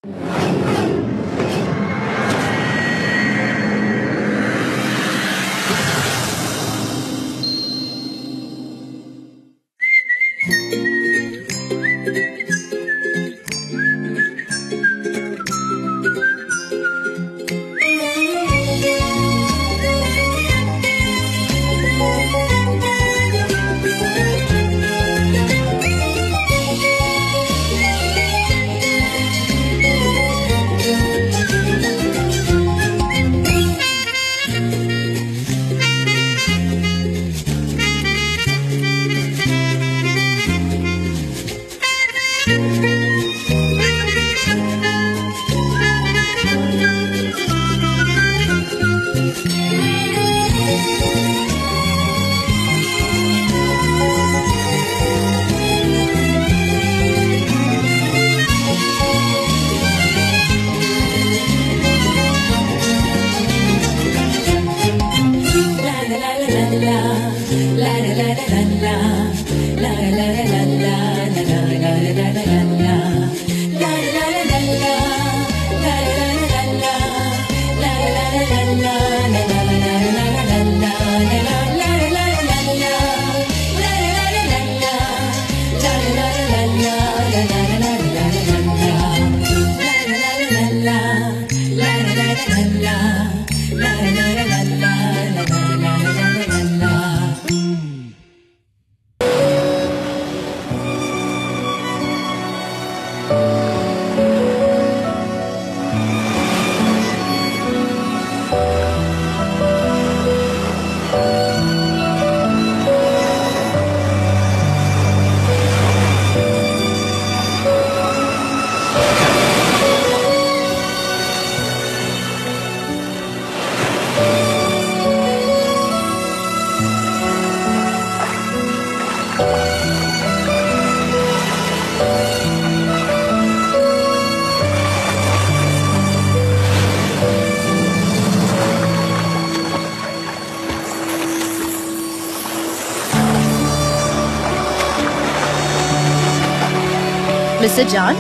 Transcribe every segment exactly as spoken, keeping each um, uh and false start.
Mister John?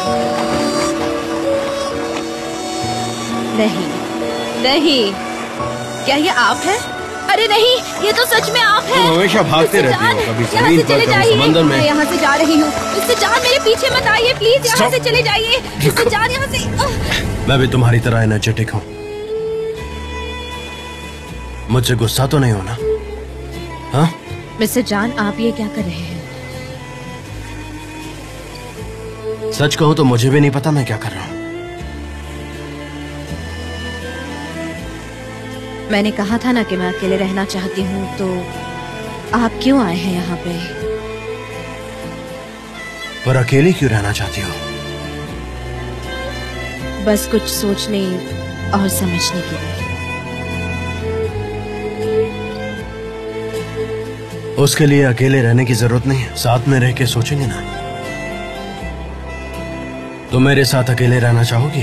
नहीं नहीं, क्या ये आप हैं? अरे नहीं, ये तो सच में आप हैं। तुम हमेशा भागते रहती हो, कभी जमीन पर, कभी समंदर में। मैं यहाँ से जा रही हूँ। मिस्टर जॉन, मेरे पीछे मत आइए प्लीज, यहाँ से चले जाइए। मिस्टर जॉन, यहाँ से। मैं भी तुम्हारी तरह एनर्जेटिक हूँ। मुझसे गुस्सा तो नहीं होना? हाँ मिस्टर जॉन, आप ये क्या कर रहे हैं? सच कहूँ तो मुझे भी नहीं पता मैं क्या कर रहा हूँ। मैंने कहा था ना कि मैं अकेले रहना चाहती हूँ, तो आप क्यों आए हैं यहाँ पे? पर अकेले क्यों रहना चाहती हो? बस कुछ सोचने और समझने के लिए। उसके लिए अकेले रहने की जरूरत नहीं है, साथ में रह के सोचेंगे ना। तुम मेरे साथ अकेले रहना चाहोगी?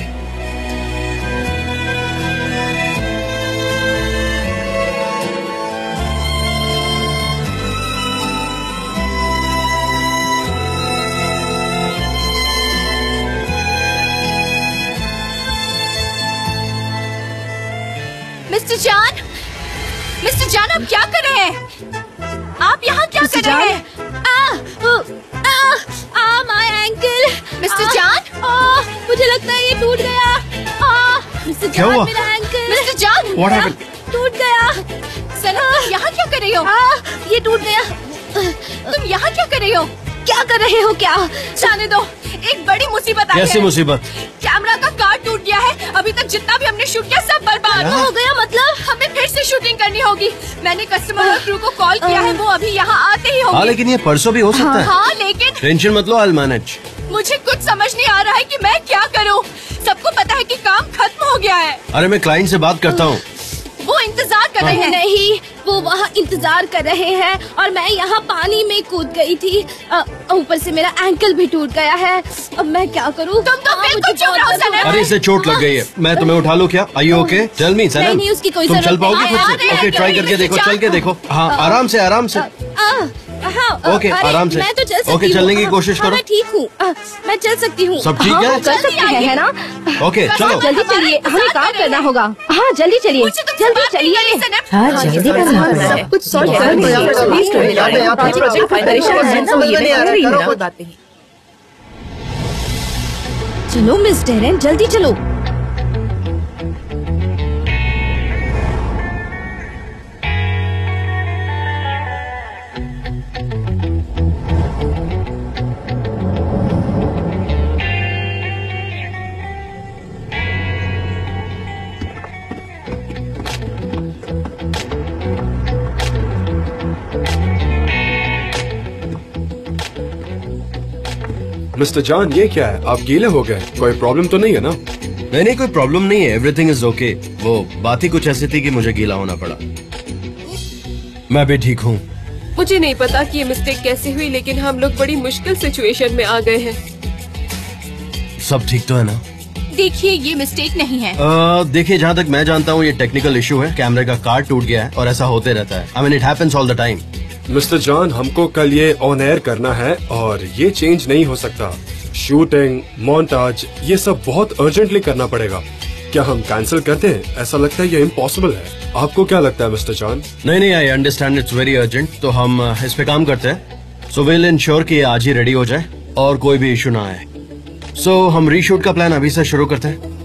मिस्टर जॉन, मिस्टर जॉन, आप क्या कर रहे हैं? आप यहाँ क्या कर रहे हैं? Ah, ah, ah, my ankle. Mister John, मुझे लगता है ये टूट गया। आ, मिस्टर जॉन, मेरा एंकल। मिस्टर जॉन, टूट गया। सना, यहाँ क्या कर रही हो? आ, ये टूट गया। तुम यहाँ क्या कर रही हो? क्या कर रहे हो? क्या? जाने दो, एक बड़ी मुसीबत आई है। कैसी मुसीबत? कैमरा का कार्ड टूट गया है। अभी तक जितना भी हमने शूट किया सब बर्बाद हो गया। मतलब हमें फिर से शूटिंग करनी होगी। मैंने कस्टमर और क्रू को कॉल किया है, वो अभी यहाँ आते ही होंगे। हाँ, लेकिन ये परसों भी हो सकता हाँ, है। हाँ, लेकिन टेंशन मत लो, I'll manage। मुझे कुछ समझ नहीं आ रहा है कि मैं क्या करूँ। सबको पता है कि काम खत्म हो गया है। अरे मैं क्लाइंट से बात करता हूँ। वो इंतजार कर रहे हैं। नहीं, वो वहाँ इंतजार कर रहे हैं और मैं यहाँ पानी में कूद गई थी। ऊपर से मेरा एंकल भी टूट गया है। अब मैं क्या करूँ? तुम तो बिल्कुल चुप रहो सना। अरे इसे चोट लग गई है, मैं तुम्हें उठा लूँ क्या? Are you okay? Tell me Sana. नहीं, उसकी कोई तुम जरूरत चल पाओगे नहीं। खुद से? ओके, ट्राई करके देखो, चल के देखो। हाँ, आराम से, आराम से। हाँ, ओके अरे, आराम से। मैं तो चल सकती ओके हूँ। चलने की हाँ, कोशिश हाँ, करो। मैं ठीक हूँ, हाँ, मैं चल सकती हूँ। सब ठीक हाँ, है? चल सकती है, है ना? ओके चलो। जल्दी चलिए, हमें काम करना होगा। हाँ जल्दी चलिए, जल्दी चलिए। हाँ जल्दी करना पड़ेगा। सब कुछ सॉल्व ये करना तो है। प्लीज कर दो यार। प्रोजेक्ट परेशान है ना, ये कर रही हूँ ना। चलो मिस डेरेन, जल्दी चलो। मिस्टर जॉन, ये क्या है? आप गीले हो गए, कोई प्रॉब्लम तो नहीं है ना? नहीं नहीं कोई प्रॉब्लम नहीं है, एवरीथिंग इज ओके। वो बात ही कुछ ऐसी थी कि मुझे गीला होना पड़ा। मैं भी ठीक हूँ। मुझे नहीं पता कि ये मिस्टेक कैसे हुई, लेकिन हम लोग बड़ी मुश्किल सिचुएशन में आ गए हैं। सब ठीक तो है ना? देखिए ये मिस्टेक नहीं है। uh, देखिए जहाँ तक मैं जानता हूँ ये टेक्निकल इशू है, कैमरे का कार्ड टूट गया है और ऐसा होते रहता है। I mean it happens all the time. Mister John, हमको कल ये ऑन एयर करना है और ये चेंज नहीं हो सकता। शूटिंग, मोन्टाज, ये सब बहुत अर्जेंटली करना पड़ेगा। क्या हम कैंसिल करते हैं? ऐसा लगता है ये इम्पॉसिबल है। आपको क्या लगता है मिस्टर जॉन? नहीं नहीं I understand, it's very urgent. तो हम uh, इस पे काम करते हैं। सो विल इंश्योर कि ये आज ही रेडी हो जाए और कोई भी इशू ना आए। सो so, हम रीशूट का प्लान अभी से शुरू करते हैं।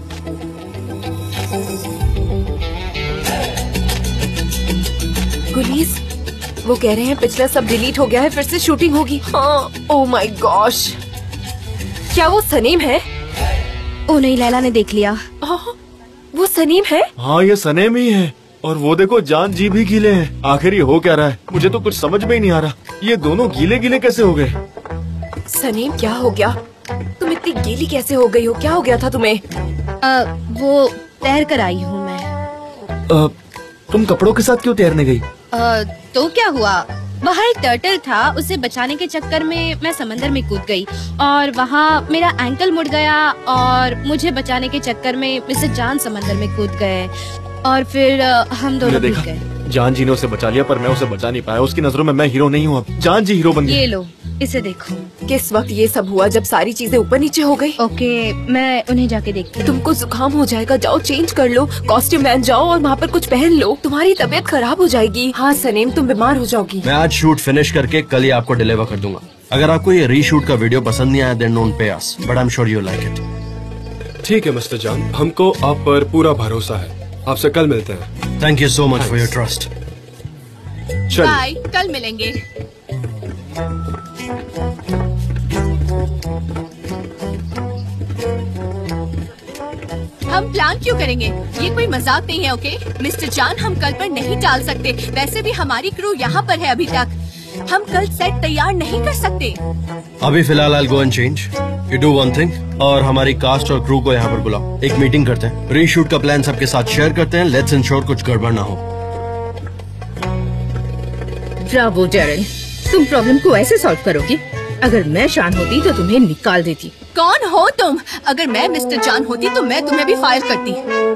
गुलीस, वो कह रहे हैं पिछला सब डिलीट हो गया है, फिर से शूटिंग होगी। हाँ, ओह माय गॉश। क्या वो सनीम है? ओ नहीं, लैला ने देख लिया। हाँ, वो सनीम है? हाँ ये सनेम ही है। और वो देखो जान जी भी गीले हैं। आखिर ये हो क्या रहा है? मुझे तो कुछ समझ में ही नहीं आ रहा, ये दोनों गीले गीले कैसे हो गए? सनीम क्या हो गया? तुम इतनी गीली कैसे हो गई हो? क्या हो गया था तुम्हें? आ, वो तैर कर आई हूँ मैं। आ, तुम कपड़ों के साथ क्यों तैरने गई? आ, तो क्या हुआ, वहाँ एक टर्टल था, उसे बचाने के चक्कर में मैं समंदर में कूद गई और वहाँ मेरा एंकल मुड़ गया और मुझे बचाने के चक्कर में मिस्टर जान समंदर में कूद गए और फिर आ, हम दोनों भीग गए। जान जी ने उसे बचा लिया पर मैं उसे बचा नहीं पाया। उसकी नजरों में मैं हीरो नहीं हूँ, अब जान जी हीरो बन गई। ये लो, इसे देखो। किस वक्त ये सब हुआ? जब सारी चीजें ऊपर नीचे हो गई। ओके, मैं उन्हें जाके देखती हूँ। तुमको जुकाम हो जाएगा, जाओ चेंज कर लो, कॉस्ट्यूम पहन जाओ और वहाँ पर कुछ पहन लो, तुम्हारी तबीयत खराब हो जाएगी। हाँ सनीम, तुम बीमार हो जाओगी। मैं आज शूट फिनिश करके कल ही आपको डिलीवर कर दूंगा। अगर आपको ये रीशूट का वीडियो पसंद नहीं आया then don't pay us, but I am sure you like it. ठीक है मिस्टर जॉन, हमको आप पर पूरा भरोसा है। आपसे कल मिलते हैं। Thank you so much for your trust. चलिए। बाय, कल मिलेंगे। हम प्लान क्यों करेंगे? ये कोई मजाक नहीं है, ओके? मिस्टर जान, हम कल पर नहीं टाल सकते। वैसे भी हमारी क्रू यहाँ पर है अभी तक। हम कल सेट तैयार नहीं कर सकते। अभी फिलहाल I go and change. You do one thing और हमारी कास्ट और क्रू को यहाँ पर बुलाओ, एक मीटिंग करते हैं, रीशूट का प्लान सबके साथ शेयर करते हैं। लेट्स इंश्योर कुछ गड़बड़ ना हो। ब्रावो डेरेन, तुम प्रॉब्लम को ऐसे सॉल्व करोगी। अगर मैं शान होती तो तुम्हें निकाल देती। कौन हो तुम? अगर मैं मिस्टर जान होती तो मैं तुम्हें भी फायर करती।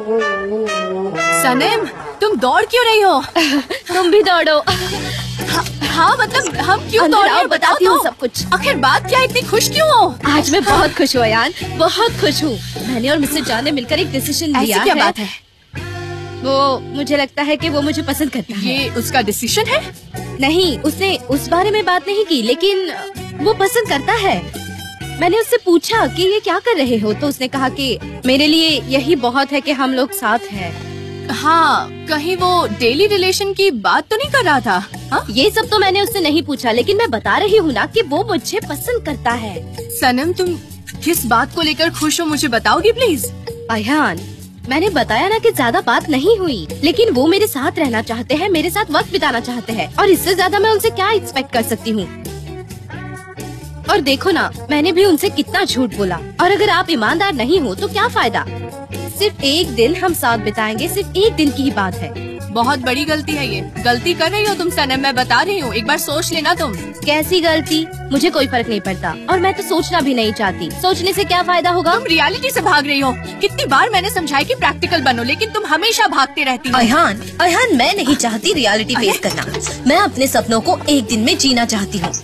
सनम, तुम दौड़ क्यों रही हो? तुम भी दौड़ो। हाँ, हाँ मतलब हम क्यों दौड़ रहे हैं? बताती हूँ सब कुछ। आखिर बात क्या, इतनी खुश क्यों हो? आज मैं बहुत खुश हूँ यान, बहुत खुश हूँ। मैंने और मिस्टर जान ने मिलकर एक डिसीजन लिया है। क्या बात है? वो मुझे लगता है कि वो मुझे पसंद करता है। ये उसका डिसीजन है? नहीं, उसने उस बारे में बात नहीं की, लेकिन वो पसंद करता है। मैंने उससे पूछा कि ये क्या कर रहे हो, तो उसने कहा कि मेरे लिए यही बहुत है कि हम लोग साथ हैं। हाँ, कहीं वो डेली रिलेशन की बात तो नहीं कर रहा था? हाँ? ये सब तो मैंने उससे नहीं पूछा, लेकिन मैं बता रही हूँ ना कि वो मुझे पसंद करता है। सनम, तुम किस बात को लेकर खुश हो, मुझे बताओगी प्लीज? अयान, मैंने बताया ना कि ज्यादा बात नहीं हुई, लेकिन वो मेरे साथ रहना चाहते हैं, मेरे साथ वक्त बिताना चाहते हैं, और इससे ज्यादा मैं उनसे क्या एक्सपेक्ट कर सकती हूँ? और देखो ना, मैंने भी उनसे कितना झूठ बोला। और अगर आप ईमानदार नहीं हो तो क्या फायदा? सिर्फ एक दिन हम साथ बिताएंगे, सिर्फ एक दिन की ही बात है। बहुत बड़ी गलती है ये। गलती कर रही हो तुम सनम, मैं बता रही हूँ, एक बार सोच लेना तुम। कैसी गलती? मुझे कोई फर्क नहीं पड़ता और मैं तो सोचना भी नहीं चाहती। सोचने से क्या फायदा होगा? तुम रियलिटी से भाग रही हो। कितनी बार मैंने समझाया कि प्रैक्टिकल बनो, लेकिन तुम हमेशा भागते रहती हो। अयहान, अयहान मैं नहीं चाहती रियलिटी फेस करना। मैं अपने सपनों को एक दिन में जीना चाहती हूँ।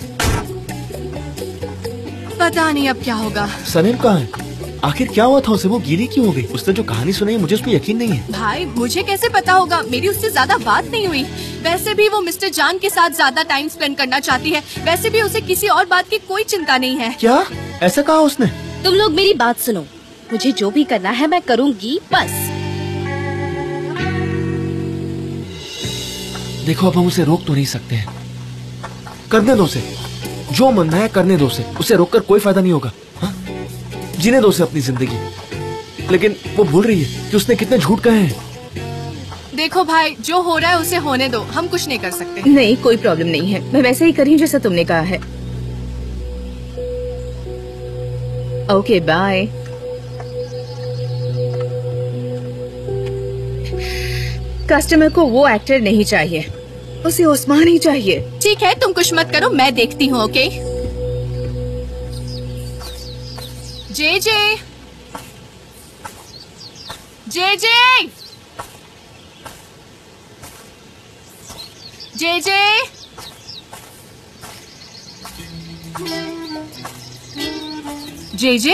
पता नहीं अब क्या होगा। सनीम कहाँ है? आखिर क्या हुआ था उसे? वो गीली क्यों हो गई? उसने जो कहानी सुनाई मुझे उस पर यकीन नहीं है। भाई मुझे कैसे पता होगा, मेरी उससे ज्यादा बात नहीं हुई। वैसे भी वो मिस्टर जान के साथ ज्यादा टाइम स्पेंड करना चाहती है। वैसे भी उसे किसी और बात की कोई चिंता नहीं है। क्या ऐसा कहा उसने? तुम लोग मेरी बात सुनो, मुझे जो भी करना है मैं करूँगी बस। देखो अब हम उसे रोक तो नहीं सकते हैं, करने दो उसे, जो मन है करने दो उसे। उसे रोककर कोई फायदा नहीं होगा। हाँ? जीने दो उसे अपनी जिंदगी। लेकिन वो भूल रही है कि उसने कितने झूठ कहे हैं। देखो भाई, जो हो रहा है उसे होने दो, हम कुछ नहीं कर सकते। नहीं कोई प्रॉब्लम नहीं है, मैं वैसे ही करी हूँ जैसा तुमने कहा है। Okay bye. कस्टमर को वो एक्टर नहीं चाहिए, उसे उस्मान ही चाहिए। ठीक है तुम कुछ मत करो, मैं देखती हूँ। ओके जे J J J J J J J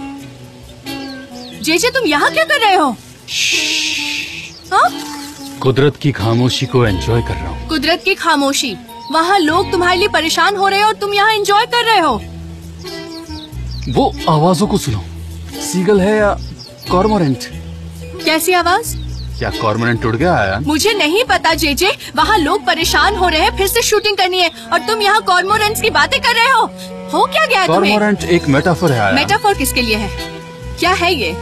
J जे तुम यहाँ क्या कर रहे हो? हाँ? कुदरत की खामोशी को एंजॉय कर रहा हूँ। कुदरत की खामोशी? वहाँ लोग तुम्हारे लिए परेशान हो रहे हो और तुम यहाँ एंजॉय कर रहे हो। वो आवाजों को सुनो, सीगल है या कॉर्मोरेंट? कैसी आवाज? क्या कॉर्मोरेंट उड़ गया है? मुझे नहीं पता जेजे, वहाँ लोग परेशान हो रहे हैं, फिर से शूटिंग करनी है और तुम यहाँ कॉर्मोरेंट्स की बातें कर रहे हो। हो क्या गया तुम्हें? कॉर्मोरेंट एक मेटाफर है। मेटाफर किसके लिए है? क्या है ये?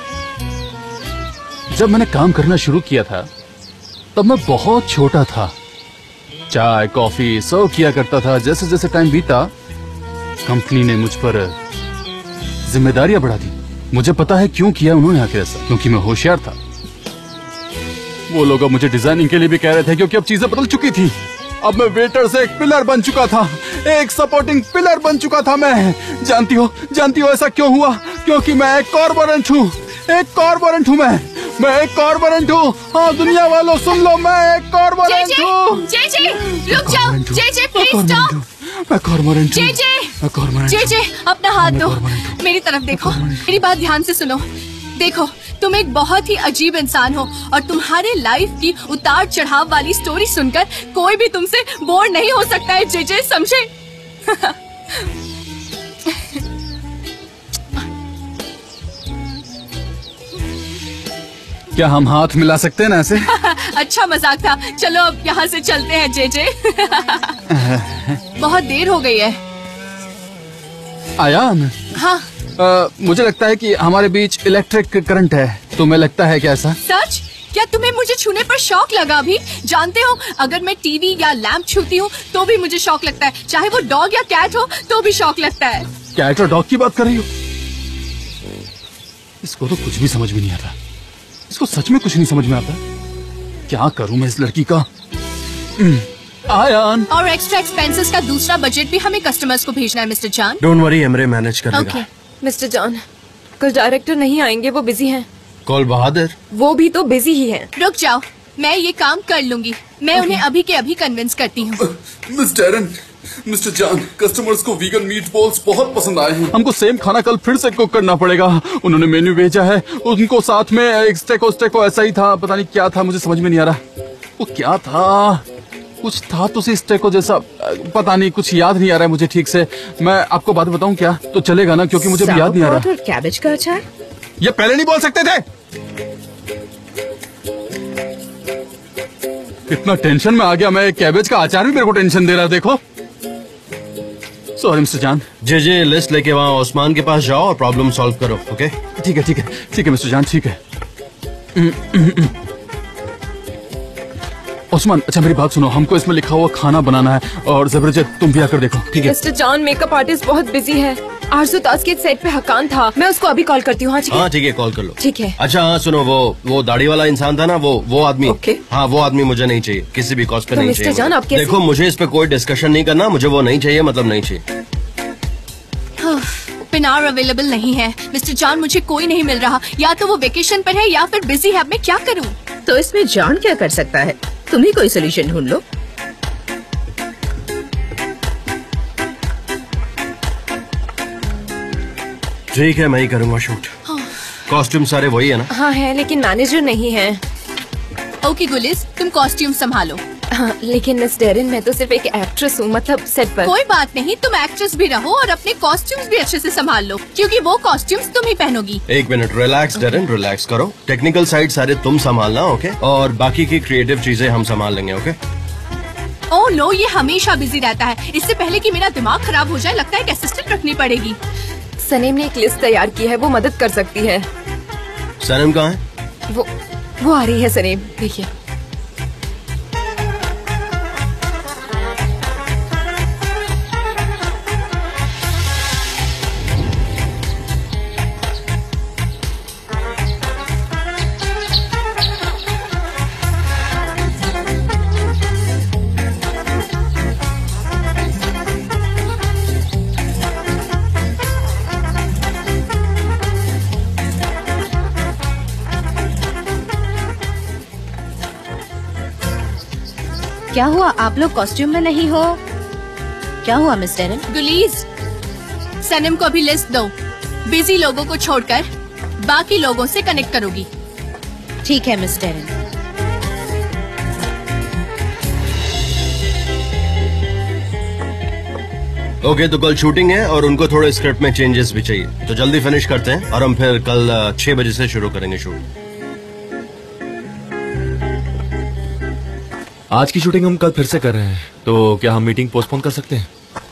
जब मैंने काम करना शुरू किया था तब मैं बहुत छोटा था। चाय कॉफी सर्व किया करता था। जैसे जैसे टाइम बीता कंपनी ने मुझ पर जिम्मेदारियां बढ़ा दी। मुझे पता है क्यों किया उन्होंने आखिर ऐसा, क्योंकि मैं होशियार था। वो लोग अब मुझे डिजाइनिंग के लिए भी कह रहे थे क्योंकि अब चीजें बदल चुकी थी। अब मैं वेटर से एक पिलर बन चुका था, एक सपोर्टिंग पिलर बन चुका था मैं। जानती हो जानती हो ऐसा क्यों हुआ? क्योंकि मैं एक कॉर्पोरेट हूँ, एक कॉर्पोरेट हूँ मैं मैं एक कॉर्पोरेट हूँ। हाँ दुनिया वालों सुन लो, मैं एक कॉर्पोरेट हूँ। जे जे रुक जाओ, जे जे प्लीज स्टॉप। मैं कॉर्पोरेट हूँ। जे जे मैं कॉर्पोरेट। जे जे अपना हाथ दो, मेरी तरफ देखो, मेरी बात ध्यान से सुनो। देखो तुम एक बहुत ही अजीब इंसान हो और तुम्हारे लाइफ की उतार चढ़ाव वाली स्टोरी सुनकर कोई भी तुमसे बोर नहीं हो सकता है जे जे, समझे? क्या हम हाथ मिला सकते हैं ना ऐसे? अच्छा मजाक था, चलो अब यहाँ से चलते हैं जे जे। बहुत देर हो गई है। आयान, हाँ आ, मुझे लगता है कि हमारे बीच इलेक्ट्रिक करंट है। तुम्हें लगता है क्या ऐसा? सच? क्या तुम्हें मुझे छूने पर शौक लगा अभी? जानते हो अगर मैं टीवी या लैंप छूती हूँ तो भी मुझे शौक लगता है, चाहे वो डॉग या कैट हो तो भी शौक लगता है। कैट और डॉग की बात कर रही हो? इसको तो कुछ भी समझ में नहीं आता। इसको सच में कुछ नहीं समझ में आता। क्या करूं मैं इस लड़की का? आयान, और एक्स्ट्रा एक्सपेंसेस का दूसरा बजट भी हमें कस्टमर्स को भेजना है मिस्टर जान। डोंट वरी, एमरे मैनेज कर लेगा। ओके मिस्टर जॉन, कल डायरेक्टर नहीं आएंगे, वो बिजी हैं। कॉल बहादुर, वो भी तो बिजी ही हैं। रुक जाओ, मैं ये काम कर लूंगी। मैं okay. उन्हें अभी के अभी कन्विंस करती हूँ। Mister Eren, Mister John, customers को वीगन मीट बॉल्स बहुत पसंद आए हैं। हमको सेम खाना कल फिर से कुक करना पड़ेगा। उन्होंने मेन्यू भेजा है, उनको साथ में एक स्टेको स्टेको ऐसा ही था, पता नहीं क्या था, मुझे समझ में नहीं आ रहा वो क्या था। कुछ था तो उसी स्टेको जैसा, पता नहीं, कुछ याद नहीं आ रहा है मुझे ठीक से। मैं आपको बात बताऊं क्या? तो चलेगा ना, क्योंकि मुझे भी याद नहीं आ रहा। कैबेज का अचार? ये पहले नहीं बोल सकते थे? इतना टेंशन में आ गया मैं, कैबेज का अचार भी मेरे को टेंशन दे रहा है। देखो सॉरी मिस्टर जान। जे जे लिस्ट लेके वहाँ उस्मान के पास जाओ और प्रॉब्लम सॉल्व करो। ओके ठीक है ठीक है ठीक है मिस्टर जान, ठीक है। उस्मान, अच्छा मेरी बात सुनो, हमको इसमें लिखा हुआ खाना बनाना है और जबरदस्त तुम भी आकर देखो, ठीक है? मिस्टर जॉन, मेकअप आर्टिस्ट बहुत बिजी है। आरजू ताज के सेट पे हकान था, मैं उसको अभी कॉल करती हूँ। हाँ ठीक है, हाँ ठीक है, कॉल कर लो। ठीक है। अच्छा हाँ सुनो, वो वो दाढ़ी वाला इंसान था ना, वो वो आदमी। ओके। हाँ वो आदमी मुझे नहीं चाहिए, किसी भी कॉस्ट पे तो नहीं मिस्टर चाहिए। जान, आप कैसे? देखो मुझे इस पे कोई डिस्कशन नहीं करना, मुझे वो नहीं चाहिए, मतलब नहीं चाहिए। पिनार अवेलेबल नहीं है मिस्टर जॉन, मुझे कोई नहीं मिल रहा। या तो वो वेकेशन पर है या फिर बिजी है। अब मैं क्या करूँ? तो इसमें जॉन क्या कर सकता है? तुम ही कोई सोल्यूशन ढूंढ लो। ठीक है, मैं ही करूँगा शूट। कॉस्ट्यूम सारे वही है ना? हाँ है, लेकिन मैनेजर नहीं है। ओके गुलिस, तुम कॉस्ट्यूम संभालो। हाँ, लेकिन मिस डेरिन, मैं तो सिर्फ एक एक्ट्रेस हूँ, मतलब सेट पर। कोई बात नहीं, तुम एक्ट्रेस भी रहो और अपने कॉस्ट्यूम्स भी अच्छे से संभाल लो, क्योंकि वो कॉस्ट्यूम्स तुम ही पहनोगी। एक मिनट, रिलैक्स डेरिन, रिलैक्स करो। टेक्निकल साइड सारे तुम संभालना, ओके? और बाकी की क्रिएटिव चीजें हम संभाल लेंगे, ओके? ओह नो, ये हमेशा बिजी रहता है। इससे पहले कि मेरा दिमाग खराब हो जाए, लगता है एक असिस्टेंट रखनी पड़ेगी। सनीम ने एक लिस्ट तैयार की है, वो मदद कर सकती है। सनम कहाँ है? वो वो आ रही है सनीम, देखिए। क्या हुआ, आप लोग कॉस्ट्यूम में नहीं हो? क्या हुआ मिस डेरिन? गुलीज, सनम को अभी लिस्ट दो। बिजी लोगों को छोड़कर बाकी लोगों से कनेक्ट करोगी। ठीक है मिस डेरिन। ओके तो कल शूटिंग है और उनको थोड़े स्क्रिप्ट में चेंजेस भी चाहिए, तो जल्दी फिनिश करते हैं और हम फिर कल छह बजे से शुरू करेंगे शूट। आज की शूटिंग हम कल फिर से कर रहे हैं, तो क्या हम मीटिंग पोस्टपोन कर सकते हैं?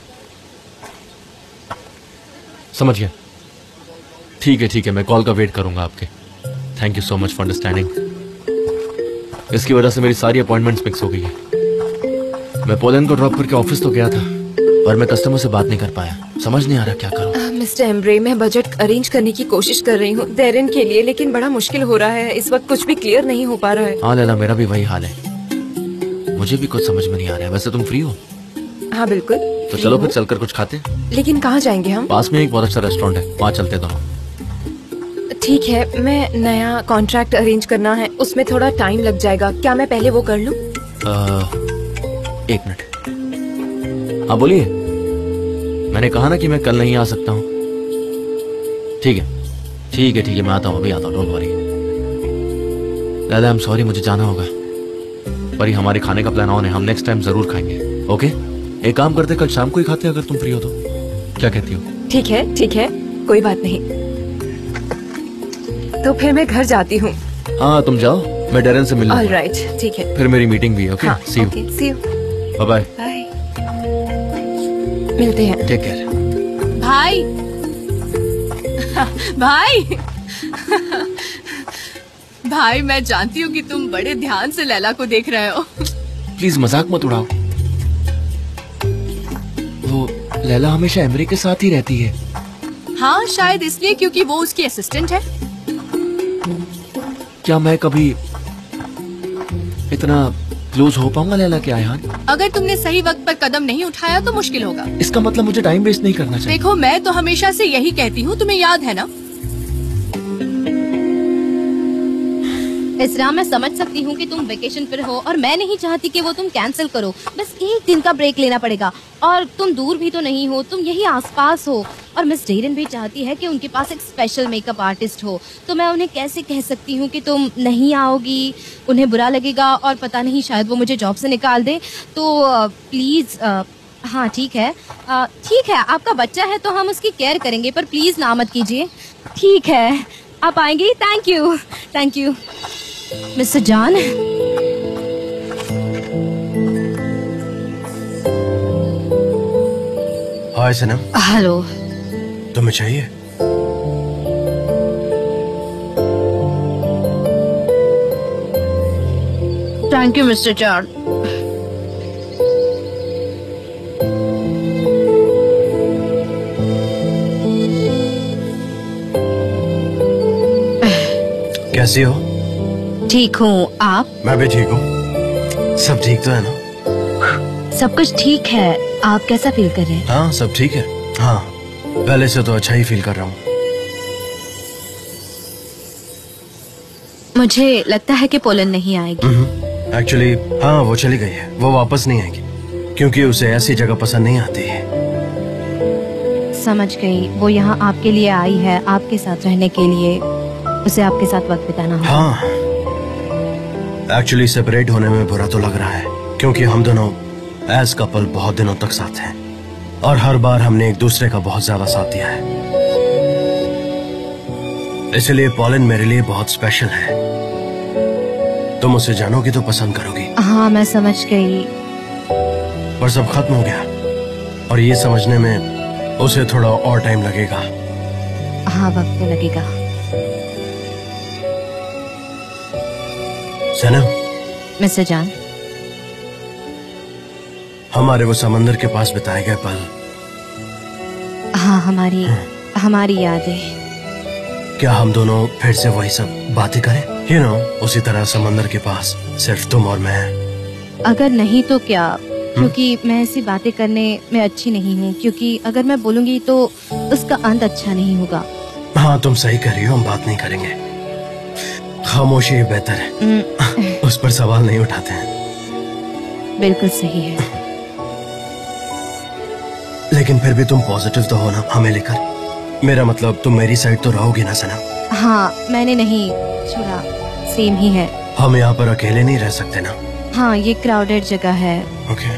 समझ गया। ठीक है ठीक है, मैं कॉल का वेट करूंगा आपके। Thank you so much for understanding. इसकी वजह से मेरी सारी अपॉइंटमेंट्स मिक्स हो गई है। मैं पोलैंड को ड्रॉप करके ऑफिस तो गया था, पर मैं कस्टमर से बात नहीं कर पाया। समझ नहीं आ रहा क्या करूं। मिस्टर एम्ब्रे, मैं बजट अरेंज करने की कोशिश कर रही हूँ डेरिन के लिए, लेकिन बड़ा मुश्किल हो रहा है। इस वक्त कुछ भी क्लियर नहीं हो पा रहा है। हाँ लैला, मेरा भी वही हाल है। मुझे भी कुछ समझ में नहीं आ रहा है। वैसे तुम फ्री हो? हाँ बिल्कुल। तो चलो फिर चलकर कुछ खाते। लेकिन कहाँ जाएंगे हम? पास में एक बहुत अच्छा रेस्टोरेंट है, वहाँ चलते दोनों। ठीक है, मैं नया कॉन्ट्रैक्ट अरेंज करना है, उसमें थोड़ा टाइम लग जाएगा। क्या मैं पहले वो कर लूँ? एक मिनट। हाँ बोलिए। मैंने कहा ना कि मैं कल नहीं आ सकता हूँ। ठीक है ठीक है ठीक है, मैं आता हूँ, अभी आता हूँ, डोंट वरी। दादा आई एम सॉरी, मुझे जाना होगा, पर ये हमारे खाने का प्लान ऑन है। हम नेक्स्ट टाइम जरूर खाएंगे, ओके? एक काम करते, कल शाम को ही खाते, अगर तुम फ्री हो तो। क्या कहती हो? ठीक है ठीक है, कोई बात नहीं। तो फिर मैं घर जाती हूँ। हाँ तुम जाओ, मैं डेरन से मिलूंगा। ऑल राइट, ठीक है। फिर मेरी मीटिंग भी है, ओके? हाँ, see you. Okay, see you. Bye bye. Bye. मिलते हैं। Take care. भाई भाई भाई, मैं जानती हूँ कि तुम बड़े ध्यान से लैला को देख रहे हो। प्लीज मजाक मत उड़ाओ। वो लैला हमेशा एमरी के साथ ही रहती है। हाँ शायद इसलिए क्योंकि वो उसकी असिस्टेंट है। क्या मैं कभी इतना क्लोज हो पाऊंगा लैला के आयान? अगर तुमने सही वक्त पर कदम नहीं उठाया तो मुश्किल होगा। इसका मतलब मुझे टाइम वेस्ट नहीं करना चाहिए। देखो, मैं तो हमेशा से यही कहती हूँ, तुम्हें याद है ना? इसरा, मैं समझ सकती हूँ कि तुम वेकेशन पर हो और मैं नहीं चाहती कि वो तुम कैंसिल करो। बस एक दिन का ब्रेक लेना पड़ेगा, और तुम दूर भी तो नहीं हो, तुम यही आसपास हो। और मिस डेरिन भी चाहती है कि उनके पास एक स्पेशल मेकअप आर्टिस्ट हो, तो मैं उन्हें कैसे कह सकती हूँ कि तुम नहीं आओगी? उन्हें बुरा लगेगा और पता नहीं, शायद वो मुझे जॉब से निकाल दे। तो प्लीज, हाँ ठीक है ठीक है, आपका बच्चा है तो हम उसकी केयर करेंगे, पर प्लीज ना मत कीजिए। ठीक है, आप आएंगी? Thank you thank you Mister John. Hi Sanam. Hello. तुम्हें चाहिए? Thank you Mister John. कैसी हो? ठीक हूँ, आप? मैं भी ठीक हूँ। सब ठीक तो है ना? सब कुछ ठीक है। आप कैसा फील कर रहे हैं? हाँ सब ठीक है। हाँ पहले से तो अच्छा ही फील कर रहा हूँ। मुझे लगता है कि पोलन नहीं आएगी। एक्चुअली हाँ वो चली गई है, वो वापस नहीं आएगी क्योंकि उसे ऐसी जगह पसंद नहीं आती है। समझ गई, वो यहाँ आपके लिए आई है, आपके साथ रहने के लिए, उसे आपके साथ वक्त बिताना होगा। हाँ एक्चुअली सेपरेट होने में बुरा तो लग रहा है क्योंकि हम दोनों एज कपल बहुत दिनों तक साथ हैं और हर बार हमने एक दूसरे का बहुत ज्यादा साथ दिया है, इसलिए पॉलन मेरे लिए बहुत स्पेशल है। तुम उसे जानोगी तो पसंद करोगी। हाँ मैं समझ गई। पर सब खत्म हो गया और ये समझने में उसे थोड़ा और टाइम लगेगा। हाँ वक्त तो लगेगा। सनम, मिस्टर जान, हमारे वो समंदर के पास बिताए गए पल। हाँ हमारी हमारी यादें। क्या हम दोनों फिर से वही सब बातें करें? यू नो उसी तरह समंदर के पास सिर्फ तुम और मैं। अगर नहीं तो क्या, क्योंकि मैं ऐसी बातें करने में अच्छी नहीं हूँ, क्योंकि अगर मैं बोलूंगी तो उसका अंत अच्छा नहीं होगा। हाँ तुम सही कर रही हो, हम बात नहीं करेंगे, खामोशी ही बेहतर है। उस पर सवाल नहीं उठाते हैं। बिल्कुल सही है। लेकिन फिर भी तुम पॉजिटिव तो हो ना हमें लेकर? मेरा मतलब तुम मेरी साइड तो रहोगी ना सनम? हाँ मैंने नहीं छोड़ा, सेम ही है। हम यहाँ पर अकेले नहीं रह सकते ना? हाँ ये क्राउडेड जगह है। ओके।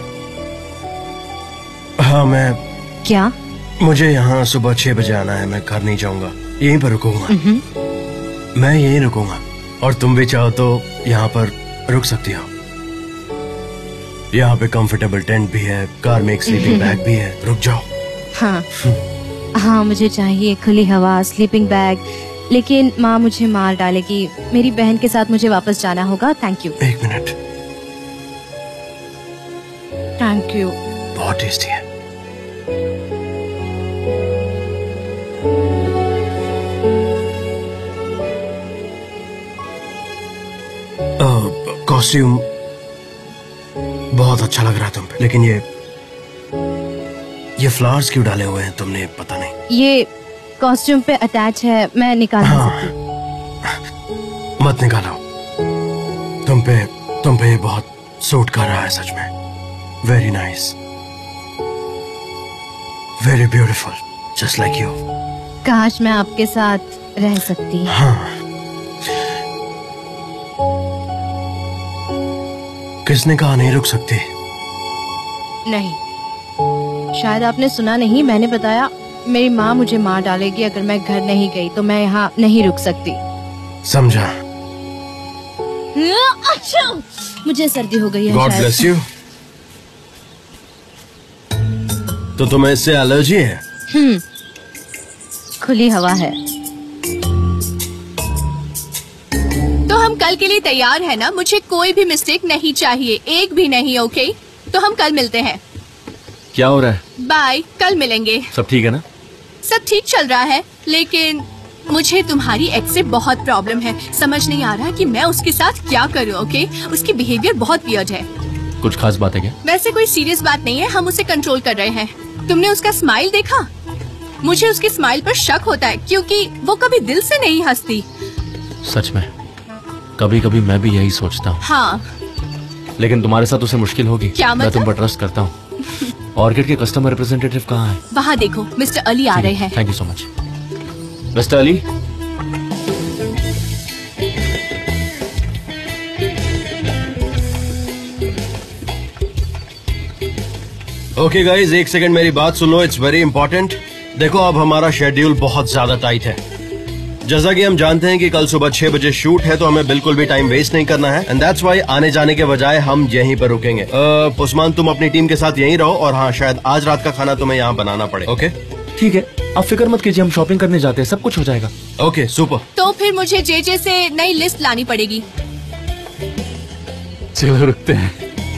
हाँ मैं क्या? मुझे यहाँ सुबह छह बजे आना है, मैं घर नहीं जाऊंगा, यहीं पर रुकूंगा। मैं यहीं रुकूंगा और तुम भी चाहो तो यहाँ पर रुक सकती हो। यहाँ पे कंफर्टेबल टेंट भी है, कार में एक स्लीपिंग बैग भी है, रुक जाओ। हाँ हाँ मुझे चाहिए खुली हवा, स्लीपिंग बैग, लेकिन माँ मुझे मार डालेगी। मेरी बहन के साथ मुझे वापस जाना होगा। Thank you. एक मिनट। Thank you. बहुत टेस्टी है। कॉस्ट्यूम बहुत अच्छा लग रहा है तुम पे, लेकिन ये ये फ्लावर्स क्यों डाले हुए हैं तुमने? पता नहीं। ये कॉस्ट्यूम पे अटैच है, मैं निकाल नहीं सकती। मत निकालो, तुम पे तुम पे ये बहुत सूट कर रहा है सच में। Very nice, very beautiful, just like you. काश मैं आपके साथ रह सकती। हाँ। किसने कहा नहीं रुक सकती? नहीं, शायद आपने सुना नहीं, मैंने बताया मेरी माँ मुझे मार डालेगी अगर मैं घर नहीं गई, तो मैं यहाँ नहीं रुक सकती। समझा। अच्छा, मुझे सर्दी हो गई है। God bless you. तो तुम्हें इससे एलर्जी है? हम्म, खुली हवा है। तो हम कल के लिए तैयार है ना? मुझे कोई भी मिस्टेक नहीं चाहिए, एक भी नहीं। ओके तो हम कल मिलते हैं। क्या हो रहा है? बाय, कल मिलेंगे। सब ठीक है ना? सब ठीक चल रहा है, लेकिन मुझे तुम्हारी एक्स से बहुत प्रॉब्लम है। समझ नहीं आ रहा कि मैं उसके साथ क्या करूं। ओके उसकी बिहेवियर बहुत वियर्ड है। कुछ खास बात है क्या? वैसे कोई सीरियस बात नहीं है, हम उसे कंट्रोल कर रहे हैं। तुमने उसका स्माइल देखा? मुझे उसकी स्माइल पर शक होता है क्योंकि वो कभी दिल से नहीं हंसती। सच में कभी कभी मैं भी यही सोचता हूँ। हाँ लेकिन तुम्हारे साथ उसे मुश्किल होगी। क्या मतलब? मैं तुम पर ट्रस्ट करता हूँ। ऑर्किड के कस्टमर रिप्रेजेंटेटिव कहाँ है? वहाँ देखो, मिस्टर अली आ रहे हैं। Thank you so much Mister Ali. Okay guys, एक सेकंड मेरी बात सुन लो, इट्स वेरी इंपॉर्टेंट। देखो अब हमारा शेड्यूल बहुत ज्यादा टाइट है। जैसा कि हम जानते हैं कि कल सुबह छह बजे शूट है, तो हमें बिल्कुल भी टाइम वेस्ट नहीं करना है एंड दैट्स व्हाई आने जाने के बजाय हम यहीं पर रुकेंगे। uh, उस्मान तुम अपनी टीम के साथ यहीं रहो और हाँ शायद आज रात का खाना तुम्हें यहाँ बनाना पड़े। ओके ठीक है, आप फिक्र मत कीजिए, हम शॉपिंग करने जाते हैं, सब कुछ हो जाएगा। Okay super. तो फिर मुझे जेजे से नई लिस्ट लानी पड़ेगी। चलो रुकते हैं।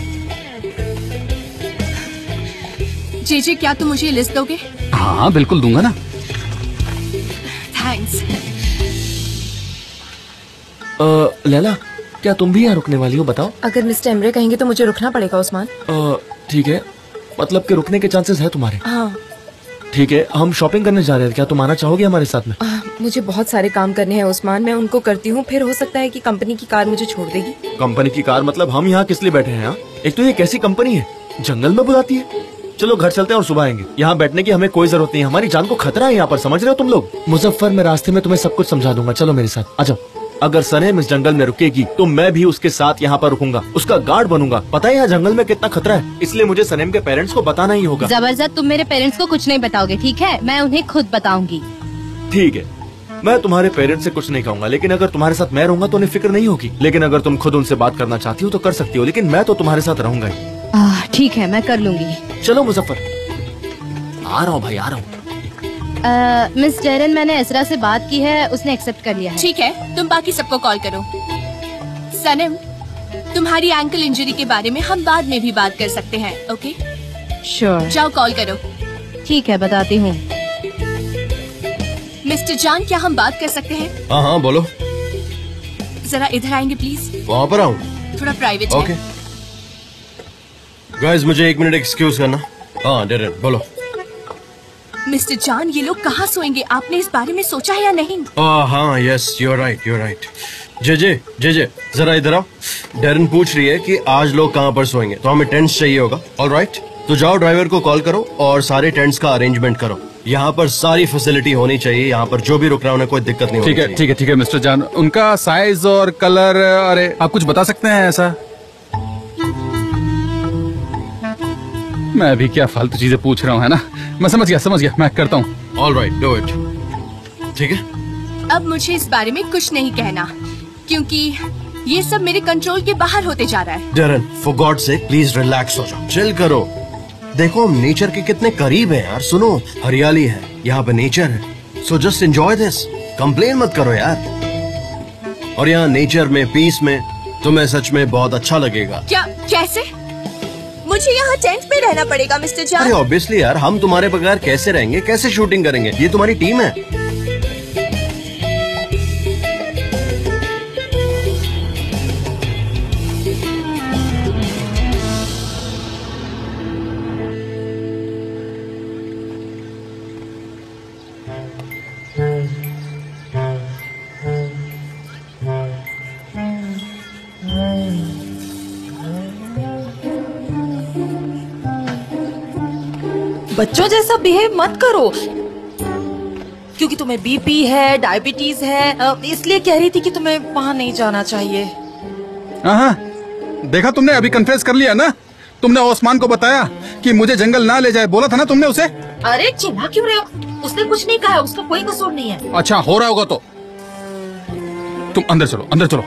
जेजे क्या तुम मुझे लिस्ट दोगे? हाँ बिल्कुल दूंगा ना। थैंक्स। अ, लैला, क्या तुम भी यहाँ रुकने वाली हो? बताओ। अगर मिस्टर एमरे कहेंगे तो मुझे रुकना पड़ेगा उस्मान। अ, ठीक है, मतलब कि रुकने के चांसेस है तुम्हारे? हाँ। ठीक है, हम शॉपिंग करने जा रहे हैं, क्या तुम आना चाहोगे हमारे साथ में? आ, मुझे बहुत सारे काम करने हैं उस्मान, मैं उनको करती हूँ, फिर हो सकता है कि कंपनी की कार मुझे छोड़ देगी। कंपनी की कार मतलब हम यहाँ किस लिए बैठे हैं? यहाँ एक तो ये कैसी कंपनी है, जंगल में बुलाती है। चलो घर चलते हैं और सुबह आएंगे। यहाँ बैठने की हमें कोई जरूरत नहीं है, हमारी जान को खतरा है यहाँ पर, समझ रहे हो तुम लोग? मुजफ्फर, मैं रास्ते में तुम्हें सब कुछ समझा दूंगा, चलो मेरे साथ आ जाओ। अगर सनेम इस जंगल में रुकेगी तो मैं भी उसके साथ यहाँ पर रुकूंगा, उसका गार्ड बनूंगा। पता है यहाँ जंगल में कितना खतरा है, इसलिए मुझे सनेम के पेरेंट्स को बताना ही होगा। जबरदस्त, तुम मेरे पेरेंट्स को कुछ नहीं बताओगे, ठीक है? मैं उन्हें खुद बताऊंगी। ठीक है, मैं तुम्हारे पेरेंट्स से कुछ नहीं कहूँगा, लेकिन अगर तुम्हारे साथ मैं रहूंगा तो उन्हें फिक्र नहीं होगी। लेकिन अगर तुम खुद उनसे बात करना चाहती हो तो कर सकती हो, लेकिन मैं तो तुम्हारे साथ रहूंगा ही। ठीक है, मैं कर लूंगी। चलो मुजफ्फर, आ रहा हूँ भाई, आ रहा हूँ। मिस डेरन, मैंने इसरा से बात की है, उसने एक्सेप्ट कर लिया है। ठीक है, तुम बाकी सबको कॉल करो। सनम, तुम्हारी एंकल इंजरी के बारे में हम बाद में भी बात कर सकते हैं, ओके? श्योर। जाओ कॉल करो। ठीक है, बताती हूँ। मिस्टर जान, क्या हम बात कर सकते हैं? हाँ हाँ बोलो। जरा इधर आएंगे प्लीज। वहाँ पर आऊँ? थोड़ा प्राइवेट ओके। गाइस, मुझे एक मिनट एक्सक्यूज करना। हाँ डेरन, बोलो। मिस्टर जान, ये लोग कहाँ सोएंगे? आपने इस बारे में सोचा है या नहीं? आ, हाँ yes, you are right, you are right. J J J J जरा इधर आओ। डेरन पूछ रही है कि आज लोग कहाँ पर सोएंगे, तो हमें टेंट्स चाहिए होगा। ऑल राइट, तो जाओ ड्राइवर को कॉल करो और सारे टेंट्स का अरेंजमेंट करो। यहाँ पर सारी फैसिलिटी होनी चाहिए, यहाँ पर जो भी रुक रहा है उन्हें कोई दिक्कत नहीं होनी चाहिए। ठीक है ठीक है ठीक है मिस्टर जान, उनका साइज और कलर, अरे आप कुछ बता सकते हैं ऐसा? मैं भी क्या फालतू चीजें पूछ रहा हूँ, है ना? मैं समझ गया समझ गया, मैं करता हूँ। All right, do it. ठीक है, अब मुझे इस बारे में कुछ नहीं कहना, क्योंकि ये सब मेरे कंट्रोल के बाहर होते जा रहा है। Derin, for God sake please relax हो जाओ, चिल करो। देखो हम नेचर के कितने करीब हैं यार। सुनो, हरियाली है यहाँ पे, नेचर है, so just enjoy this. Complain मत करो यार। और यहाँ नेचर में, पीस में तुम्हें सच में बहुत अच्छा लगेगा। क्या? कैसे? मुझे यहाँ टेंट में रहना पड़ेगा मिस्टर जान? अरे ऑब्वियसली यार, हम तुम्हारे बगैर कैसे रहेंगे, कैसे शूटिंग करेंगे? ये तुम्हारी टीम है। बच्चों जैसा बिहेव मत करो, क्योंकि तुम्हें बीपी है, डायबिटीज है, इसलिए कह रही थी कि तुम्हें वहाँ नहीं जाना चाहिए। हाँ, देखा तुमने, अभी कन्फेस कर लिया ना? तुमने ओस्मान को बताया कि मुझे जंगल ना ले जाए, बोला था ना तुमने उसे? अरे चिल्ला क्यों रहे हो? उसने कुछ नहीं कहा, उसका कोई कसूर नहीं है। अच्छा, हो रहा होगा तो तुम अंदर चलो, अंदर चलो।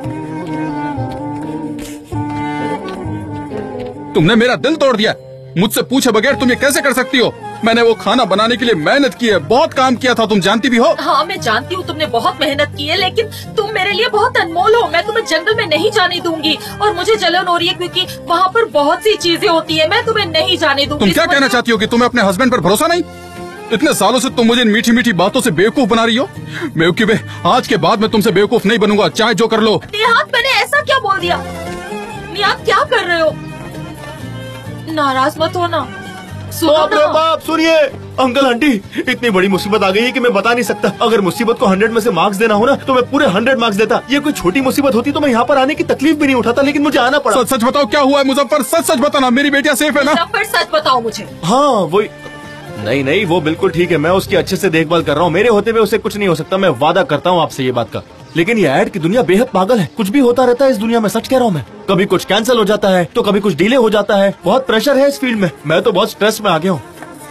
तुमने मेरा दिल तोड़ दिया। मुझसे पूछे बगैर तुम ये कैसे कर सकती हो? मैंने वो खाना बनाने के लिए मेहनत की है, बहुत काम किया था, तुम जानती भी हो। हाँ मैं जानती हूँ, तुमने बहुत मेहनत की है, लेकिन तुम मेरे लिए बहुत अनमोल हो। मैं तुम्हें जंगल में नहीं जाने दूंगी, और मुझे जलन हो रही है क्योंकि वहाँ पर बहुत सी चीजें होती है। मैं तुम्हें नहीं जाने दूंगी। तुम क्या कहना चाहती हो कि तुम्हें अपने हस्बैंड पर भरोसा नहीं? इतने सालों से तुम मुझे इन मीठी मीठी बातों से बेवकूफ बना रही हो। बेवकूफ, आज के बाद मैं तुमसे बेवकूफ नहीं बनूंगा, चाहे जो कर लो। निहात, मैंने ऐसा क्या बोल दिया? निहात क्या कर रहे हो? नाराज मत होना। बाप रे बाप, सुनिए अंकल आंटी, इतनी बड़ी मुसीबत आ गई है कि मैं बता नहीं सकता। अगर मुसीबत को हंड्रेड में से मार्क्स देना हो ना, तो मैं पूरे हंड्रेड मार्क्स देता। ये कोई छोटी मुसीबत होती तो मैं यहाँ पर आने की तकलीफ भी नहीं उठाता, लेकिन मुझे आना पड़ा। सच सच बताओ, क्या हुआ है मुजफ्फर? सच सच बताना, मेरी बेटियां सेफ है ना? मुजफ्फर सच बताओ मुझे। हाँ वही, नहीं नहीं वो बिल्कुल ठीक है, मैं उसकी अच्छे से देखभाल कर रहा हूँ। मेरे होते हुए उसे कुछ नहीं हो सकता, मैं वादा करता हूँ आपसे ये बात का। लेकिन ये ऐड की दुनिया बेहद पागल है, कुछ भी होता रहता है इस दुनिया में, सच कह रहा हूँ मैं। कभी कुछ कैंसिल हो जाता है तो कभी कुछ डिले हो जाता है, बहुत प्रेशर है इस फील्ड में। मैं तो बहुत स्ट्रेस में आ गया हूँ।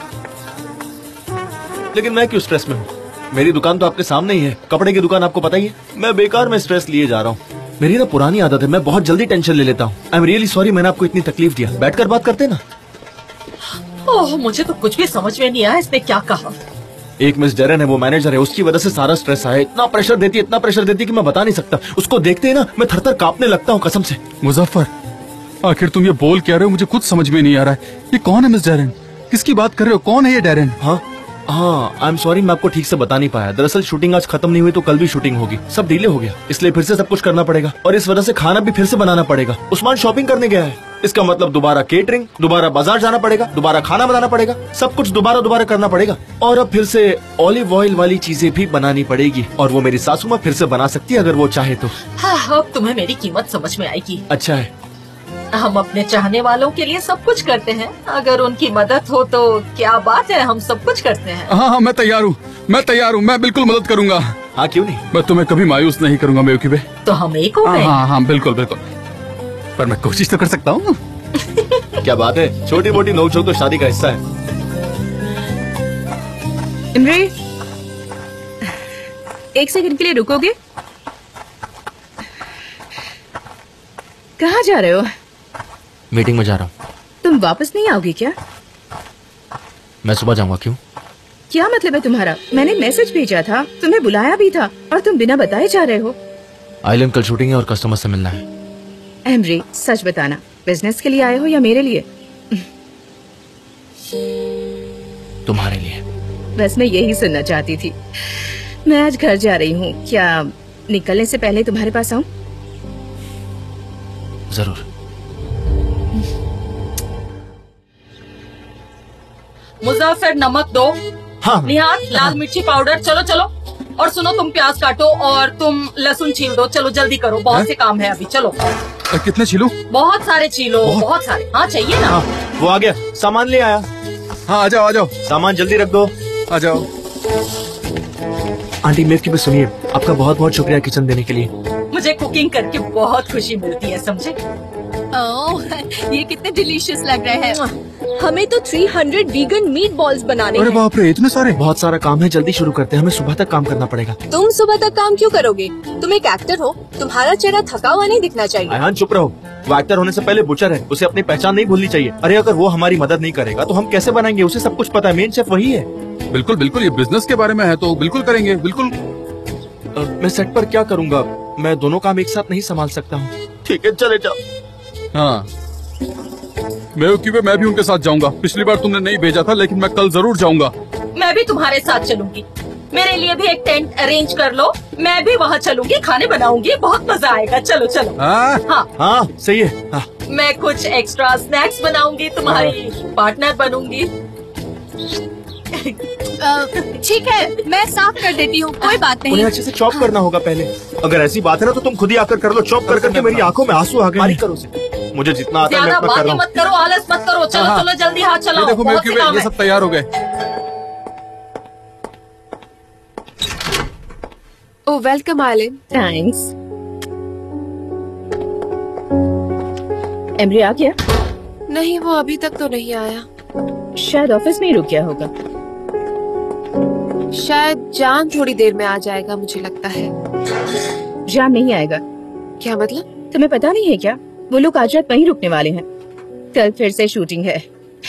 लेकिन मैं क्यों स्ट्रेस में हूँ? मेरी दुकान तो आपके सामने ही है, कपड़े की दुकान, आपको पता ही है। मैं बेकार में स्ट्रेस लिए जा रहा हूँ। मेरी ना पुरानी आदत है, मैं बहुत जल्दी टेंशन ले लेता हूँ। आई एम रियली सॉरी, मैंने आपको इतनी तकलीफ दिया। बैठकर बात करते ना। ओह, मुझे तो कुछ भी समझ में नहीं आया इसने क्या कहा। एक मिस डेरन है, वो मैनेजर है, उसकी वजह से सारा स्ट्रेस आया। इतना प्रेशर देती है, इतना प्रेशर देती है कि मैं बता नहीं सकता। उसको देखते ही ना मैं थर थर कांपने लगता हूँ, कसम से। मुजफ्फर, आखिर तुम ये बोल क्या रहे हो? मुझे कुछ समझ में नहीं आ रहा है। ये कौन है मिस डेरन? किसकी बात कर रहे हो? कौन है ये डेरन? हाँ हाँ, आई एम सॉरी, मैं आपको ठीक से बता नहीं पाया। दरअसल शूटिंग आज खत्म नहीं हुई तो कल भी शूटिंग होगी, सब डिले हो गया, इसलिए फिर से सब कुछ करना पड़ेगा और इस वजह से खाना भी फिर से बनाना पड़ेगा। उस्मान शॉपिंग करने गया है, इसका मतलब दोबारा केटरिंग, दोबारा बाजार जाना पड़ेगा, दोबारा खाना बनाना पड़ेगा, सब कुछ दोबारा दोबारा करना पड़ेगा। और अब फिर से ऑलिव ऑयल वाली चीजें भी बनानी पड़ेगी और वो मेरी सासू माँ फिर से बना सकती है अगर वो चाहे तो। हाँ, अब तुम्हें मेरी कीमत समझ में आएगी। अच्छा है, हम अपने चाहने वालों के लिए सब कुछ करते हैं, अगर उनकी मदद हो तो क्या बात है, हम सब कुछ करते हैं। हाँ हाँ, मैं तैयार हूँ, मैं तैयार हूँ, मैं बिल्कुल मदद करूँगा। हाँ क्यों नहीं, मैं तुम्हें कभी मायूस नहीं करूँगा मेवकीबे। तो हम एक हो गए। हाँ हाँ बिल्कुल बिल्कुल, पर मैं कोशिश तो कर सकता हूँ। क्या बात है, छोटी मोटी नोक-झोंक तो शादी का हिस्सा है। इमरे, एक सेकंड के लिए रुकोगे? कहाँ जा रहे हो? मीटिंग में जा रहा हूँ। तुम वापस नहीं आओगे क्या? मैं सुबह जाऊंगा। क्यों? क्या मतलब है तुम्हारा? मैंने मैसेज भेजा था, तुम्हें बुलाया भी था और तुम बिना बताए जा रहे हो। आइलैंड कल शूटिंग है और कस्टमर से मिलना है। एमरी, सच बताना, बिजनेस के लिए आए हो या मेरे लिए? तुम्हारे लिए। बस मैं यही सुनना चाहती थी। मैं आज घर जा रही हूँ, क्या निकलने से पहले तुम्हारे पास आऊँ? जरूर। मुजफ्फर, नमक दो। हाँ। निहात, लाल मिर्ची पाउडर। चलो चलो, और सुनो, तुम प्याज काटो और तुम लहसुन छील दो। चलो जल्दी करो, बहुत से काम है अभी। चलो। कितने छीलूं? बहुत सारे छीलो, बहुत सारे। हाँ चाहिए ना। हाँ, वो आ गया, सामान ले आया। हाँ आ जाओ आ जाओ, सामान जल्दी रख दो। आ जाओ। आंटी मेवकी भी सुनिए, आपका बहुत बहुत शुक्रिया किचन देने के लिए। मुझे कुकिंग करके बहुत खुशी मिलती है, समझे? ओह, ये कितने डिलीशियस लग रहे हैं। हमें तो तीन सौ वीगन मीट बॉल्स बनाने अरे हैं। बाप रे, इतने सारे। बहुत सारा काम है, जल्दी शुरू करते हैं, हमें सुबह तक काम करना पड़ेगा। तुम सुबह तक काम क्यों करोगे? तुम एक एक्टर हो, तुम्हारा चेहरा थका हुआ नहीं दिखना चाहिए। आयान चुप रहो, वो एक्टर होने से पहले बुचर है, उसे अपनी पहचान नहीं भूलनी चाहिए। अरे अगर वो हमारी मदद नहीं करेगा तो हम कैसे बनाएंगे? उसे सब कुछ पता है, मेन शेफ वही है। बिल्कुल बिल्कुल, ये बिजनेस के बारे में है तो बिल्कुल करेंगे, बिल्कुल। आ, मैं सेट पर क्या करूँगा? मैं दोनों काम एक साथ नहीं संभाल सकता हूँ। ठीक है चले जाओ। हाँ, मेवकीबे, मैं भी उनके साथ जाऊंगा। पिछली बार तुमने नहीं भेजा था, लेकिन मैं कल जरूर जाऊंगा। मैं भी तुम्हारे साथ चलूंगी। मेरे लिए भी एक टेंट अरेंज कर लो, मैं भी वहाँ चलूंगी, खाने बनाऊंगी, बहुत मजा आएगा। चलो चलो। हाँ हाँ, हाँ सही है। हाँ। मैं कुछ एक्स्ट्रा स्नैक्स बनाऊंगी, तुम्हारी पार्टनर बनूंगी। ठीक है, मैं साफ कर देती हूँ, कोई बात नहीं। उन्हें अच्छे से चॉप करना होगा पहले। अगर ऐसी बात है ना तो तुम खुद ही आकर कर लो। चॉप कर करके मेरी आंखों में आंसू आ गए। बारीक करो उसे। मुझे जितना आता है मैं ज्यादा उतना कर बातें रहा हूँ। मत करो, आलस मत करो। चलो हाँ, चलो जल्दी हाथ ये चलाओ, देखो बहुत से मेवकीबे, काम ये है। सब तैयार हो गए। Oh welcome island. Thanks. Emre आ गया? नहीं, वो अभी तक तो नहीं आया। शायद ऑफिस में ही रुक गया होगा। शायद जान थोड़ी देर में आ जाएगा, मुझे लगता है। जान नहीं आएगा। क्या मतलब? तुम्हें पता नहीं है क्या? वो लोग आज रात वहीं रुकने वाले हैं, कल फिर से शूटिंग है।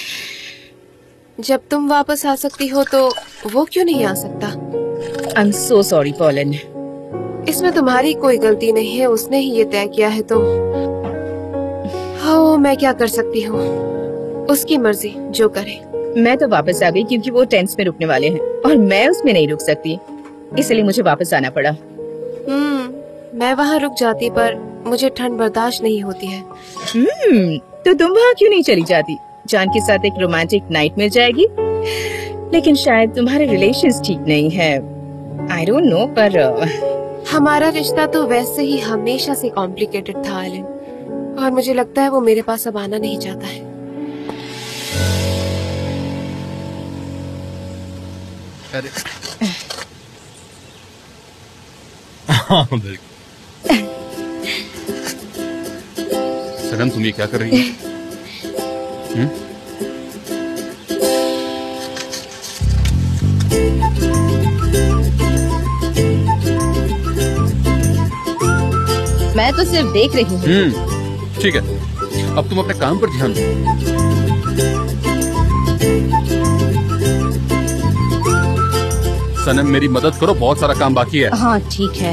जब तुम वापस आ सकती हो तो वो क्यों नहीं आ सकता? I am so sorry Polen. इसमें तुम्हारी कोई गलती नहीं है, उसने ही ये तय किया है तो हाँ, मैं क्या कर सकती हूँ, उसकी मर्जी, जो करे। मैं तो वापस आ गई क्योंकि वो टेंट्स में रुकने वाले हैं और मैं उसमें नहीं रुक सकती, इसलिए मुझे वापस आना पड़ा। हम्म, मैं वहाँ रुक जाती पर मुझे ठंड बर्दाश्त नहीं होती है। हम्म, तो तुम वहाँ क्यों नहीं चली जाती? जान के साथ एक रोमांटिक नाइट मिल जाएगी। लेकिन शायद तुम्हारे रिलेशंस ठीक नहीं है, आई डोंट नो, पर हमारा रिश्ता तो वैसे ही हमेशा से कॉम्प्लिकेटेड था आइलैंड, और मुझे लगता है वो मेरे पास अब आना नहीं चाहता है। अरे हाँ बिल्कुल। सनम, तुम ये क्या कर रही हो? हम्म? मैं तो सिर्फ देख रही हूँ। हम्म, ठीक है, अब तुम अपने काम पर ध्यान दो। सनम, मेरी मदद करो, बहुत सारा काम बाकी है। हाँ ठीक है।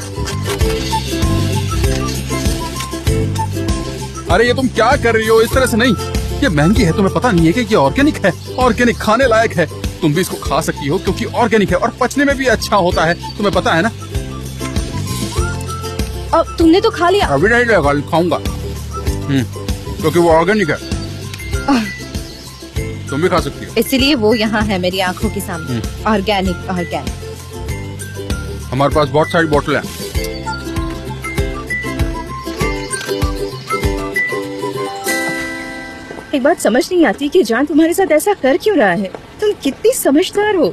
अरे ये तुम क्या कर रही हो? इस तरह से नहीं, ये महंगी है, तुम्हें पता नहीं है कि ये ऑर्गेनिक है, ऑर्गेनिक खाने लायक है। तुम भी इसको खा सकती हो क्योंकि ऑर्गेनिक है और पचने में भी अच्छा होता है, तुम्हें पता है ना। अब तुमने तो खा लिया। अभी नहीं लेगा, खाऊंगा क्योंकि वो ऑर्गेनिक है। तुम भी खा सकती हो। इसलिए वो यहाँ है मेरी आंखों के सामने। Organic organic. हमारे पास बहुत सारी बोतल है। एक बात समझ नहीं आती कि जान तुम्हारे साथ ऐसा कर क्यों रहा है। तुम कितनी समझदार हो।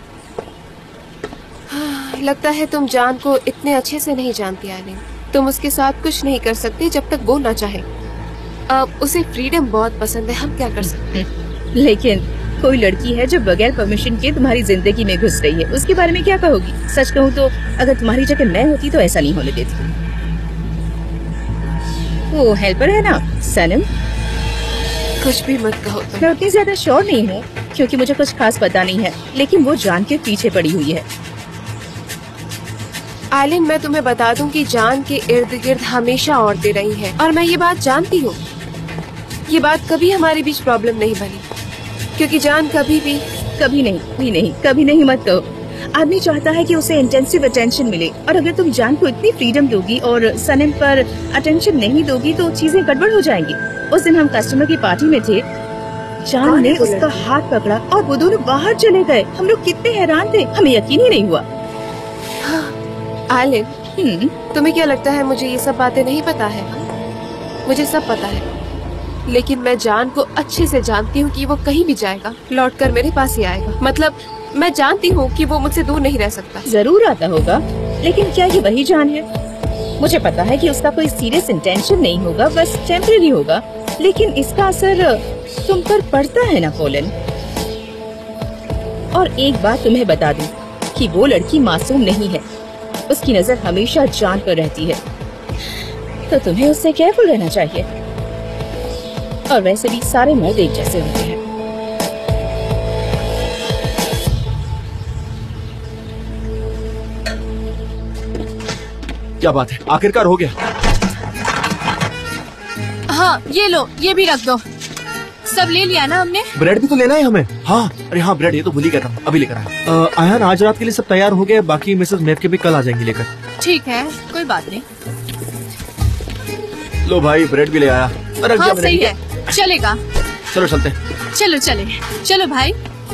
हाँ, लगता है तुम जान को इतने अच्छे से नहीं जानती आलिन। तुम उसके साथ कुछ नहीं कर सकती जब तक वो ना चाहे। अब उसे फ्रीडम बहुत पसंद है, हम क्या कर सकते हैं। लेकिन कोई लड़की है जो बगैर परमिशन के तुम्हारी जिंदगी में घुस रही है, उसके बारे में क्या कहोगी? सच कहूँ तो अगर तुम्हारी जगह मैं होती तो ऐसा नहीं होने देती। वो हेल्पर है ना सनम, कुछ भी मत कहो तुम। मैं उतनी ज्यादा श्योर नहीं हूँ क्योंकि मुझे कुछ खास पता नहीं है, लेकिन वो जान के पीछे पड़ी हुई है। आलिन, मैं तुम्हें बता दूं कि जान के इर्द गिर्द हमेशा औरतें रही हैं और मैं ये बात जानती हूँ। ये बात कभी हमारे बीच प्रॉब्लम नहीं बनी क्योंकि जान कभी भी कभी नहीं कभी नहीं कभी नहीं मत कहो। आदमी चाहता है कि उसे इंटेंसिव अटेंशन मिले, और अगर तुम जान को इतनी फ्रीडम दोगी और सनम पर अटेंशन नहीं दोगी तो चीजें गड़बड़ हो जाएंगी। उस दिन हम कस्टमर की पार्टी में थे, जान ने उसका हाथ पकड़ा और वो दोनों बाहर चले गए। हम लोग कितने हैरान थे, हमें यकीन ही नहीं हुआ। आलिन, तुम्हें क्या लगता है मुझे ये सब बातें नहीं पता है? मुझे सब पता है, लेकिन मैं जान को अच्छे से जानती हूँ कि वो कहीं भी जाएगा लौटकर मेरे पास ही आएगा। मतलब मैं जानती हूँ कि वो मुझसे दूर नहीं रह सकता। जरूर आता होगा, लेकिन क्या ये वही जान है? मुझे पता है कि उसका कोई सीरियस इंटेंशन नहीं होगा, बस टेम्परेरी होगा, लेकिन इसका असर तुम पर पड़ता है ना कोलिन। और एक बात तुम्हें बता दूं कि वो लड़की मासूम नहीं है, उसकी नजर हमेशा जान पर रहती है, तो तुम्हें उससे केयरफुल रहना चाहिए। और वैसे भी सारे मर्द एक जैसे होते हैं। क्या बात है, आखिरकार हो गया। हाँ, ये लो, ये भी रख दो। सब ले लिया ना हमने? ब्रेड भी तो लेना है हमें। हाँ, अरे हाँ, ब्रेड ये तो भूल ही गया था, अभी लेकर आया। आयान, आज रात के लिए सब तैयार हो गए, बाकी मिसेस मेव के भी कल आ जाएंगी लेकर। ठीक है, कोई बात नहीं। लो भाई, ब्रेड भी ले आया। अरे हाँ, सही है, चलेगा। चलो चलते हैं। चलो चले, चलो भाई।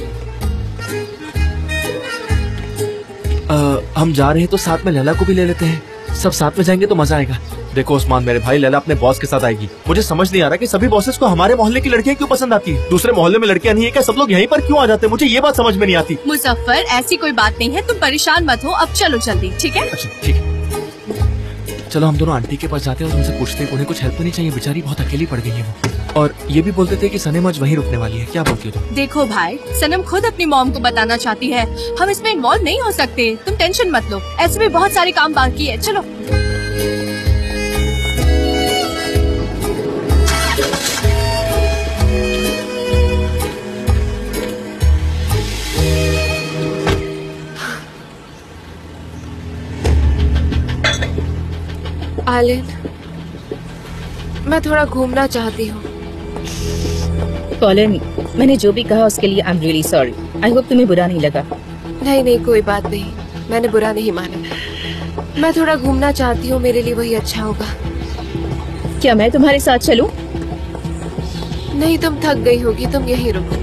आ, हम जा रहे हैं तो साथ में लैला को भी ले लेते हैं, सब साथ में जाएंगे तो मजा आएगा। देखो उस्मान मेरे भाई, लैला अपने बॉस के साथ आएगी। मुझे समझ नहीं आ रहा कि सभी बॉसेस को हमारे मोहल्ले की लड़कियां क्यों पसंद आती है, दूसरे मोहल्ले में लड़कियां नहीं है क्या? सब लोग यहीं पर क्यों आ जाते हैं? मुझे ये बात समझ में नहीं आती। मुजफ्फर, ऐसी कोई बात नहीं है, तुम परेशान मत हो। अब चलो जल्दी, ठीक है? अच्छा ठीक है, चलो हम दोनों आंटी के पास जाते हैं और उनसे पूछते हैं उन्हें कुछ हेल्प तो नहीं चाहिए, बेचारी बहुत अकेली पड़ गई है वो। और ये भी बोलते थे कि सनम आज वहीं रुकने वाली है, क्या बोलती हो तुम? देखो भाई, सनम खुद अपनी मॉम को बताना चाहती है, हम इसमें इन्वॉल्व नहीं हो सकते। तुम टेंशन मत लो, ऐसे भी बहुत सारे काम बाकी है। चलो। आलिन, मैं थोड़ा घूमना चाहती हूँ। कॉलिन, मैंने जो भी कहा उसके लिए I am really sorry. I hope तुम्हें बुरा नहीं लगा। नहीं नहीं, कोई बात नहीं, मैंने बुरा नहीं माना। मैं थोड़ा घूमना चाहती हूँ, मेरे लिए वही अच्छा होगा। क्या मैं तुम्हारे साथ चलूं? नहीं, तुम थक गई होगी, तुम यहीं रुको।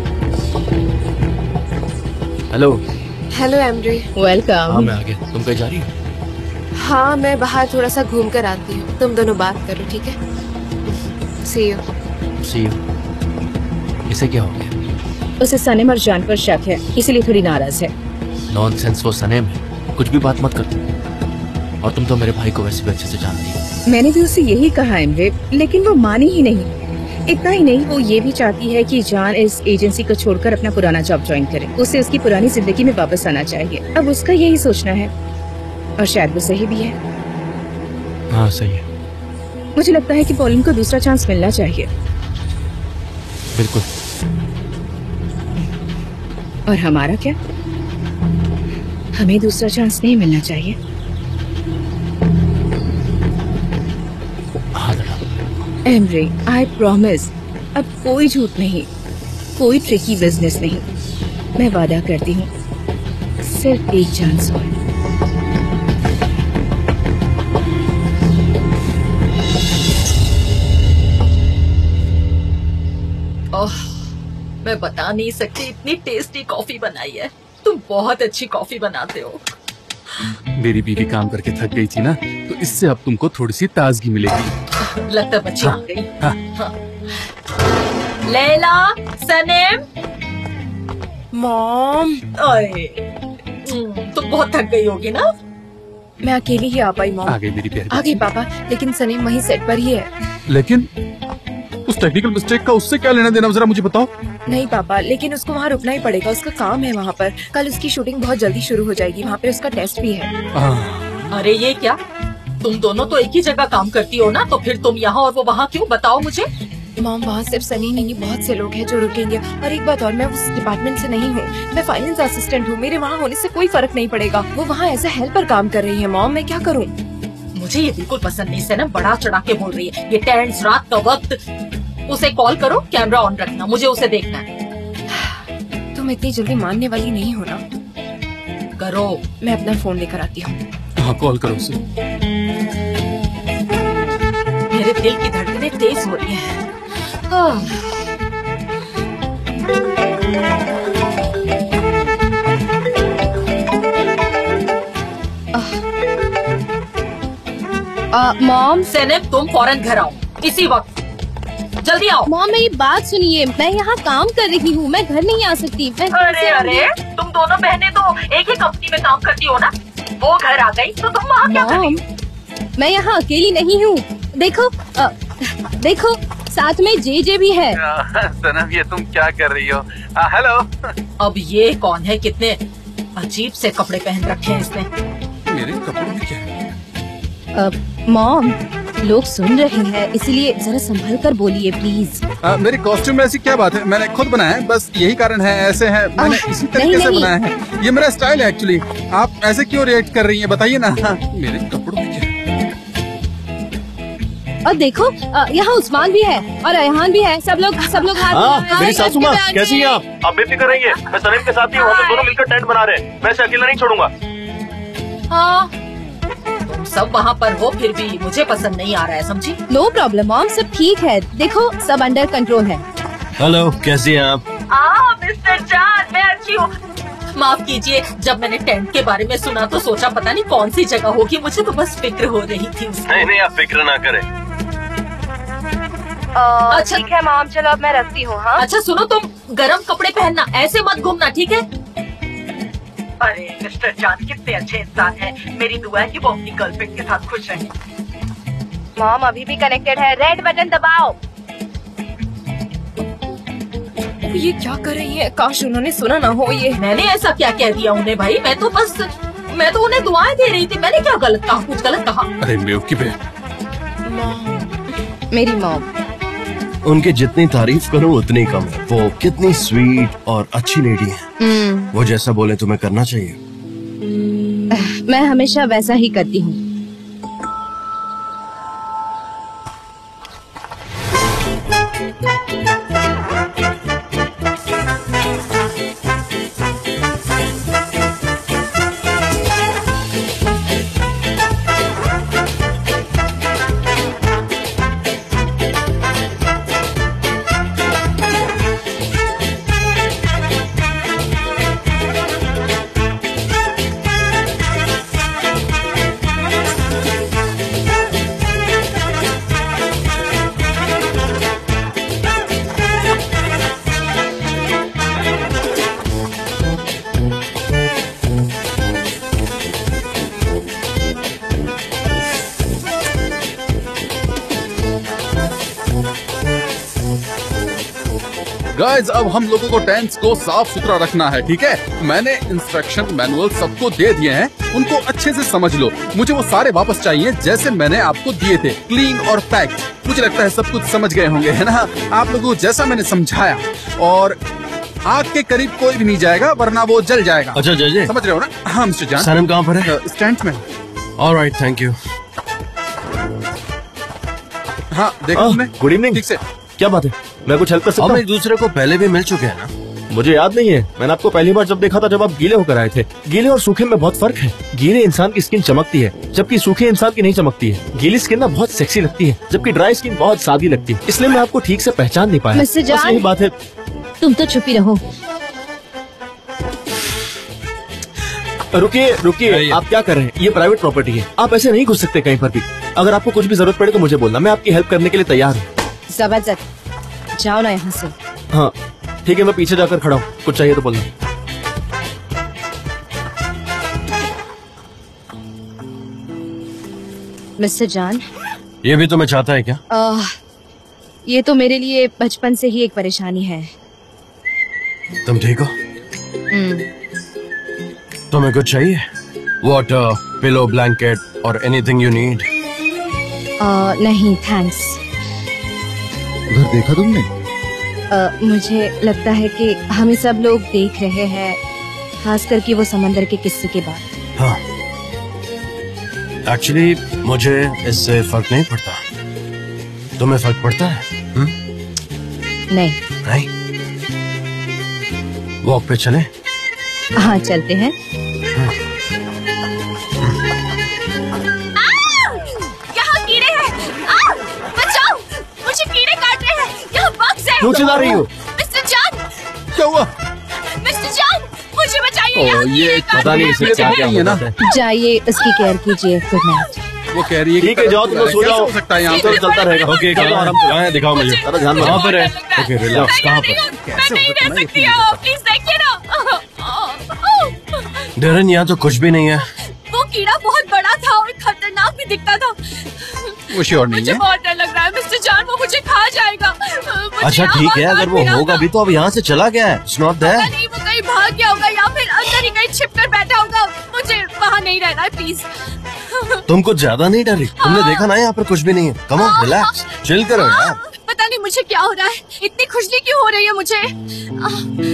हेलो। Hello Emre. वेलकम। हाँ मैं आ गया, तुम कहीं जा रही हो? हाँ, मैं बाहर थोड़ा सा घूम कर आती हूँ, तुम दोनों बात करो, ठीक है? See you. See you. इसे क्या हो गया? उसे सनम और जान पर शक है, इसीलिए थोड़ी नाराज है। नॉनसेंस, वो सनम है, कुछ भी बात मत कर। और तुम तो मेरे भाई को वैसे भी अच्छे से जानती हो। मैंने भी उसे यही कहा इमरे, लेकिन वो मानी ही नहीं। इतना ही नहीं, वो ये भी चाहती है कि जान इस एजेंसी को छोड़कर अपना पुराना जॉब ज्वाइन करे। उसे उसकी पुरानी जिंदगी में वापस आना चाहिए। अब उसका यही सोचना है, और शायद वो सही भी है। हाँ सही है। मुझे लगता है कि पॉलिन को दूसरा चांस मिलना चाहिए। बिल्कुल। और हमारा क्या? हमें दूसरा चांस नहीं मिलना चाहिए। एमरे, आई प्रॉमिस, अब कोई झूठ नहीं, कोई ट्रिकी बिजनेस नहीं। मैं वादा करती हूँ, सिर्फ एक चांस और। ओह, मैं बता नहीं सकती, इतनी टेस्टी कॉफी बनाई है। तुम बहुत अच्छी कॉफी बनाते हो। मेरी बीवी काम करके थक गई थी ना, तो इससे अब तुमको थोड़ी सी ताजगी मिलेगी। लगता बच्ची हाँ, आ गई। हाँ। हाँ। लैला, सनेम, मॉम, ओए, तुम बहुत थक गई होगी ना? मैं अकेली ही आ पाई मॉम। आ गई मेरी प्यारी। आ गई पापा, लेकिन सनीम वहीं सेट पर ही है। लेकिन उस टेक्निकल मिस्टेक का उससे क्या लेना देना, जरा मुझे बताओ। नहीं पापा, लेकिन उसको वहाँ रुकना ही पड़ेगा, उसका काम है वहाँ पर। कल उसकी शूटिंग बहुत जल्दी शुरू हो जाएगी, वहाँ पे उसका टेस्ट भी है। अरे ये क्या, तुम दोनों तो एक ही जगह काम करती हो ना, तो फिर तुम यहाँ और वो वहाँ क्यों, बताओ मुझे। मॉम, वहाँ सिर्फ सनी नहीं, बहुत से लोग हैं जो रुकेंगे। और एक बात और, मैं उस डिपार्टमेंट से नहीं हूँ, मैं फाइनेंस असिस्टेंट हूँ। मेरे वहाँ होने से कोई फर्क नहीं पड़ेगा। वो वहाँ एज ए हेल्पर काम कर रही है। मॉम, मैं क्या करूँ? मुझे ये बिल्कुल पसंद नहीं। सनम बड़ा चढ़ा के बोल रही है। ये टेंस रात का वक्त, उसे कॉल करो, कैमरा ऑन रखना, मुझे उसे देखना है। तुम इतनी जल्दी मानने वाली नहीं हो ना? करो। मैं अपना फोन लेकर आती हूँ। हाँ, कॉल करो उसे। मेरे दिल की धड़कनें तेज हो रही हैं। मॉम, सैनब, तुम फौरन घर आओ, इसी वक्त, जल्दी आओ। मॉम, मेरी बात सुनिए, मैं यहाँ काम कर रही हूँ, मैं घर नहीं आ सकती। मैं अरे अरे, तुम दोनों बहनें तो एक ही कंपनी में काम करती हो ना? वो घर आ गई तो तुम वहाँ क्या कर रही हो? मैं यहाँ अकेली नहीं हूँ। देखो, आ, देखो, साथ में जे जे भी है। सनम, ये तुम क्या कर रही हो? हेलो। अब ये कौन है? कितने अजीब से कपड़े पहन रखे हैं इसने। मेरे कपड़ों में क्या है? मॉम, लोग सुन रहे हैं, इसलिए जरा संभल कर बोलिए प्लीज। आ, मेरी कॉस्ट्यूम में ऐसी क्या बात है? मैंने खुद बनाया है, बस यही कारण है, ऐसे है, मैंने आ, इसी तरीके नहीं, से नहीं। बनाया है। ये मेरा स्टाइल है एक्चुअली। आप ऐसे क्यों रिएक्ट कर रही हैं, बताइए ना। मेरे कपड़ों में क्या है? और देखो, आ, यहाँ उस्मान भी है और रेहान भी है। सब लोग सब लोग हाथ हाँ, हाथ मेरी सासू माँ, करके कैसी हैं आप? आप बेफिक्र रहिए, मैं सलीम के साथ ही हूँ, हम लोग दोनों मिलकर टेंट बना रहे हैं। मैं इसे अकेला नहीं छोड़ूंगा। हाँ, तुम सब वहाँ पर हो, फिर भी मुझे पसंद नहीं आ रहा है, समझी? नो प्रॉब्लम मॉम, सब ठीक है। देखो, सब अंडर कंट्रोल है। हेलो, कैसी हैं आप? आ, मिस्टर जान, मैं अच्छी हूँ। माफ कीजिए, जब मैंने टेंट के बारे में सुना तो सोचा पता नहीं कौन सी जगह होगी, मुझे तो बस फिक्र हो रही थी। नहीं नहीं, आप फिक्र ना करें। अच्छा ठीक है मॉम, चलो अब मैं रखती हूँ। हाँ, अच्छा सुनो, तुम गरम कपड़े पहनना, ऐसे मत घूमना, ठीक है? अरे मिस्टर जान कितने अच्छे इंसान हैं। मेरी दुआ है कि वो अपनी गर्लफ्रेंड के साथ खुश रहें। मॉम अभी भी कनेक्टेड है, रेड बटन दबाओ। ये क्या कर रही है? काश उन्होंने सुना ना हो। ये मैंने ऐसा क्या कह दिया उन्हें भाई? मैं तो बस मैं तो उन्हें दुआएं दे रही थी। मैंने क्या गलत कहा? कुछ गलत कहा? अरे बेवकूफ है। मेरी मॉम, उनकी जितनी तारीफ करूं उतनी कम है। वो कितनी स्वीट और अच्छी लेडी है। वो जैसा बोले तुम्हें करना चाहिए। मैं हमेशा वैसा ही करती हूँ। गाइस, अब हम लोगों को टेंट्स को साफ सुथरा रखना है, ठीक है? मैंने इंस्ट्रक्शन मैनुअल सबको दे दिए हैं, उनको अच्छे से समझ लो। मुझे वो सारे वापस चाहिए जैसे मैंने आपको दिए थे, क्लीन और पैक। मुझे लगता है सब कुछ समझ गए होंगे, है ना? आप लोगों को जैसा मैंने समझाया। और आग के करीब कोई भी नहीं जाएगा, वरना वो जल जाएगा। अच्छा जय, समझ रहे हो ना? हाँ मिस्टर जान। सनम कहाँ पर है? स्टैंड में। All right, thank you. हाँ देखो तुमने। Good evening. ठीक से। क्या बात है? मैं कुछ हेल्प कर सकता हम हूँ? एक दूसरे को पहले भी मिल चुके हैं ना? मुझे याद नहीं है, मैंने आपको पहली बार जब देखा था जब आप गीले होकर आए थे। गीले और सूखे में बहुत फर्क है। गीले इंसान की स्किन चमकती है जबकि सूखे इंसान की नहीं चमकती है। गीली स्किन ना बहुत सेक्सी लगती है जबकि ड्राई स्किन बहुत सादी लगती है, इसलिए मैं आपको ठीक से पहचान नहीं पाया। मिस्टर जान, बस यही बात है। तुम तो चुप ही रहो। रुकिए रुकिए, आप क्या कर रहे हैं? ये प्राइवेट प्रॉपर्टी है, आप ऐसे नहीं घुस सकते कहीं पर भी। अगर आपको कुछ भी जरूरत पड़े तो मुझे बोलना, मैं आपकी हेल्प करने के लिए तैयार हूँ। जबरदस्त, जाओ ना यहाँ से। हाँ ठीक है, मैं पीछे जाकर खड़ा हूँ, कुछ चाहिए तो बोलना। मिस्टर जान, ये भी तुम्हें चाहता है क्या? आ, ये तो मेरे लिए बचपन से ही एक परेशानी है। तुम ठीक हो? हम्म, तुम्हें कुछ चाहिए? वाटर, पिलो, ब्लैंकेट और एनीथिंग यू नीड? नहीं थैंक्स। घर देखा तुमने? आ, मुझे लगता है कि हमें सब लोग देख रहे हैं, खास करके वो समंदर के किस्से के बाद। हाँ, एक्चुअली मुझे इससे फर्क नहीं पड़ता। तुम्हें फर्क पड़ता है? हुँ? नहीं। नहीं? वॉक पे चले? हाँ चलते हैं। यहाँ कीड़े हैं। आ, बचाओ, मुझे कीड़े काट रहे हैं। यहाँ बग्स हैं। क्यों चिल्ला रही हो? मिस्टर जान, क्या हुआ? मिस्टर जान, मुझे बचाइए। यहाँ ये कीड़े काट पता रहे नहीं हैं, इसे क्या क्या बचाइए। है ना। जाइए, उसकी केयर कीजिए। Good night. वो कह रही है ठीक है, जाओ तुम सो जाओ। हो सकता है यहाँ चल चलता रहेगा। ओके, कहाँ है? दिखाओ मुझे। अरे ध्यान कहाँ रखो। पर है? Okay, relax. कहाँ पर? मैं नहीं रह सकती हूँ, प्लीज देखिए ना। डरन, यहाँ तो कुछ भी नहीं है। वो कीड़ा बहुत बड़ा था और खतरनाक भी दिखता था। वो श्योर नहीं मुझे है। बहुत डर लग रहा है मिस्टर जान, वो मुझे खा जाएगा। मुझे अच्छा यहाँ ठीक है, बहुत अगर वो डर होगा लगा। भी तो अब यहाँ से चला गया है। It's not there. पता नहीं वो कहीं भाग गया होगा या फिर अंदर ही कहीं छिप कर बैठा होगा। मुझे वहाँ नहीं रहना है, प्लीज। तुम कुछ ज्यादा नहीं डर रही? तुमने देखा ना यहाँ पर कुछ भी नहीं है। कम ऑन, रिलैक्स, चिल करो यार। पता नहीं मुझे क्या हो रहा है, इतनी खुजली क्यों हो रही है मुझे।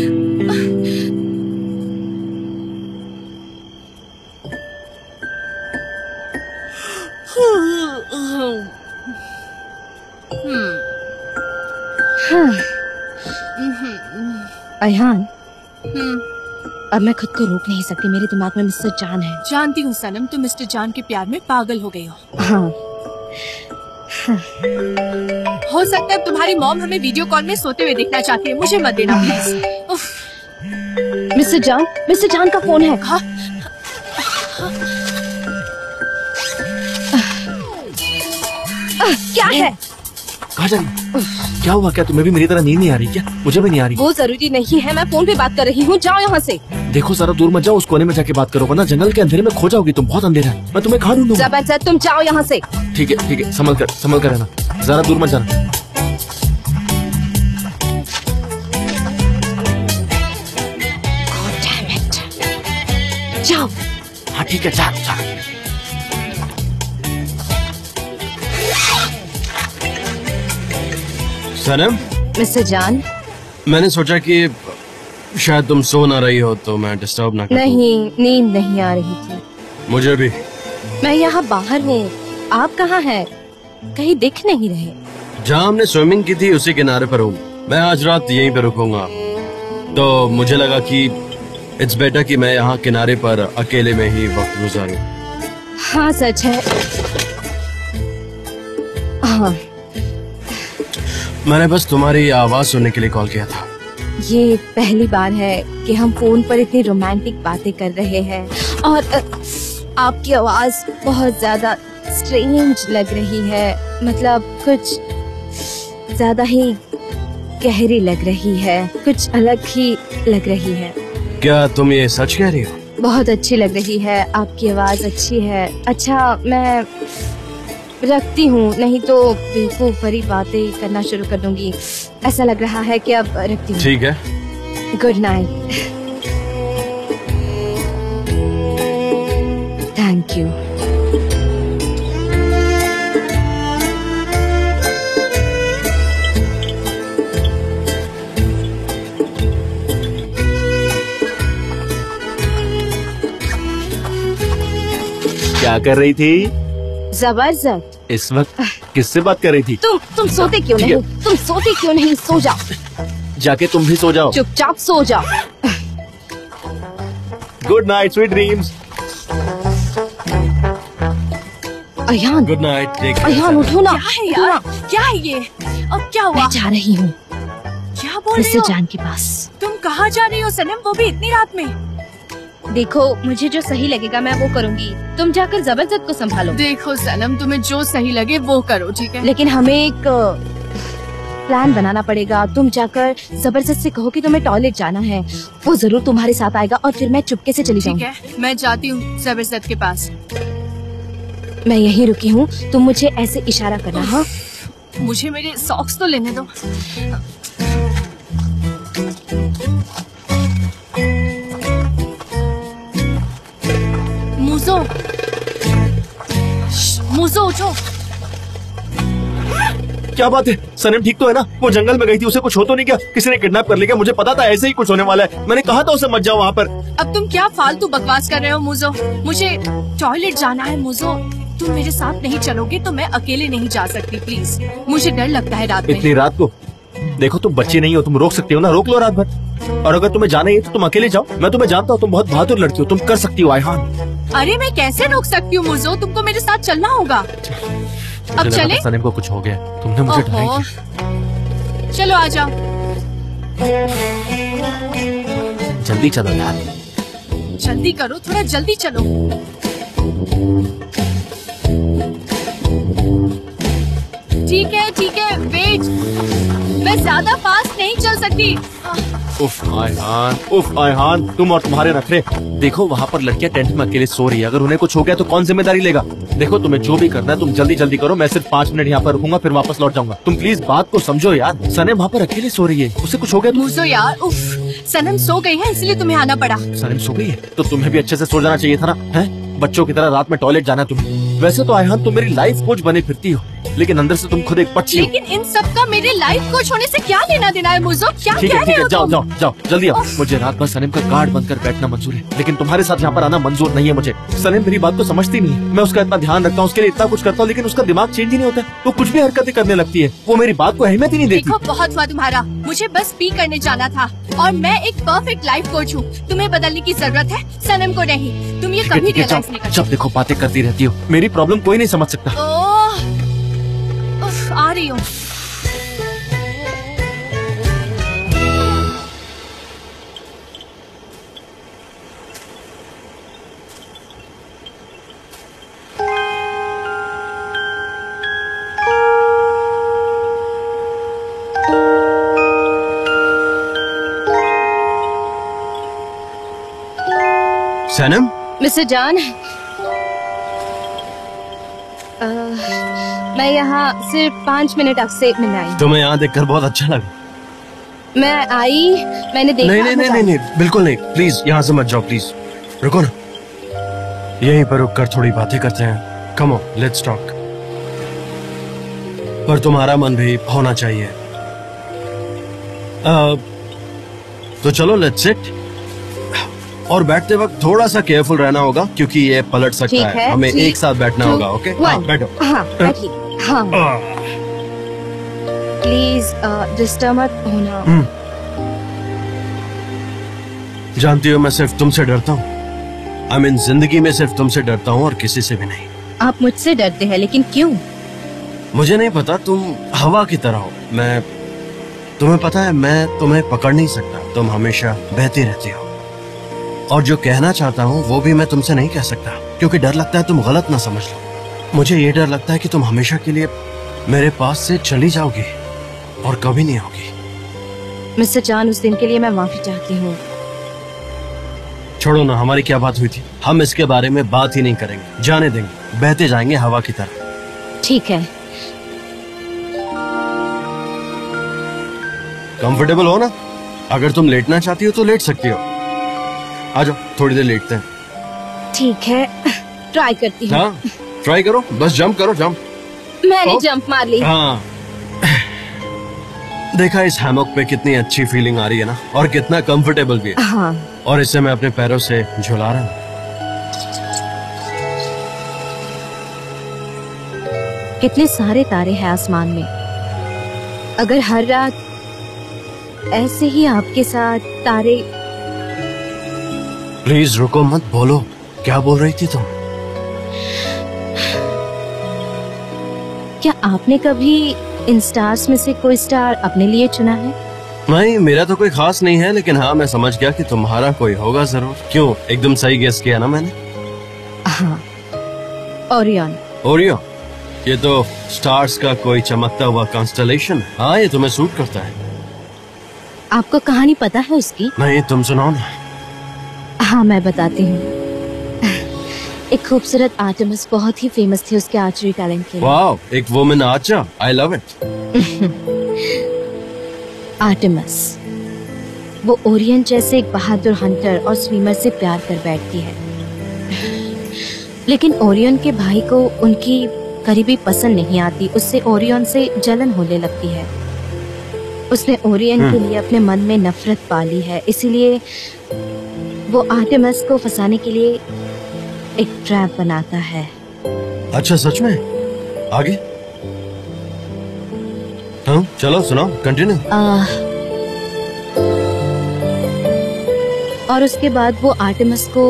अयहान, अब मैं खुद को रोक नहीं सकती, मेरे दिमाग में मिस्टर जान है। जानती हूँ सनम, तुम मिस्टर जान के प्यार में पागल हो गई हो। हाँ, हो सकता है तुम्हारी मॉम हमें वीडियो कॉल में सोते हुए देखना चाहती है। मुझे मत देना प्लीज। उफ, मिस्टर जान, मिस्टर जान का फोन है। हाँ? आह, क्या है? कहाँ जा रही? क्या हुआ? क्या तुम्हें भी मेरी तरह नींद नहीं आ रही क्या? मुझे भी नहीं आ रही। वो जरूरी नहीं है, मैं फोन पे बात कर रही हूँ। जाओ यहाँ से। देखो जरा दूर मत जाओ, उस कोने में जाके बात करो वरना जंगल के अंधेरे में खो जाओगी तुम। बहुत अंधेरा है, मैं तुम्हें कहाँ ढूंढूंगा? जबरदस्त, तुम जाओ यहाँ से। ठीक है ठीक है, संभल कर संभल कर रहना, जरा दूर मत जाना। God damn it. जाओ। हाँ ठीक है, जा जा। सनम, मिस्टर जान, मैंने सोचा कि शायद तुम सो ना रही हो तो मैं डिस्टर्ब ना करूं। नहीं, नींद नहीं आ रही थी। मुझे भी। मैं यहाँ बाहर हूँ, आप कहाँ हैं? कहीं दिख नहीं रहे। जहाँ हमने स्विमिंग की थी उसी किनारे पर हूँ। मैं आज रात यहीं पे रुकूंगा, तो मुझे लगा कि इट्स बेटर कि मैं यहाँ किनारे पर अकेले में ही वक्त गुजारूं। हाँ सच है। हाँ, मैंने बस तुम्हारी आवाज सुनने के लिए कॉल किया था। ये पहली बार है कि हम फोन पर इतनी रोमांटिक बातें कर रहे हैं और अ, आपकी आवाज बहुत ज्यादा स्ट्रेंज लग रही है। मतलब कुछ ज्यादा ही गहरी लग रही है, कुछ अलग ही लग रही है। क्या तुम ये सच कह रही हो? बहुत अच्छी लग रही है, आपकी आवाज अच्छी है। अच्छा, मैं रखती हूँ, नहीं तो बिल्कुल बड़ी बातें करना शुरू कर दूंगी। ऐसा लग रहा है कि अब रखती हूँ। ठीक है, गुड नाइट। Thank you. क्या कर रही थी? जबरदस्त। इस वक्त किससे बात कर रही थी? तुम तुम सोते क्यों ठीक नहीं? है। तुम सोते क्यों नहीं? सो जाओ। जाके तुम भी सो जाओ। चुपचाप सो जाओ। Good night, sweet dreams. Ayan, good night. Ayan उठो ना। क्या है यार? क्या है ये? अब क्या हुआ? मैं जा रही हूँ क्या बोल रही मिस्टर हो? जान के पास। तुम कहाँ जा रही हो सनम, वो भी इतनी रात में? देखो, मुझे जो सही लगेगा मैं वो करूँगी। तुम जाकर जबरदस्त को संभालो। देखो सनम, तुम्हें जो सही लगे वो करो, ठीक है? लेकिन हमें एक प्लान बनाना पड़ेगा। तुम जाकर जबरदस्त से कहो कि तुम्हें टॉयलेट जाना है। वो जरूर तुम्हारे साथ आएगा और फिर मैं चुपके से चली ठीक जाऊंगी। है, मैं जाती हूँ जबरदस्त के पास। मैं यहीं रुकी हूँ, तुम मुझे ऐसे इशारा करना। हाँ, मुझे मेरे सॉक्स तो लेने दो। मूजो, मूजो उठो। क्या बात है? सनम ठीक तो है ना? वो जंगल में गई थी, उसे कुछ हो तो नहीं क्या? किसी ने किडनैप कर लिया? मुझे पता था ऐसे ही कुछ होने वाला है। मैंने कहा था उसे मत जाओ वहाँ पर। अब तुम क्या फालतू बकवास कर रहे हो मूजो? मुझे टॉयलेट जाना है मूजो। तुम मेरे साथ नहीं चलोगे तो मैं अकेले नहीं जा सकती, प्लीज। मुझे डर लगता है रात में। इतनी रात को? देखो, तुम बच्चे नहीं हो, तुम रोक सकते हो ना, रोक लो रात भर। और अगर तुम्हें जाना ही है तो तुम अकेले जाओ। मैं तुम्हें जानता हूँ, तुम बहुत बहादुर लड़की हो, तुम कर सकती हो आयहान। अरे मैं कैसे रोक सकती हूँ मूजो? तुमको मेरे साथ चलना होगा। अब चले? सनम को कुछ हो गया, तुमने मुझे डराई ओहो। थी। चलो आ जाओ। जल्दी चलो यार। जल्दी करो, थोड़ा जल्दी चलो। ठीक है ठीक है, वेट। मैं ज्यादा फास्ट नहीं चल सकती। उफ आयहान, उफ आयहान, तुम और तुम्हारे नखरे। देखो, वहाँ पर लड़कियाँ टेंट में अकेले सो रही है। अगर उन्हें कुछ हो गया तो कौन जिम्मेदारी लेगा? देखो, तुम्हें जो भी करना है तुम जल्दी जल्दी करो। मैं सिर्फ पाँच मिनट यहाँ पर रुकूंगा, फिर वापस लौट जाऊंगा। तुम प्लीज बात को समझो यार। सनम वहाँ पर अकेले सो रही है, उसे कुछ हो गया तो? मूजो यार, उफ, सनम सो गई है इसलिए तुम्हें आना पड़ा। सनम सो गई है तो तुम्हें भी अच्छे से सो जाना चाहिए था ना? है बच्चों की तरह रात में टॉयलेट जाना तुम्हें। वैसे तो आयहान तुम मेरी लाइफ कोच बने फिरती हो, लेकिन अंदर से तुम खुद एक पक्षी हो। लेकिन इन सब का मेरे लाइफ कोच होने से क्या लेना देना है मूजो? क्या ठीक कह है, रहे ठीक है, हो जाओ तुम? जाओ जाओ, जल्दी आओ। मुझे रात भर सनम का गार्ड बनकर बैठना मंजूर है, लेकिन तुम्हारे साथ यहाँ पर आना मंजूर नहीं है मुझे। सनम मेरी बात को समझती नहीं है। मैं उसका इतना ध्यान रखता हूँ, उसके लिए इतना कुछ करता हूँ, लेकिन उसका दिमाग चेंज ही नहीं होता। वो कुछ भी हरकतें करने लगती है। वो मेरी बात को अहमियत ही नहीं देती। देखो, बहुत हुआ तुम्हारा। मुझे बस पी करने जाना था और मैं एक परफेक्ट लाइफ कोच हूँ। तुम्हें बदलने की जरूरत है, सनम को नहीं। तुम ये ठीक है, कभी ठीक है, रियलाइज नहीं जाओ। करते। जब देखो बातें करती रहती हो, मेरी प्रॉब्लम कोई नहीं समझ सकता। ओह, उफ, आ रही हूँ। सनम, मिस्टर जान, आ, मैं यहाँ सिर्फ पाँच मिनट आपसे मिलने आई। तुम्हें यहाँ देखकर बहुत अच्छा लगा। मैं आई, मैंने देखा। नहीं नहीं नहीं नहीं नहीं, बिल्कुल नहीं। प्लीज यहाँ से मत जाओ, प्लीज रुको ना। यहीं पर रुककर थोड़ी बातें करते हैं। Come on, let's talk. पर तुम्हारा मन भी होना चाहिए। आ, तो चलो लेट्स सिट। और बैठते वक्त थोड़ा सा केयरफुल रहना होगा क्योंकि ये पलट सकता ठीक है, है, हमें three, एक साथ बैठना two, होगा। ओके, हाँ, one। बैठो। हाँ, बैठिए। हाँ, प्लीज डिस्टर्ब मत होना। जानती हो, मैं सिर्फ तुमसे डरता हूँ। आई मीन, जिंदगी में सिर्फ तुमसे डरता हूँ और किसी से भी नहीं। आप मुझसे डरते हैं, लेकिन क्यों? मुझे नहीं पता, तुम हवा की तरह हो। मैं तुम्हें पता है, मैं तुम्हें पकड़ नहीं सकता। तुम हमेशा बहती रहती हो और जो कहना चाहता हूँ वो भी मैं तुमसे नहीं कह सकता क्योंकि डर लगता है तुम गलत ना समझ लो। मुझे ये डर लगता है कि तुम हमेशा के लिए मेरे पास से चली जाओगी और कभी नहीं आओगी। मिस्टर जान, उस दिन के लिए मैं माफी चाहती हूँ। छोड़ो ना, हमारी क्या बात हुई थी? हम इसके बारे में बात ही नहीं करेंगे, जाने देंगे, बहते जाएंगे हवा की तरह। ठीक है। कंफर्टेबल हो ना? अगर तुम लेटना चाहती हो तो लेट सकती हो। आ जाओ, थोड़ी देर लेटते हैं। ठीक है, ट्राई करती हूँ। हाँ, ट्राई करो, बस जंप करो, जंप। मैंने ओ, जंप मार ली। हाँ, देखा इस हैमॉक पे कितनी अच्छी फीलिंग आ रही है ना, और कितना कंफर्टेबल भी है। हाँ, और इसे मैं अपने पैरों से झुला रहा हूँ। कितने सारे तारे हैं आसमान में। अगर हर रात ऐसे ही आपके साथ तारे। प्लीज रुको मत, बोलो क्या बोल रही थी तुम? क्या आपने कभी इन स्टार्स में से कोई स्टार अपने लिए चुना है? नहीं, मेरा तो कोई खास नहीं है, लेकिन हाँ मैं समझ गया कि तुम्हारा कोई होगा जरूर। क्यों, एकदम सही गेस किया ना मैंने? हाँ, ओरियन। ओरियो, ये तो स्टार्स का कोई चमकता हुआ कॉन्स्टेलेशन है। हाँ, ये तुम्हें सूट करता है। आपको कहानी पता है उसकी? नहीं, तुम सुनाओ ना। हाँ, मैं बताती हूँ। एक खूबसूरत आर्टेमिस बहुत ही फेमस थी उसके आर्चरी टैलेंट के लिए। वाओ, एक women archer, I love it. Artemis, वो ओरियन जैसे एक बहादुर हंटर और स्विमर से प्यार कर बैठती है, लेकिन ओरियन के भाई को उनकी करीबी पसंद नहीं आती। उससे ओरियन से जलन होने लगती है। उसने ओरियन के लिए अपने मन में नफरत पाली है, इसीलिए वो आर्टेमिस को फंसाने के लिए एक ट्रैप बनाता है। अच्छा, सच में? आगे? हाँ, चलो सुनाओ, कंटिन्यू। और उसके बाद वो आर्टेमिस को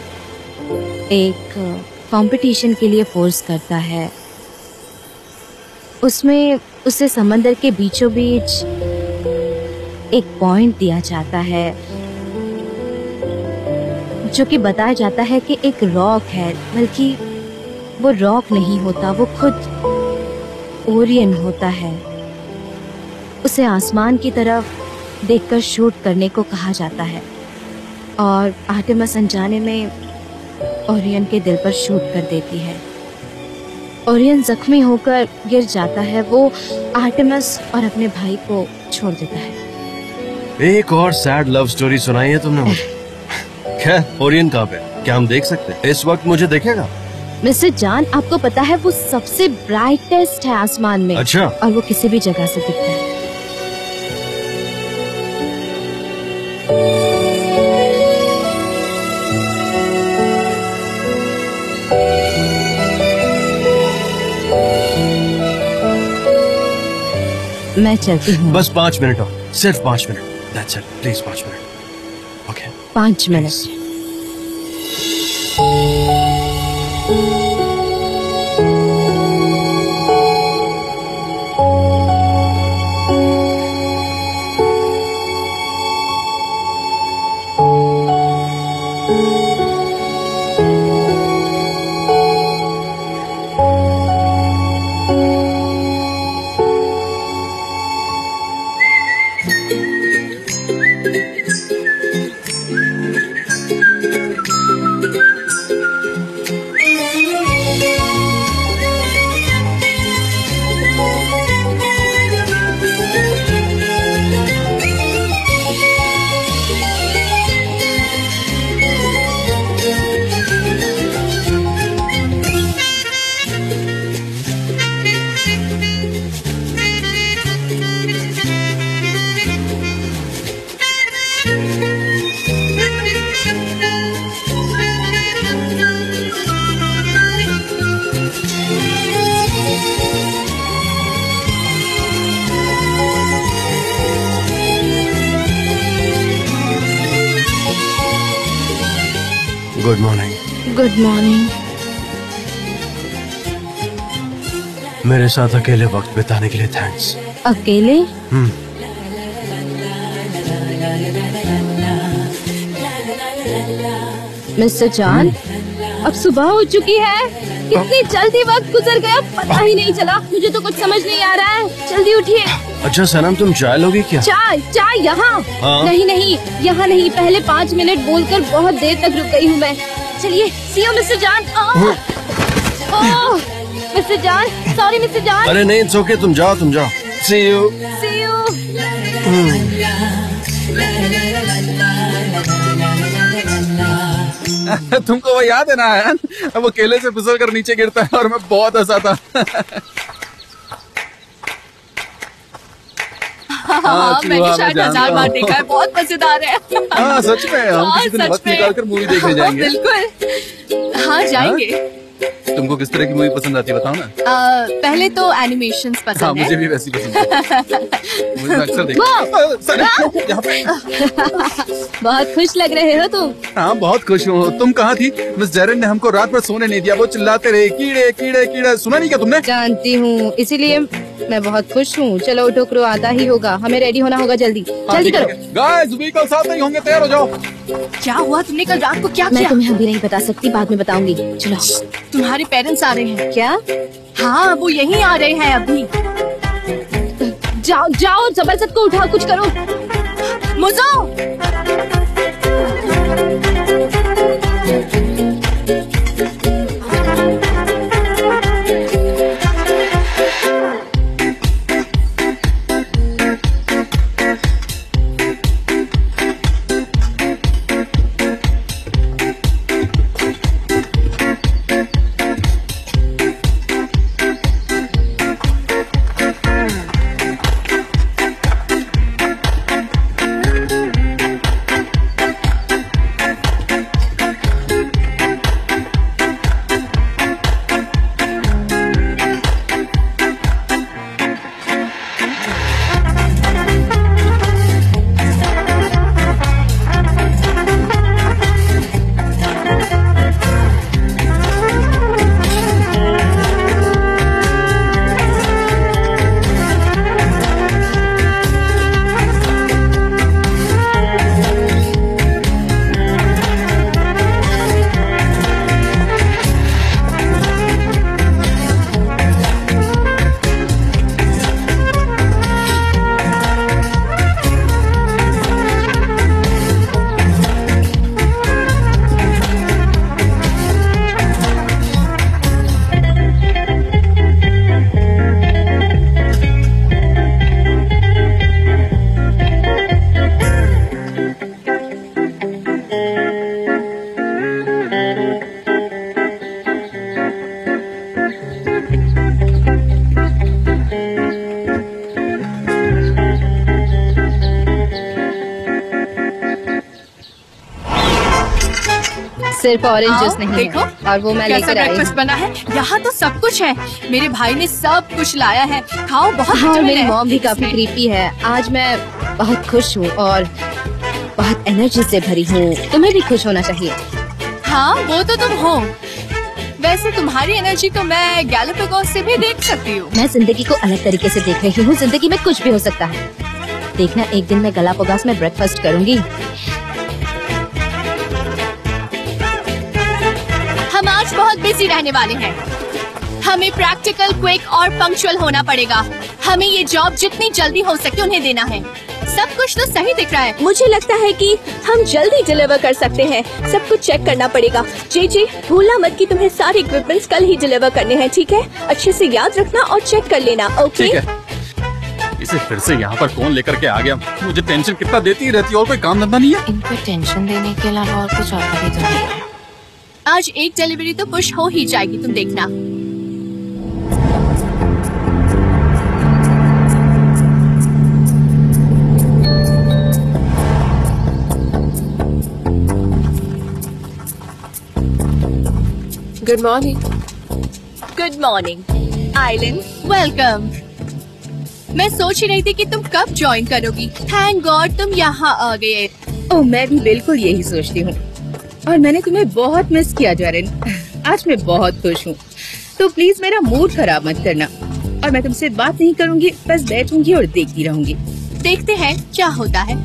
एक कंपटीशन के लिए फोर्स करता है। उसमें उसे समंदर के बीचों बीच एक पॉइंट दिया जाता है, जो कि बताया जाता है कि एक रॉक है, बल्कि वो रॉक नहीं होता, वो खुद ओरियन होता है। उसे आसमान की तरफ देखकर शूट करने को कहा जाता है और आर्टेमिस अनजाने में ओरियन के दिल पर शूट कर देती है। ओरियन जख्मी होकर गिर जाता है। वो आर्टेमिस और अपने भाई को छोड़ देता है। एक और सैड लव स्टोरी सुनाई है तुमने मुझे। खैर, ओरियन कहाँ पे? क्या हम देख सकते हैं? इस वक्त मुझे देखेगा? मिस्टर जान, आपको पता है वो सबसे ब्राइटेस्ट है आसमान में। अच्छा। और वो किसी भी जगह से दिखता है। मैं चलती हूँ। बस पाँच मिनट और, सिर्फ पाँच मिनट। That's it, प्लीज पाँच मिनट। ओके, पाँच minute. Good morning. Good morning. मेरे साथ अकेले वक्त बिताने के लिए थैंक्स। अकेले? हम्म। मिस्टर जान, अब सुबह हो चुकी है। कितनी जल्दी वक्त गुजर गया, पता ही नहीं चला। मुझे तो कुछ समझ नहीं आ रहा है। जल्दी उठिए। अच्छा सनम, तुम चाय लोगी क्या? चाय? चाय यहाँ? हाँ? नहीं नहीं, यहाँ नहीं। पहले पाँच मिनट बोलकर बहुत देर तक रुक गई हूँ मैं। चलिए, सी you Mister John. Oh Mister John, sorry Mister John. अरे नहीं, इट्स ओके, तुम जाओ तुम जाओ। See you. See you. तुमको वो याद है ना आयन, वो केले से फिसल कर नीचे गिरता है और मैं बहुत हंसा था। हाँ, मैंने शायद हजार बार देखा है। बहुत मजेदार है। हाँ सच में, हम किसी दिन वक्त निकाल कर मूवी देखने जाएंगे। बिल्कुल, हाँ जाएंगे। तुमको किस तरह की मूवी पसंद आती है बताओ ना। आ, पहले तो एनिमेशंस पसंद हाँ, है। मुझे भी वैसी पसंद है। मुझे अक्सर देखता यहाँ पे। बहुत खुश लग रहे हो तुम। हाँ बहुत खुश हूँ। तुम कहाँ थी? मिस जैरन ने हमको रात भर सोने नहीं दिया, वो चिल्लाते रहे कीड़े कीड़े कीड़े। सुना नहीं क्या तुमने? जानती हूँ, इसीलिए मैं बहुत खुश हूँ। चलो उठो, क्रू आता ही होगा, हमें रेडी होना होगा। जल्दी जल्दी करो। गाइस व्हीकल साथ नहीं होंगे, तैयार हो जाओ। क्या हुआ? तुमने कल रात को क्या मैं किया? तुम्हें अभी नहीं बता सकती, बाद में बताऊंगी। चलो। तुम्हारे पेरेंट्स आ रहे हैं क्या? हाँ, वो यहीं आ रहे हैं अभी। जाओ जाओ, जबरदस्त को उठाओ, कुछ करो। मुझो सिर्फ ऑरेंज आओ, जूस नहीं देखो, है, और वो मैं कैसा लेकर आई ब्रेकफास्ट बना है। यहाँ तो सब कुछ है। मेरे भाई ने सब कुछ लाया है, खाओ। बहुत हाँ, विटामिन मेरी है मॉम भी काफी इसमें। क्रीपी है। आज मैं बहुत खुश हूँ और बहुत एनर्जी से भरी हूँ। तुम्हें भी खुश होना चाहिए। हाँ, वो तो तुम हो। वैसे तुम्हारी एनर्जी तो मैं गैलापागोस से भी देख सकती हूँ। मैं जिंदगी को अलग तरीके से देख रही हूँ। जिंदगी में कुछ भी हो सकता है। देखना, एक दिन मैं गैलापागोस में ब्रेकफास्ट करूंगी। हम आज बहुत बिजी रहने वाले हैं। हमें प्रैक्टिकल, क्विक और पंक्चुअल होना पड़ेगा। हमें ये जॉब जितनी जल्दी हो सके उन्हें देना है। सब कुछ तो सही दिख रहा है। मुझे लगता है कि हम जल्दी डिलीवर कर सकते हैं। सब कुछ चेक करना पड़ेगा। जी जी, भूलना मत कि तुम्हें सारे इक्विपमेंट्स कल ही डिलीवर करने हैं, ठीक है? अच्छे से याद रखना और चेक कर लेना, ओके? ठीक है। इसे फिर से यहाँ पर कौन लेकर के आ गया? मुझे टेंशन कितना देती ही रहती है, और कोई काम धंधा नहीं है। इनको टेंशन देने के अलावा और कुछ आता ही तो नहीं है। आज एक डिलीवरी तो पुश हो ही जाएगी, तुम देखना। Good morning. Good morning Aylin, welcome. मैं सोच ही रही थी कि तुम कब ज्वाइन करोगी। थैंक गॉड तुम यहाँ आ गए। ओह, मैं भी बिल्कुल यही सोचती हूँ। और मैंने तुम्हें बहुत मिस किया जैरन। आज मैं बहुत खुश हूँ, तो प्लीज मेरा मूड खराब मत करना। और मैं तुमसे बात नहीं करूँगी, बस बैठूंगी और देखती रहूंगी। देखते हैं क्या होता है।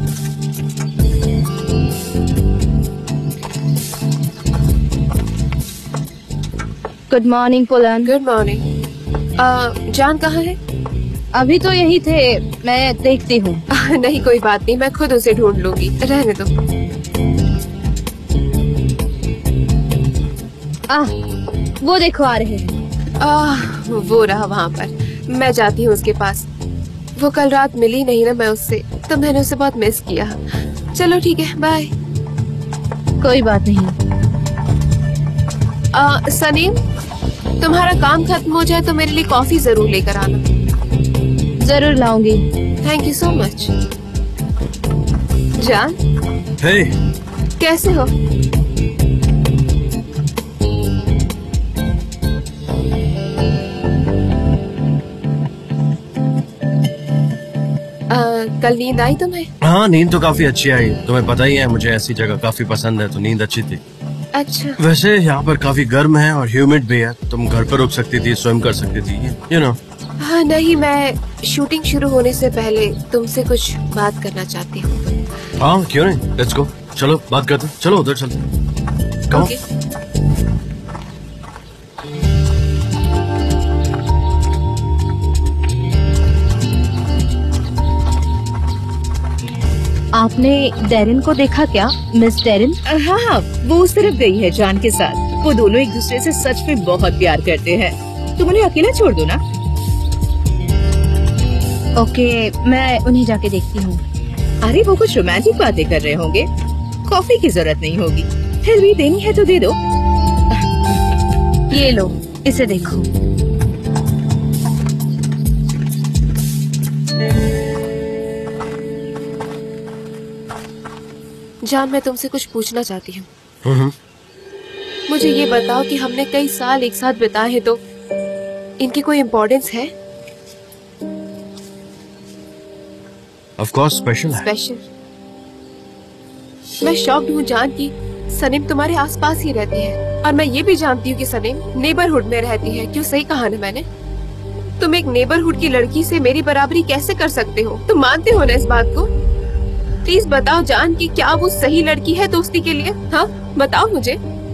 Good morning Polen. Good morning. John कहाँ है? अभी तो यही थे, मैं देखती हूँ। नहीं, कोई बात नहीं, मैं खुद उसे ढूंढ लूंगी, रहने दो। आह, वो देखो आ रहे हैं। आह, वो रहा वहाँ पर। मैं जाती हूँ उसके पास। वो कल रात मिली नहीं ना मैं उससे, तो मैंने उसे बहुत मिस किया। चलो ठीक है, बाय। कोई बात नहीं। आ, सनीम, तुम्हारा काम खत्म हो जाए तो मेरे लिए कॉफी जरूर लेकर आना। जरूर लाऊंगी। Thank you so much. John, hey, कैसे हो? कल नींद आई तुम्हें? हाँ, नींद तो काफी अच्छी आई। तुम्हें पता ही है मुझे ऐसी जगह काफी पसंद है, तो नींद अच्छी थी। अच्छा। वैसे यहाँ पर काफी गर्म है और ह्यूमिड भी है। तुम घर पर रुक सकती थी, स्विम कर सकती थी, यू नो। हाँ नहीं, मैं शूटिंग शुरू होने से पहले तुमसे कुछ बात करना चाहती हूँ। हाँ क्यों नहीं, लेट्स गो। चलो बात करते हैं। चलो उधर चलते हैं। Come on. Okay. आपने डेरिन को देखा क्या, मिस डेरिन? हाँ हाँ, वो उस तरफ गई है जान के साथ। वो दोनों एक दूसरे से सच में बहुत प्यार करते हैं। तुम उन्हें अकेला छोड़ दो ना। ओके, मैं उन्हें जाके देखती हूँ। अरे वो कुछ रोमांटिक बातें कर रहे होंगे। कॉफी की जरूरत नहीं होगी, फिर भी देनी है तो दे दो। ये लो, इसे देखो। जान, मैं तुमसे कुछ पूछना चाहती हूँ। मुझे ये बताओ कि हमने कई साल एक साथ बिताए हैं, तो इनकी कोई इम्पोर्टेंस है? Of course, स्पेशल है। स्पेशल? मैं शॉक्ड हूँ जान कि सनीम तुम्हारे आसपास ही रहती है, और मैं ये भी जानती हूँ कि सनीम नेबरहुड में रहती है। क्यों, सही कहा ना मैंने? तुम एक नेबरहुड की लड़की से मेरी बराबरी कैसे कर सकते हो? तुम मानते हो ना इस बात को? प्लीज बताओ जान कि क्या वो सही लड़की है दोस्ती के लिए? हाँ बताओ मुझे।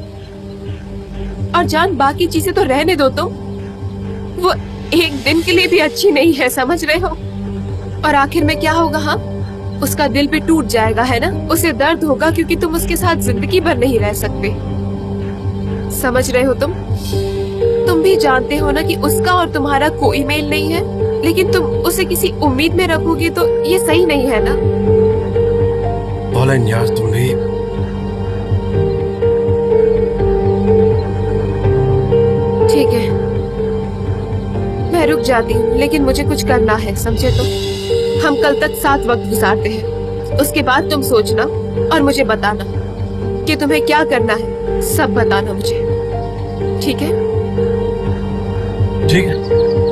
और जान, बाकी चीजें तो रहने दो, तो वो एक दिन के लिए भी अच्छी नहीं है, समझ रहे हो? और आखिर में क्या होगा? हाँ, उसका दिल भी टूट जाएगा, है ना? उसे दर्द होगा क्योंकि तुम उसके साथ जिंदगी भर नहीं रह सकते। समझ रहे हो तुम? तुम भी जानते हो ना कि उसका और तुम्हारा कोई मेल नहीं है, लेकिन तुम उसे किसी उम्मीद में रखोगे तो ये सही नहीं है ना? पॉलन यार, तुम भी। ठीक है, मैं रुक जाती हूँ, लेकिन मुझे कुछ करना है, समझे? तो हम कल तक साथ वक्त गुजारते हैं। उसके बाद तुम सोचना और मुझे बताना कि तुम्हें क्या करना है। सब बताना मुझे, ठीक है? ठीक है।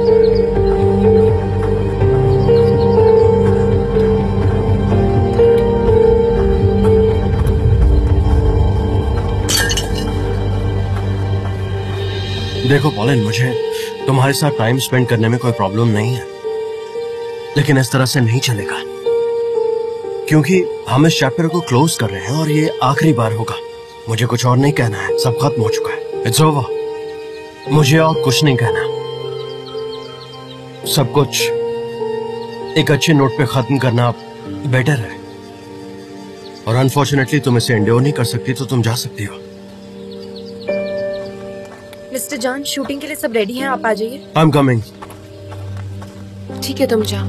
देखो पॉलन, मुझे तुम्हारे साथ टाइम स्पेंड करने में कोई प्रॉब्लम नहीं है, लेकिन इस तरह से नहीं चलेगा, क्योंकि हम इस चैप्टर को क्लोज कर रहे हैं और ये आखिरी बार होगा। मुझे कुछ और नहीं कहना है, सब खत्म हो चुका है। It's over. मुझे और कुछ नहीं कहना। सब कुछ एक अच्छे नोट पे खत्म करना बेटर है। और अनफॉर्चुनेटली तुम इसे एंड्योर नहीं कर सकती, तो तुम जा सकती हो। मिस्टर जॉन, शूटिंग के लिए सब रेडी हैं, आप आ जाइए। I am coming. ठीक है, तुम जाओ।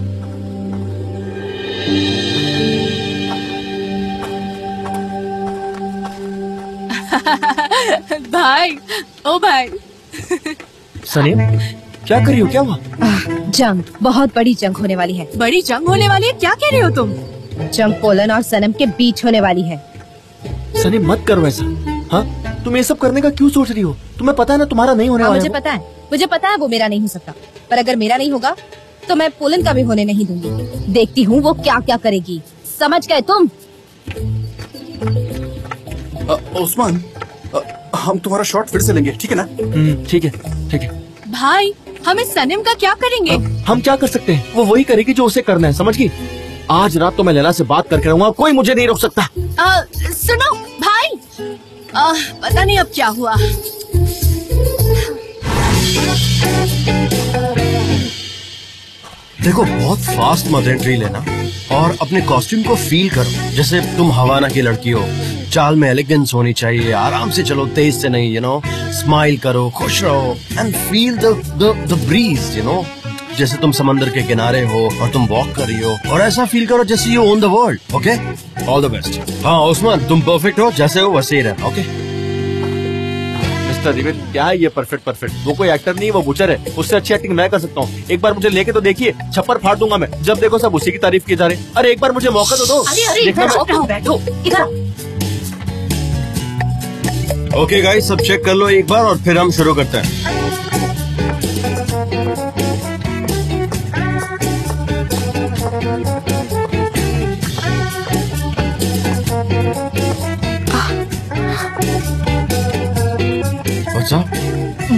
भाई, ओ भाई। सनी, क्या कर रही हो? क्या हुआ? जंग, बहुत बड़ी जंग होने वाली है। बड़ी जंग होने वाली है? क्या कह रहे हो तुम? जंग पोलन और सनम के बीच होने वाली है। सनी मत करो ऐसा। हाँ, तुम ये सब करने का क्यों सोच रही हो? तुम्हें पता है ना तुम्हारा नहीं होने हाँ, वाला। मुझे पता है, मुझे पता है वो मेरा नहीं हो सकता, पर अगर मेरा नहीं होगा तो मैं पोलन का भी होने नहीं दूंगी। देखती हूँ वो क्या क्या करेगी। समझ गए तुम? उस्मान, हम तुम्हारा शॉट फिर से लेंगे, ठीक है ना? ठीक है, ठीक है। भाई, हम इस सनम का क्या करेंगे? आ, हम क्या कर सकते हैं? वो वही करेगी जो उसे करना है, समझ गई? आज रात तो मैं लैला से बात करके रहूंगा, कोई मुझे नहीं रोक सकता। आ, सुनो भाई, आ, पता नहीं अब क्या हुआ। देखो, बहुत फास्ट मत एंट्री लेना और अपने कॉस्ट्यूम को फील करो जैसे तुम हवाना की लड़की हो। चाल में एलिगेंस होनी चाहिए, आराम से चलो, तेज से नहीं, यू नो। स्माइल करो, खुश रहो and feel the the the breeze, you know. जैसे तुम समंदर के किनारे हो और तुम वॉक कर रही हो, और ऐसा फील करो जैसे you own the world. Okay, all the best. हाँ उस्मान, तुम परफेक्ट हो, जैसे हो वैसे ही रहना। ओके मिस्टर रिविल, क्या है ये परफेक्ट परफेक्ट? वो कोई एक्टर नहीं, वो बुचर है। उससे अच्छी एक्टिंग मैं कर सकता हूँ। एक बार मुझे लेके तो देखिए, छप्पर फाड़ दूंगा मैं। जब देखो सब उसी की तारीफ की जा रहे हैं। अरे एक बार मुझे मौका तो दो। अरे अरे इधर आओ, बैठो इधर। ओके गाइस, सब चेक कर लो एक बार और फिर हम शुरू करते हैं।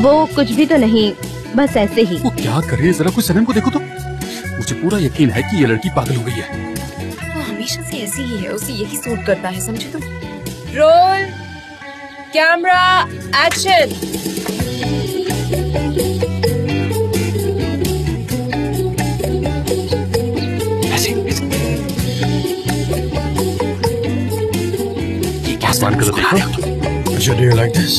वो कुछ भी तो नहीं, बस ऐसे ही। वो क्या कर रही है, जरा कुछ सनम को देखो तो। मुझे पूरा यकीन है कि ये लड़की पागल हो गई है। वो हमेशा से ऐसी ही है, उसे यही सूट करता है, समझे तुम। Roll camera action. ये क्या आसमान का देखो। Should you like this?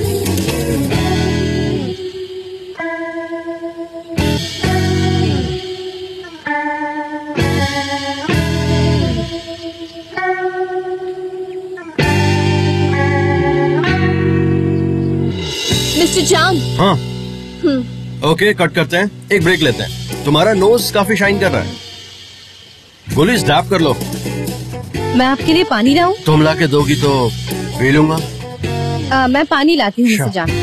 Mister John. हाँ। ओके, कट करते हैं, एक ब्रेक लेते हैं। तुम्हारा नोज काफी शाइन कर रहा है। गोली स्टॉप कर लो। मैं आपके लिए पानी लाऊं? तुम ला के दोगी तो पी लूंगा। आ, मैं पानी लाती हूँ मिस्टर जान।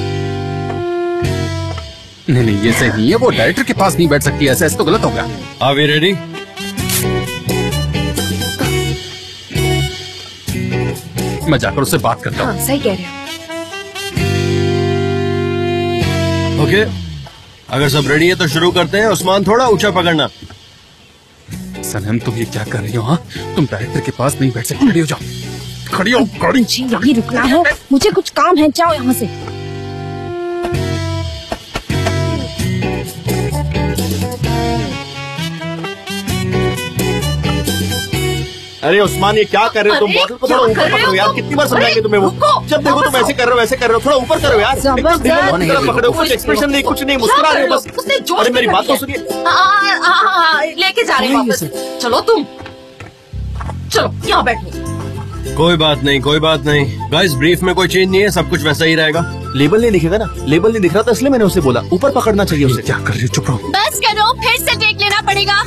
नहीं नहीं, ये सही नहीं है। वो डायरेक्टर के पास नहीं बैठ सकती, ऐसा ऐसा तो गलत होगा। Are we ready? मैं जाकर उससे बात करता हूँ। हाँ, सही कह रहे हो। ओके, अगर सब रेडी है तो शुरू करते हैं। उस्मान, थोड़ा ऊंचा पकड़ना। सनम, तुम ये क्या कर रही हो? हाँ, तुम डायरेक्टर के पास नहीं बैठ सकती। खड़ी हो जाओ, खड़ी हो, खड़ी। मुझे यहीं रुकना है, मुझे कुछ काम है, जाओ यहाँ से। अरे उस्मान, ये क्या कर रहे हो तुम? बॉटल को थोड़ा ऊपर पकड़ो यार, कितनी बार समझाएंगे तुम्हें? वो जब देखो तुम ऐसे कर रहे हो, वैसे कर रहे हो, थोड़ा ऊपर करो यार। पकड़ो, कुछ एक्सप्रेशन नहीं, कुछ नहीं, मुस्कुरा रहे हो बस। अरे मेरी बात तो सुनिए। लेके जा रहे हैं वापस। चलो तुम, चलो यहाँ बैठो। कोई बात नहीं, कोई बात नहीं। गाइस, ब्रीफ में कोई चेंज नहीं है, सब कुछ वैसा ही रहेगा। लेबल नहीं दिखेगा ना, लेबल नहीं दिख रहा था, इसलिए मैंने उसे बोला ऊपर पकड़ना चाहिए उसे। क्या कर रही हो? चुप रहो। बस करो, फिर से टेक लेना पड़ेगा।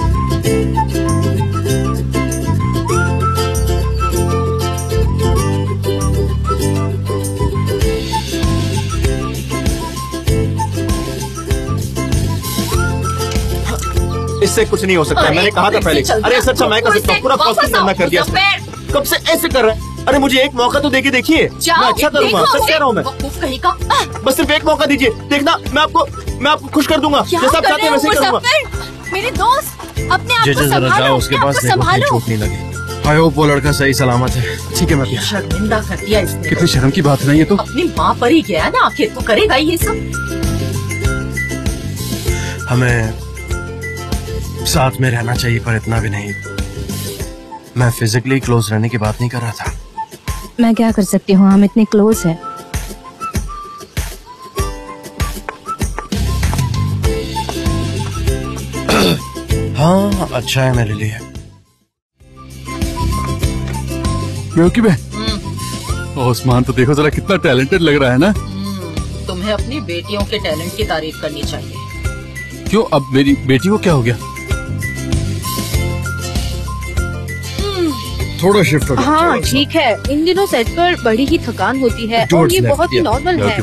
इससे कुछ नहीं हो सकता, मैंने कहा था पहले। अरे सच मैं कर सकता हूँ, पूरा कॉस्ट्यूम करना कर दिया। कब से ऐसे कर रहा है? अरे मुझे एक मौका तो देके देखिए, मैं अच्छा करूँगा, सच कह रहा हूँ मैं। कहीं का बस सिर्फ एक मौका दीजिए, देखना मैं आपको मैं आपको खुश कर दूंगा, जैसा आप चाहते हैं वैसे ही करूँगा। मेरे दोस्त, अपने आप को जरा जाओ, उसके पास छूट नहीं लगे। आई होप वो लड़का सही सलामत है। ठीक है, मैं शर्मिंदा कर दिया इसने। कितनी शर्म की बात है ये तो। अपनी माँ पर ही गया ना, आखिर तो करेगा ये सब। हमें साथ में रहना चाहिए, पर इतना भी नहीं। मैं फिजिकली क्लोज रहने की बात नहीं कर रहा था। मैं क्या कर सकती हूँ, हम इतने क्लोज हैं। हाँ, अच्छा है मेरे लिए। बेवकूफ है। उस्मान तो देखो जरा, कितना टैलेंटेड लग रहा है ना। तुम्हें अपनी बेटियों के टैलेंट की तारीफ करनी चाहिए। क्यों, अब मेरी बेटी को क्या हो गया? थोड़ा शिफ्ट हो गया। हाँ ठीक है, इन दिनों सेट पर बड़ी ही थकान होती है और ये बहुत ही नॉर्मल है।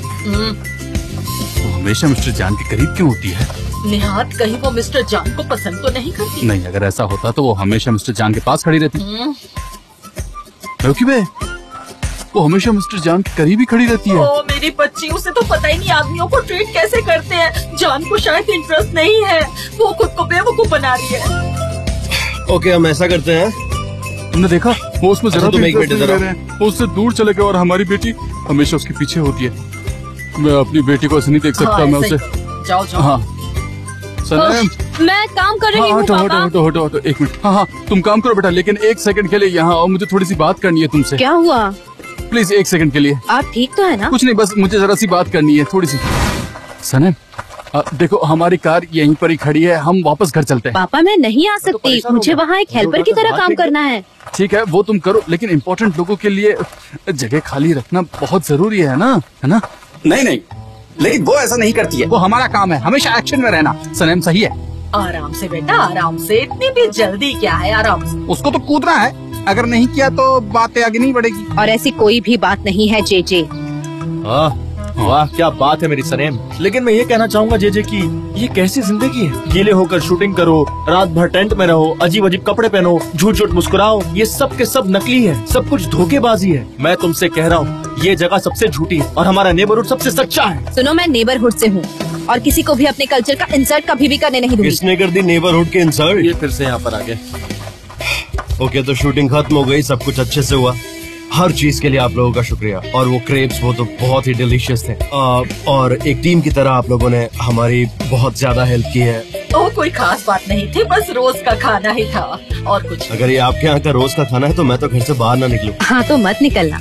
वो हमेशा मिस्टर जान के करीब क्यों होती है? निहात कहीं वो मिस्टर जान को पसंद तो नहीं करती? नहीं, अगर ऐसा होता तो वो हमेशा मिस्टर जान के पास खड़ी रहती। क्योंकि वो हमेशा मिस्टर जान के करीब ही खड़ी रहती है। ओ मेरी बच्ची, उसे तो पता ही नहीं आदमियों को ट्रीट कैसे करते हैं। जान को शायद इंटरेस्ट नहीं है, वो खुद को बेवकूफ बना रही है। ओके, हम ऐसा करते हैं। तुमने देखा, वो उसमें जरा तुम एक इंटरेस्ट नहीं ले रहे हैं। वो उससे दूर चले गए और हमारी बेटी हमेशा उसके पीछे होती है। मैं अपनी बेटी को ऐसे नहीं देख सकता। हाँ, मैं उसे जाओ जाओ। हाँ सनम, मैं काम कर रही हूँ। हटो हटो हटो हटो हटो एक मिनट। हाँ हाँ तुम काम करो बेटा, लेकिन एक सेकंड के लिए यहाँ आओ, मुझे थोड़ी सी बात करनी है तुमसे। क्या हुआ? प्लीज एक सेकंड के लिए। आप ठीक तो है ना? कुछ नहीं, बस मुझे जरा सी बात करनी है थोड़ी सी। सनम, आ, देखो हमारी कार यहीं पर ही खड़ी है, हम वापस घर चलते हैं। पापा मैं नहीं आ सकती, मुझे वहाँ एक हेल्पर की तरह काम करना है। ठीक है, वो तुम करो, लेकिन इम्पोर्टेंट लोगों के लिए जगह खाली रखना बहुत जरूरी है ना, है ना? नहीं नहीं, लेकिन वो ऐसा नहीं करती है। वो हमारा काम है, हमेशा एक्शन में रहना। सनम सही है। आराम से बेटा, आराम से। इतनी भी जल्दी क्या है, आराम से। उसको तो कूदना है, अगर नहीं किया तो बातें आगे नहीं बढ़ेगी। और ऐसी कोई भी बात नहीं है जे जे। हाँ, वाह क्या बात है मेरी सनेम। लेकिन मैं ये कहना चाहूंगा जेजे कि ये कैसी जिंदगी है? गीले होकर शूटिंग करो, रात भर टेंट में रहो, अजीब अजीब कपड़े पहनो, झूठ झूठ मुस्कुराओ, ये सब के सब नकली है, सब कुछ धोखेबाजी है। मैं तुमसे कह रहा हूँ ये जगह सबसे झूठी है और हमारा नेबरहुड सबसे सच्चा है। सुनो, मैं नेबरहुड से हूँ और किसी को भी अपने कल्चर का इंसल्ट कभी भी करने नहीं दूंगी। किसने कर दी नेबरहुड के इंसल्ट? ये फिर से यहाँ पर आ गए। ओके, तो शूटिंग खत्म हो गई, सब कुछ अच्छे से हुआ। हर चीज के लिए आप लोगों का शुक्रिया। और वो क्रेप्स वो तो बहुत ही डिलीशियस थे। आ, और एक टीम की तरह आप लोगों ने हमारी बहुत ज्यादा हेल्प की है। ओ, कोई खास बात नहीं थी, बस रोज का खाना ही था और कुछ। अगर ये आपके यहाँ का रोज का खाना है तो मैं तो घर से बाहर ना निकलूं। हाँ तो मत निकलना।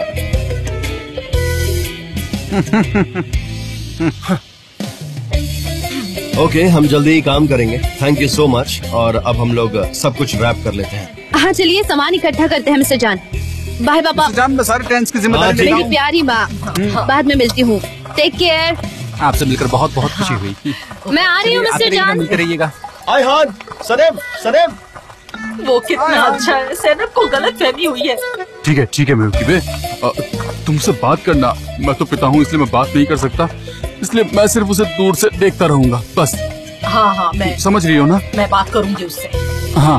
ओके okay, हम जल्दी ही काम करेंगे। Thank you so much. और अब हम लोग सब कुछ रैप कर लेते हैं। हाँ चलिए सामान इकट्ठा करते हैं मिस्टर जान। बाय पापा। जान, मैं सारे टेंट्स की जिम्मेदारी ले रहा मेरी हूँ। प्यारी माँ, बाद में मिलती हूँ। Take care. आपसे मिलकर बहुत बहुत खुशी हुई। मैं आ रही हूँ मिस्टर जान। मिलते रहिएगा। आयहान, सनेम, सनेम। वो कितना अच्छा है, सैनब को गलत फहमी हुई है। ठीक है ठीक है मिल्की बे, अ, तुमसे बात करना, मैं तो पिता हूँ इसलिए मैं बात नहीं कर सकता, इसलिए मैं सिर्फ उसे दूर से देखता रहूंगा बस। हाँ हाँ मैं समझ रही हो ना? मैं बात करूंगी उससे। हाँ।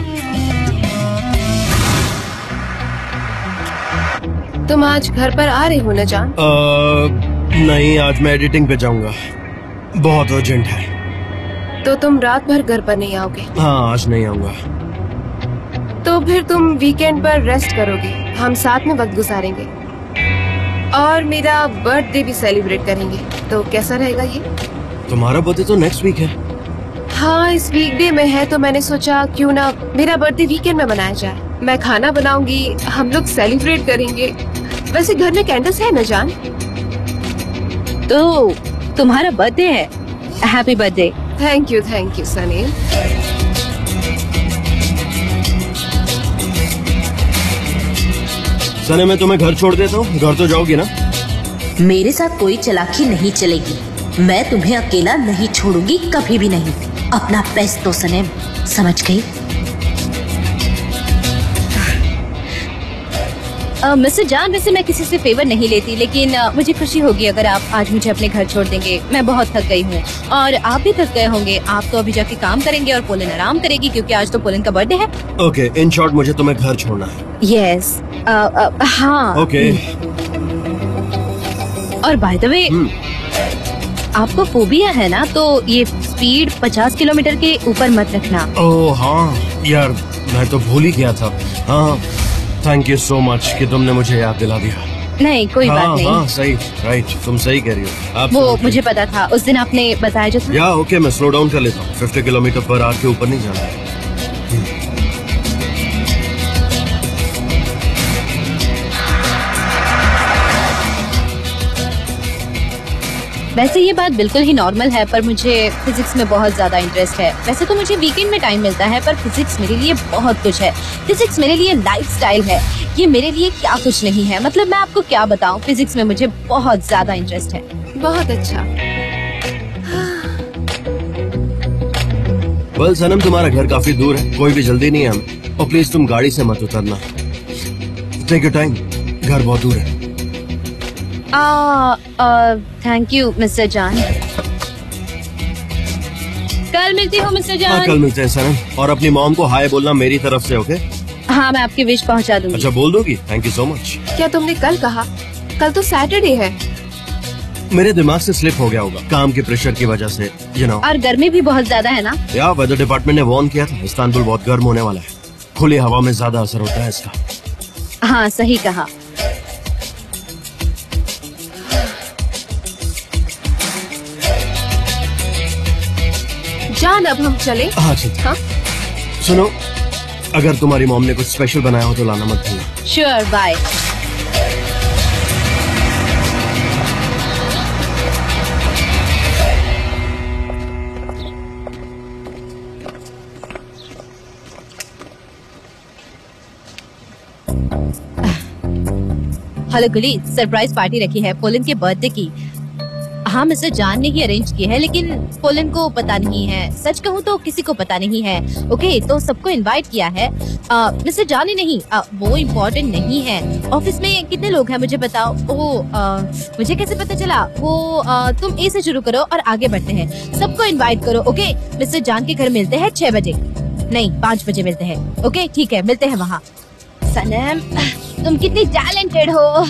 तुम आज घर पर आ रहे हो न जान? आ, नहीं, आज मैं एडिटिंग पे जाऊंगा, बहुत अर्जेंट है। तो तुम रात भर घर पर नहीं आओगे? हाँ, आज नहीं आऊंगा। तो फिर तुम वीकेंड पर रेस्ट करोगे, हम साथ में वक्त गुजारेंगे और मेरा बर्थडे भी सेलिब्रेट करेंगे। तो कैसा रहेगा ये? तुम्हारा बर्थडे तो नेक्स्ट वीक है। हाँ, इस वीकडे में है तो मैंने सोचा क्यों ना मेरा बर्थडे वीकेंड में मनाया जाए। मैं खाना बनाऊंगी, हम लोग सेलिब्रेट करेंगे। वैसे घर में कैंडल्स है न जान? तो तुम्हारा बर्थडे है? Happy birthday. Thank you thank you Sunny. सने, मैं तुम्हें घर छोड़ देता हूँ, घर तो जाओगी ना? मेरे साथ कोई चालाकी नहीं चलेगी, मैं तुम्हें अकेला नहीं छोड़ूंगी, कभी भी नहीं। अपना बेस्ट तो सनेम, समझ गई? मिस्टर जान, वैसे मैं किसी से फेवर नहीं लेती, लेकिन uh, मुझे खुशी होगी अगर आप आज मुझे अपने घर छोड़ देंगे। मैं बहुत थक गई हूँ और आप भी थक गए होंगे। आप तो अभी जाके काम करेंगे और पोलिन आराम करेगी क्योंकि आज तो पोलिन का बर्थडे है। ओके, इन शॉर्ट मुझे तुम्हें घर छोड़ना है। यस। uh, uh, हाँ। ओके। और बाय द वे, आपको फोबिया है ना, तो ये स्पीड पचास किलोमीटर के ऊपर मत रखना। ओह हाँ यार, मैं तो भूल ही गया था। हाँ, थैंक यू सो मच कि तुमने मुझे याद दिला दिया। नहीं कोई हाँ, बात नहीं। हाँ, सही, राइट, तुम सही कह रही हो। आप वो मुझे पता था, उस दिन आपने बताया जो था। या ओके, मैं स्लो डाउन कर लेता हूँ। फिफ्टी किलोमीटर पर आवर के ऊपर नहीं जाना। वैसे ये बात बिल्कुल ही नॉर्मल है, पर मुझे फिजिक्स में बहुत ज्यादा इंटरेस्ट है। वैसे तो मुझे वीकेंड में टाइम मिलता है, पर फिजिक्स मेरे लिए बहुत कुछ है। फिजिक्स मेरे लिए लाइफस्टाइल है, ये मेरे लिए क्या कुछ नहीं है। मतलब मैं आपको क्या बताऊं, फिजिक्स में मुझे बहुत ज्यादा इंटरेस्ट है। बहुत अच्छा। वेल सनम, तुम्हारा घर काफी दूर है, कोई भी जल्दी नहीं है हमें। और प्लीज तुम गाड़ी से मत उतरना, टेक योर टाइम, घर बहुत दूर है। थैंक यू मिस्टर जान। कल मिलती हूँ मिस्टर जान। हाँ, कल मिलते हैं सनम। और अपनी मॉम को हाय बोलना मेरी तरफ से, ओके? हाँ, मैं आपकी विश पहुँचा दूंगी। अच्छा, बोल दोगी? Thank you so much. क्या तुमने कल कहा? कल तो सैटरडे है। मेरे दिमाग से स्लिप हो गया होगा काम के प्रेशर की वजह से, यू नो। और गर्मी भी बहुत ज्यादा है ना? या वेदर डिपार्टमेंट ने वार्न किया था, इस्तांबुल बहुत गर्म होने वाला है। खुली हवा में ज्यादा असर होता है इसका। हाँ सही कहा। जान, अब हम चले? हाँ चलते। हाँ? सुनो, अगर तुम्हारी मॉम ने कुछ स्पेशल बनाया हो तो लाना मत भूलना। Sure, bye. हेलो गुली, सरप्राइज पार्टी रखी है पोलिन के बर्थडे की। हाँ मिस्टर जान ने ही अरेंज किए हैं, लेकिन पोलन को पता नहीं है। सच कहूँ तो किसी को पता नहीं है। ओके, तो सबको इनवाइट किया है। आ, मिस्टर जान ने नहीं, आ, वो इम्पोर्टेंट नहीं है। ऑफिस में कितने लोग हैं मुझे बताओ। ओ, आ, मुझे कैसे पता चला? वो आ, तुम ए से शुरू करो और आगे बढ़ते हैं। सबको इनवाइट करो। ओके, मिस्टर जान के घर मिलते हैं छह बजे, नहीं पाँच बजे मिलते हैं। ओके ठीक है, मिलते हैं वहाँ। सनम, तुम कितनी टैलेंटेड हो।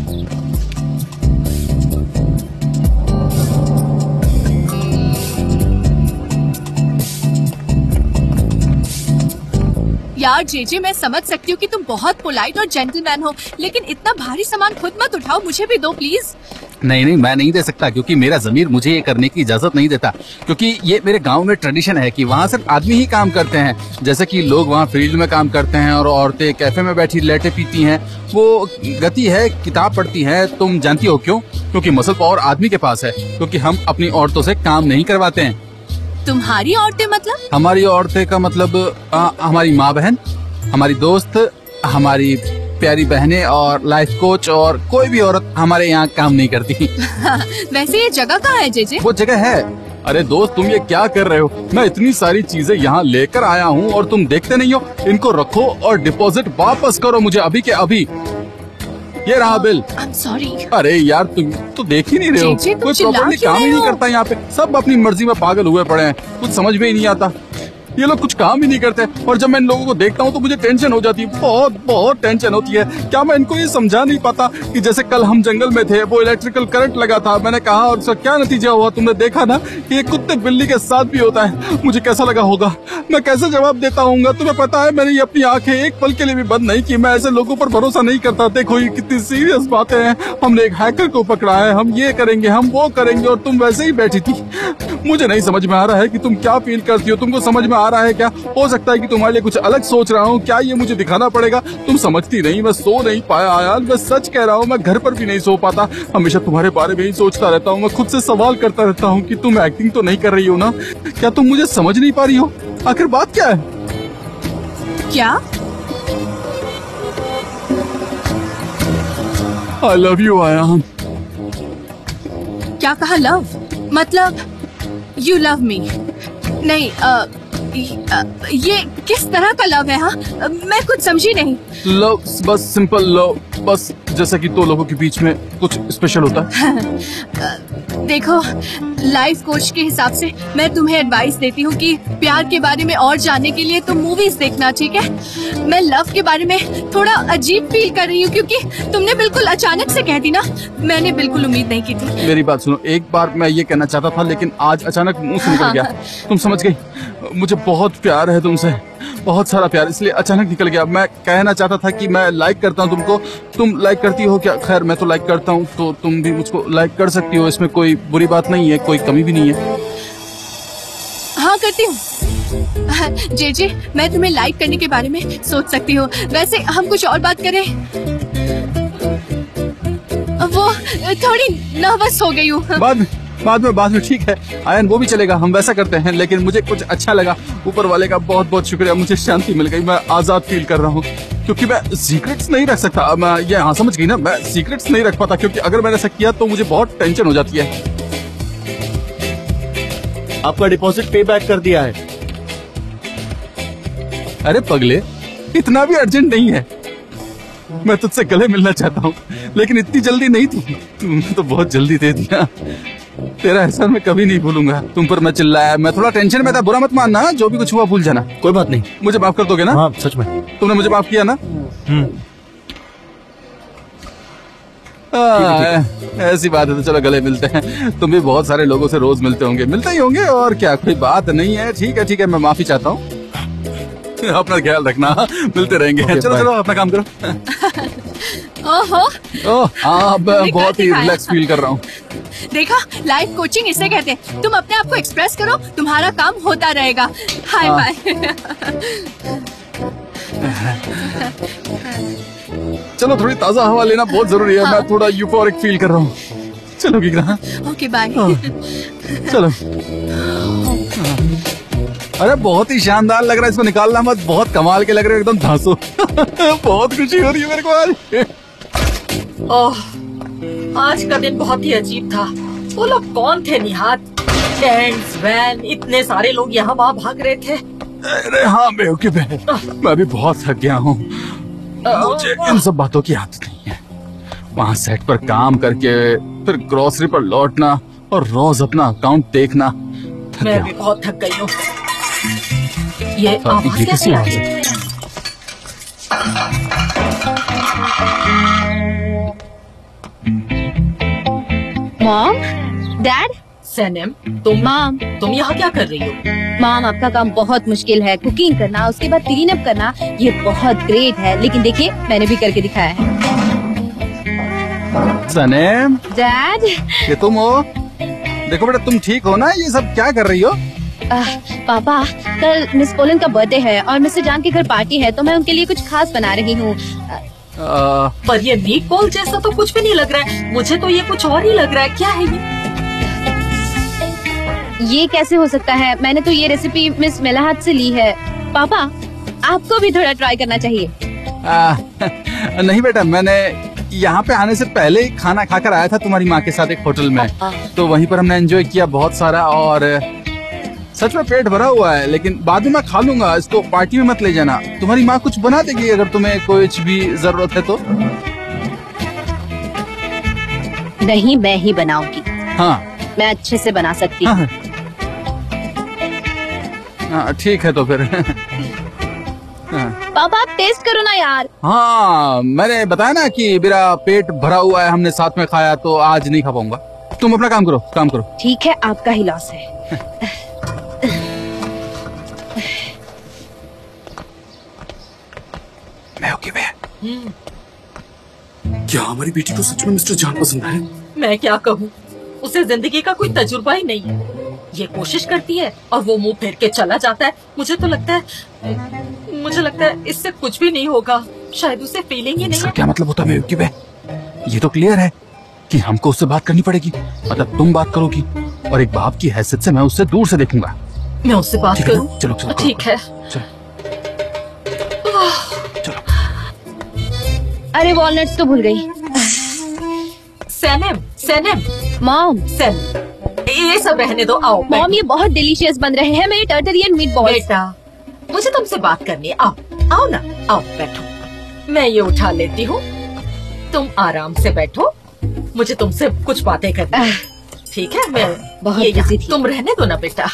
यार जेजे, मैं समझ सकती हूँ कि तुम बहुत पोलाइट और जेंटलमैन हो, लेकिन इतना भारी सामान खुद मत उठाओ, मुझे भी दो प्लीज। नहीं नहीं, मैं नहीं दे सकता क्योंकि मेरा जमीर मुझे ये करने की इजाजत नहीं देता। क्योंकि ये मेरे गांव में ट्रेडिशन है कि वहाँ सिर्फ आदमी ही काम करते हैं। जैसे कि लोग वहाँ फील्ड में काम करते हैं और औरतें कैफे में बैठी लेटे पीती हैं। वो गति है, किताब पढ़ती है। तुम जानती हो क्यों? क्योंकि मसल पावर आदमी के पास है, क्योंकि हम अपनी औरतों से काम नहीं करवाते हैं। तुम्हारी औरतें मतलब? हमारी औरतें का मतलब आ, हमारी माँ बहन, हमारी दोस्त, हमारी प्यारी बहनें और लाइफ कोच, और कोई भी औरत हमारे यहाँ काम नहीं करती। वैसे ये जगह कहाँ है जेजे? वो जगह है। अरे दोस्त, तुम ये क्या कर रहे हो? मैं इतनी सारी चीजें यहाँ लेकर आया हूँ और तुम देखते नहीं हो। इनको रखो और डिपॉजिट वापस करो मुझे अभी के अभी। ये रहा बिल। I'm sorry। अरे यार, तुम तो देख ही नहीं रहे हो। कोई प्रॉपर्ली काम ही नहीं करता यहाँ पे। सब अपनी मर्जी में पागल हुए पड़े हैं, कुछ समझ में ही नहीं आता। ये लोग कुछ काम ही नहीं करते और जब मैं इन लोगों को देखता हूँ तो मुझे टेंशन हो जाती है, बहुत बहुत टेंशन होती है। क्या मैं इनको ये समझा नहीं पाता कि जैसे कल हम जंगल में थे, वो इलेक्ट्रिकल करंट लगा था, मैंने कहा और उसका क्या नतीजा हुआ तुमने देखा ना कि ये कुत्ते बिल्ली के साथ भी होता है। मुझे कैसा लगा होगा, मैं कैसे जवाब देता हूँ? तुम्हें पता है मैंने ये अपनी आंखें एक पल के लिए भी बंद नहीं की। मैं ऐसे लोगों पर भरोसा नहीं करता। देखो ये कितनी सीरियस बातें हैं। हमने एक हैकर को पकड़ा है, हम ये करेंगे, हम वो करेंगे, और तुम वैसे ही बैठी थी। मुझे नहीं समझ में आ रहा है कि तुम क्या फील करती हो। तुमको समझ में आ रहा है क्या? हो सकता है कि तुम्हारे लिए कुछ अलग सोच रहा हूँ। क्या ये मुझे दिखाना पड़ेगा? तुम समझती नहीं। मैं सो नहीं पाया यार, मैं सच कह रहा हूँ। मैं घर पर भी नहीं सो पाता, हमेशा तुम्हारे बारे में ही सोचता रहता हूँ। मैं खुद से सवाल करता रहता हूँ कि तुम एक्टिंग तो नहीं कर रही हो ना? क्या तुम मुझे समझ नहीं पा रही हो? आखिर बात क्या है? क्या? I love you Ayaan. क्या कहा? लव मतलब यू लव मी? नहीं, आ, ये किस तरह का लव है? हाँ, मैं कुछ समझी नहीं। लव बस सिंपल लव, बस जैसा कि दो लोगों के बीच में कुछ स्पेशल होता है। देखो, लाइफ कोच के हिसाब से मैं तुम्हें एडवाइस देती हूँ कि प्यार के बारे में और जानने के लिए तुम मूवीज देखना, ठीक है? मैं लव के बारे में थोड़ा अजीब फील कर रही हूँ क्योंकि तुमने बिल्कुल अचानक से कह दी ना, मैंने बिल्कुल उम्मीद नहीं की थी। मेरी बात सुनो, एक बार मैं ये कहना चाहता था लेकिन आज अचानक मुंह से निकल गया। तुम समझ गई? मुझे बहुत प्यार है तुमसे, बहुत सारा प्यार, इसलिए अचानक निकल गया। मैं कहना चाहता था कि मैं लाइक करता हूँ तुमको। तुम लाइक करती हो क्या? खैर मैं तो लाइक करता हूँ, तो तुम भी मुझको लाइक कर सकती हो। इसमें कोई बुरी बात नहीं है, कोई कमी भी नहीं है। हाँ करती हूँ। जे जे, मैं तुम्हें लाइक करने के बारे में सोच सकती हूँ। वैसे हम कुछ और बात करें? वो थोड़ी नर्वस हो गई हूँ। बाद में बाद में बाद में ठीक है आयन, वो भी चलेगा, हम वैसा करते हैं। लेकिन मुझे कुछ अच्छा लगा, ऊपर वाले का बहुत बहुत शुक्रिया, मुझे शांति मिल गई। मैं आजाद फील कर रहा हूँ क्योंकि मैं सीक्रेट्स नहीं रख सकता। मैं ये हाँ समझ गई ना, मैं सीक्रेट्स नहीं रख पाता क्योंकि अगर मैंने ऐसा किया तो मुझे बहुत टेंशन हो जाती है। आपका डिपॉजिट पे बैक कर दिया है। अरे पगले, इतना भी अर्जेंट नहीं है। मैं तुझसे गले मिलना चाहता हूँ लेकिन इतनी जल्दी नहीं थी। तुमने तो बहुत जल्दी दे दिया। तेरा एहसान मैं कभी नहीं भूलूंगा। तुम पर मैं चिल्लाया, मैं थोड़ा टेंशन में था, बुरा मत मानना। जो भी कुछ हुआ भूल जाना। कोई बात नहीं, मुझे माफ कर दोगे ना? हाँ सच में। तुमने मुझे माफ किया ना? आ, ऐसी बात है तो चलो गले मिलते हैं। तुम भी बहुत सारे लोगों से रोज मिलते होंगे, मिलते ही होंगे और क्या, कोई बात नहीं है। ठीक है ठीक है, मैं माफी चाहता हूँ। अपना ख्याल रखना, मिलते रहेंगे। okay, चलो चलो अपना काम करो। ओहो, ओह हाँ, बहुत ही रिलैक्स फील कर रहा हूँ। देखा, लाइफ कोचिंग इसे कहते हैं। तुम अपने आप को एक्सप्रेस करो, तुम्हारा काम होता रहेगा। Hi bye. चलो थोड़ी ताजा हवा लेना बहुत जरूरी है। हाँ। मैं थोड़ा यूफोरिक फील कर रहा हूँ। चलो किग्रा। Okay bye. चलो। अरे बहुत ही शानदार लग रहा है, इसको निकालना मत। बहुत कमाल के लग रहे हो, एकदम धांसो। बहुत खुशी हो रही है मेरे को आज। ओह, आज का दिन बहुत ही अजीब था। वो लोग कौन थे निहाद? टेंट्स, वैन, इतने सारे लोग यहाँ वहाँ भाग रहे थे। अरे हाँ बेवकूफ है, मैं भी बहुत थक गया हूँ। मुझे इन सब बातों की आदत नहीं है। वहाँ सेट पर काम करके फिर ग्रोसरी पर लौटना और रोज अपना अकाउंट देखना। मैं भी बहुत थक गई हूँ। ये आवाज कैसे आ रही है? मॉम, डैड, सनम, तुम मॉम, तुम यहाँ क्या कर रही हो? मॉम, आपका काम बहुत मुश्किल है। कुकिंग करना, उसके बाद क्लीन अप करना, ये बहुत ग्रेट है। लेकिन देखिए, मैंने भी करके दिखाया है। सनम, डैड, ये तुम हो? देखो बेटा, तुम ठीक हो ना? ये सब क्या कर रही हो? आ, पापा, कल मिस पोलन का बर्थडे है और मिस्टर जान के घर पार्टी है, तो मैं उनके लिए कुछ खास बना रही हूँ। पर ये मीट बॉल जैसा तो कुछ भी नहीं लग रहा है। मुझे तो ये कुछ और ही लग रहा है। क्या है ये? ये कैसे हो सकता है? मैंने तो ये रेसिपी मिस मेलाहात से ली है। पापा, आपको भी थोड़ा ट्राई करना चाहिए। आ, नहीं बेटा, मैंने यहाँ पे आने से पहले ही खाना खाकर आया था तुम्हारी माँ के साथ एक होटल में। तो वहीं पर हमने एंजॉय किया बहुत सारा, और सच में पेट भरा हुआ है। लेकिन बाद में मैं खा लूंगा, इसको पार्टी में मत ले जाना। तुम्हारी माँ कुछ बना देगी अगर तुम्हें कुछ भी जरूरत है तो। नहीं, मैं ही बनाऊंगी। हाँ, मैं अच्छे से बना सकती हूँ। हाँ, हाँ, ठीक है तो फिर। हाँ। पापा, आप टेस्ट करो ना यार। हाँ, मैंने बताया ना कि मेरा पेट भरा हुआ है, हमने साथ में खाया, तो आज नहीं खा पाऊंगा। तुम अपना काम करो, काम करो। ठीक है, आपका ही लॉस है। मैं ओके भैया। क्या हमारी बेटी को सच में मिस्टर जान पसंद है? मैं क्या कहूँ, उसे जिंदगी का कोई तजुर्बा ही नहीं है। ये कोशिश करती है और वो मुंह फेर के चला जाता है। मुझे तो लगता है मुझे लगता है इससे कुछ भी नहीं होगा। शायद उसे फीलिंग ही नहीं है। क्या मतलब होता है? ये तो क्लियर है कि हमको उससे बात करनी पड़ेगी। मतलब तुम बात करोगी और एक बाप की हैसियत से मैं उससे दूर से देखूंगा। मैं उससे बात करूं? चलो चलो, ठीक है। चलो। अरे वॉलनट्स तो भूल गई। सनम, सनम, मॉम, सनम, ये सब रहने दो। आओ मॉम, ये बहुत डिलीशियस बन रहे हैं। मेरे टर्टरियन मीट बॉल्स। बेटा, मुझे तुमसे बात करनी है। आओ आओ ना, आओ बैठो। मैं ये उठा लेती हूँ, तुम आराम से बैठो। मुझे तुमसे कुछ बातें करनी है। ठीक है? मैं बहुत ये बिजी थी। तुम रहने दो ना बेटा।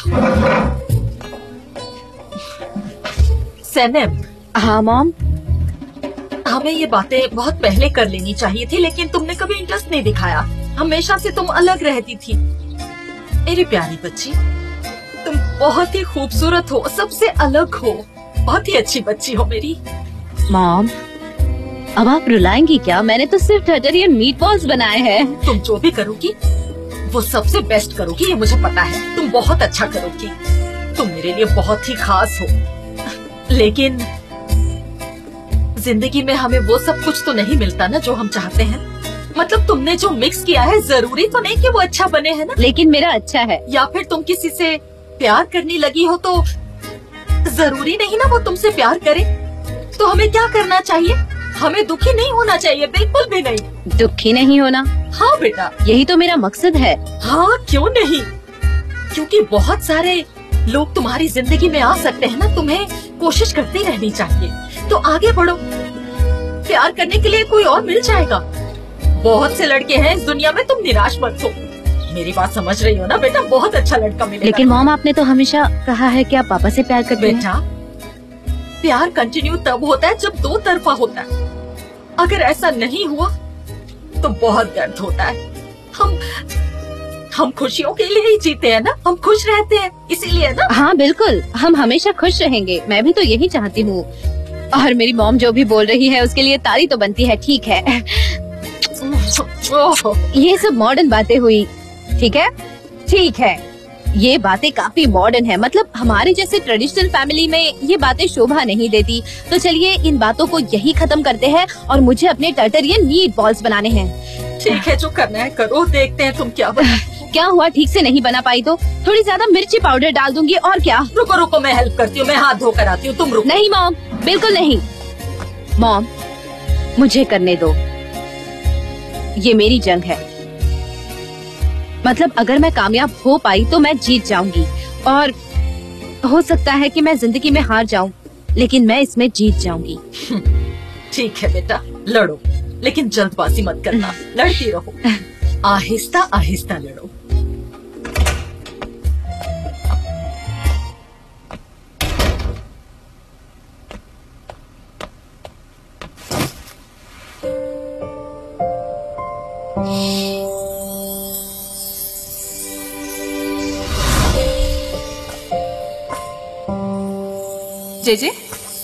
सनम। हाँ मॉम। हमें ये बातें बहुत पहले कर लेनी चाहिए थी, लेकिन तुमने कभी इंटरेस्ट नहीं दिखाया। हमेशा से तुम अलग रहती थी। मेरी प्यारी बच्ची, तुम बहुत ही खूबसूरत हो, सबसे अलग हो, बहुत ही अच्छी बच्ची हो मेरी। मॉम, अब आप रुलाएंगी क्या? मैंने तो सिर्फ टर्टरियन मीट बॉल्स बनाए हैं। तुम जो भी करोगी वो सबसे बेस्ट करोगी, ये मुझे पता है। तुम बहुत अच्छा करोगी। तुम मेरे लिए बहुत ही खास हो। लेकिन जिंदगी में हमें वो सब कुछ तो नहीं मिलता ना जो हम चाहते हैं। मतलब तुमने जो मिक्स किया है, जरूरी तो नहीं कि वो अच्छा बने, है ना? लेकिन मेरा अच्छा है। या फिर तुम किसी से प्यार करने लगी हो तो जरूरी नहीं ना वो तुमसे प्यार करे। तो हमें क्या करना चाहिए? हमें दुखी नहीं होना चाहिए, बिल्कुल भी नहीं। दुखी नहीं होना? हाँ बेटा, यही तो मेरा मकसद है। हाँ, क्यों नहीं? क्योंकि बहुत सारे लोग तुम्हारी जिंदगी में आ सकते हैं ना। तुम्हें कोशिश करती रहनी चाहिए। तो आगे बढ़ो, प्यार करने के लिए कोई और मिल जाएगा। बहुत से लड़के हैं इस दुनिया में, तुम निराश मत हो। मेरी बात समझ रही हो ना बेटा? बहुत अच्छा लड़का मिलेगा। लेकिन मॉम, आपने तो हमेशा कहा है कि आप पापा से प्यार करते हैं। बेटा, प्यार कंटिन्यू तब होता है जब दो तरफा होता है। अगर ऐसा नहीं हुआ तो बहुत दर्द होता है। हम हम खुशियों के लिए ही जीते हैं ना, हम खुश रहते हैं इसीलिए ना। हाँ बिल्कुल, हम हमेशा खुश रहेंगे। मैं भी तो यही चाहती हूँ। और मेरी मॉम जो भी बोल रही है उसके लिए ताली तो बनती है। ठीक है, ये सब मॉडर्न बातें हुई। ठीक है ठीक है, ये बातें काफी मॉडर्न है। मतलब हमारे जैसे ट्रेडिशनल फैमिली में ये बातें शोभा नहीं देती। तो चलिए इन बातों को यही खत्म करते हैं और मुझे अपने टर्टरियन मीट बॉल्स बनाने हैं। ठीक है, जो करना है करो, देखते हैं तुम क्या बना। क्या हुआ, ठीक से नहीं बना पाई तो थोड़ी ज्यादा मिर्ची पाउडर डाल दूंगी। और क्या? रुको रुको, मैं हेल्प करती हूँ, मैं हाथ धोकर आती हूँ, तुम रुको। नहीं मॉम, बिल्कुल नहीं। मॉम, मुझे करने दो, ये मेरी जंग है। मतलब अगर मैं कामयाब हो पाई तो मैं जीत जाऊंगी, और हो सकता है कि मैं जिंदगी में हार जाऊं, लेकिन मैं इसमें जीत जाऊंगी। ठीक है बेटा, लड़ो, लेकिन जल्दबाजी मत करना, लड़ती रहो, आहिस्ता आहिस्ता लड़ो। J J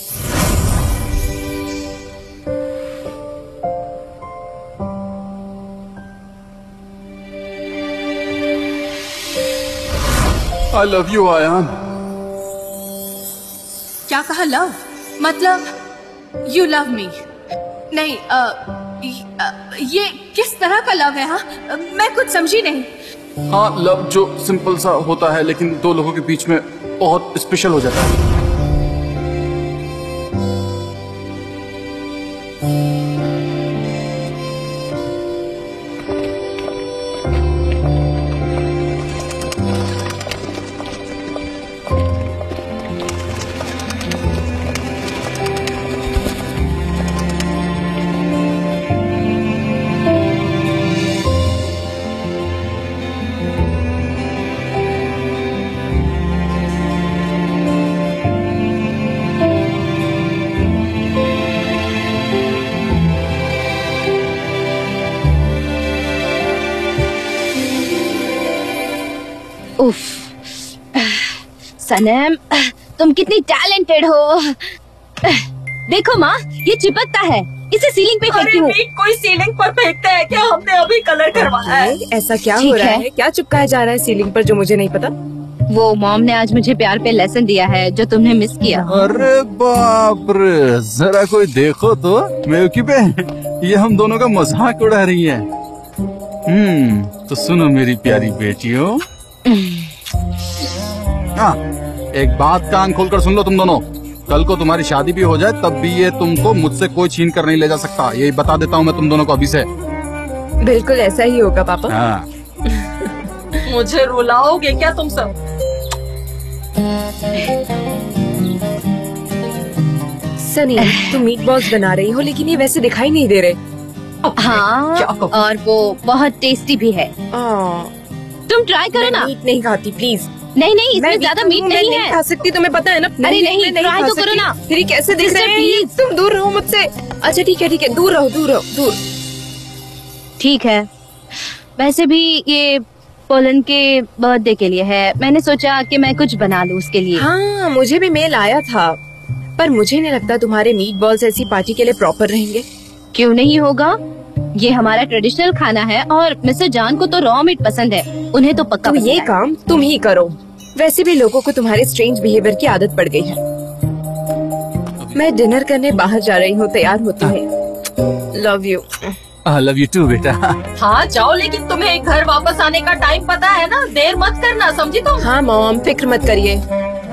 I love you Ayaan. क्या कहा लव? मतलब यू लव मी? नहीं, आ, ये किस तरह का लव है? हाँ, मैं कुछ समझी नहीं। हाँ, लव जो सिंपल सा होता है लेकिन दो लोगों के बीच में बहुत स्पेशल हो जाता है। उफ, सनम, तुम कितनी टैलेंटेड हो। देखो माँ, ये चिपकता है, इसे सीलिंग पे फेंकती हूँ। कोई सीलिंग पर फेंकता है क्या? हमने अभी कलर करवाया है। ऐसा क्या हो रहा है? क्या चिपकाया जा रहा है सीलिंग पर जो मुझे नहीं पता? वो मॉम ने आज मुझे प्यार पे लेसन दिया है जो तुमने मिस किया। अरे बाप रे, जरा कोई देखो तो, बेवकूफे, ये हम दोनों का मजाक उड़ा रही है। हम्म, तो सुनो मेरी प्यारी बेटियों, हाँ, एक बात कान खोलकर सुन लो तुम दोनों। कल को तुम्हारी शादी भी हो जाए तब भी ये तुमको मुझसे कोई छीन कर नहीं ले जा सकता, यही बता देता हूँ मैं तुम दोनों को अभी से। बिल्कुल ऐसा ही होगा पापा। हाँ। मुझे रुलाओगे क्या तुम सब? सनी, तुम मीट बॉल्स बना रही हो लेकिन ये वैसे दिखाई नहीं दे रहे। हाँ, और वो बहुत टेस्टी भी है। तुम ट्राई करो ना। मीट नहीं खाती, प्लीज। नहीं नहीं, इसमें ज्यादा मीट नहीं, नहीं है। खा सकती, तुम्हें पता है ना। अरे नहीं, ट्राई तो करो ना। फिर कैसे दिख रहे हैं? तुम दूर रहो मुझसे। अच्छा ठीक है ठीक है, दूर रहो दूर रहो दूर। ठीक है, वैसे भी ये पोलन के बर्थडे के लिए है, मैंने सोचा कि मैं कुछ बना लूं उसके लिए। हाँ, मुझे भी मेल आया था, पर मुझे नहीं लगता तुम्हारे मीट बॉल्स ऐसी पार्टी के लिए प्रॉपर रहेंगे। क्यों नहीं होगा? ये हमारा ट्रेडिशनल खाना है और मिस्टर जान को तो रॉ मीट पसंद है, उन्हें तो पक्का। तो ये काम तुम ही करो। वैसे भी लोगों को तुम्हारे स्ट्रेंज बिहेवियर की आदत पड़ गई है। मैं डिनर करने बाहर जा रही हूँ, तैयार होती है। Love you. Love you too बेटा। हाँ जाओ, लेकिन तुम्हें घर वापस आने का टाइम पता है ना, देर मत करना, समझी तुम? हाँ मॉम, फिक्र मत करिए।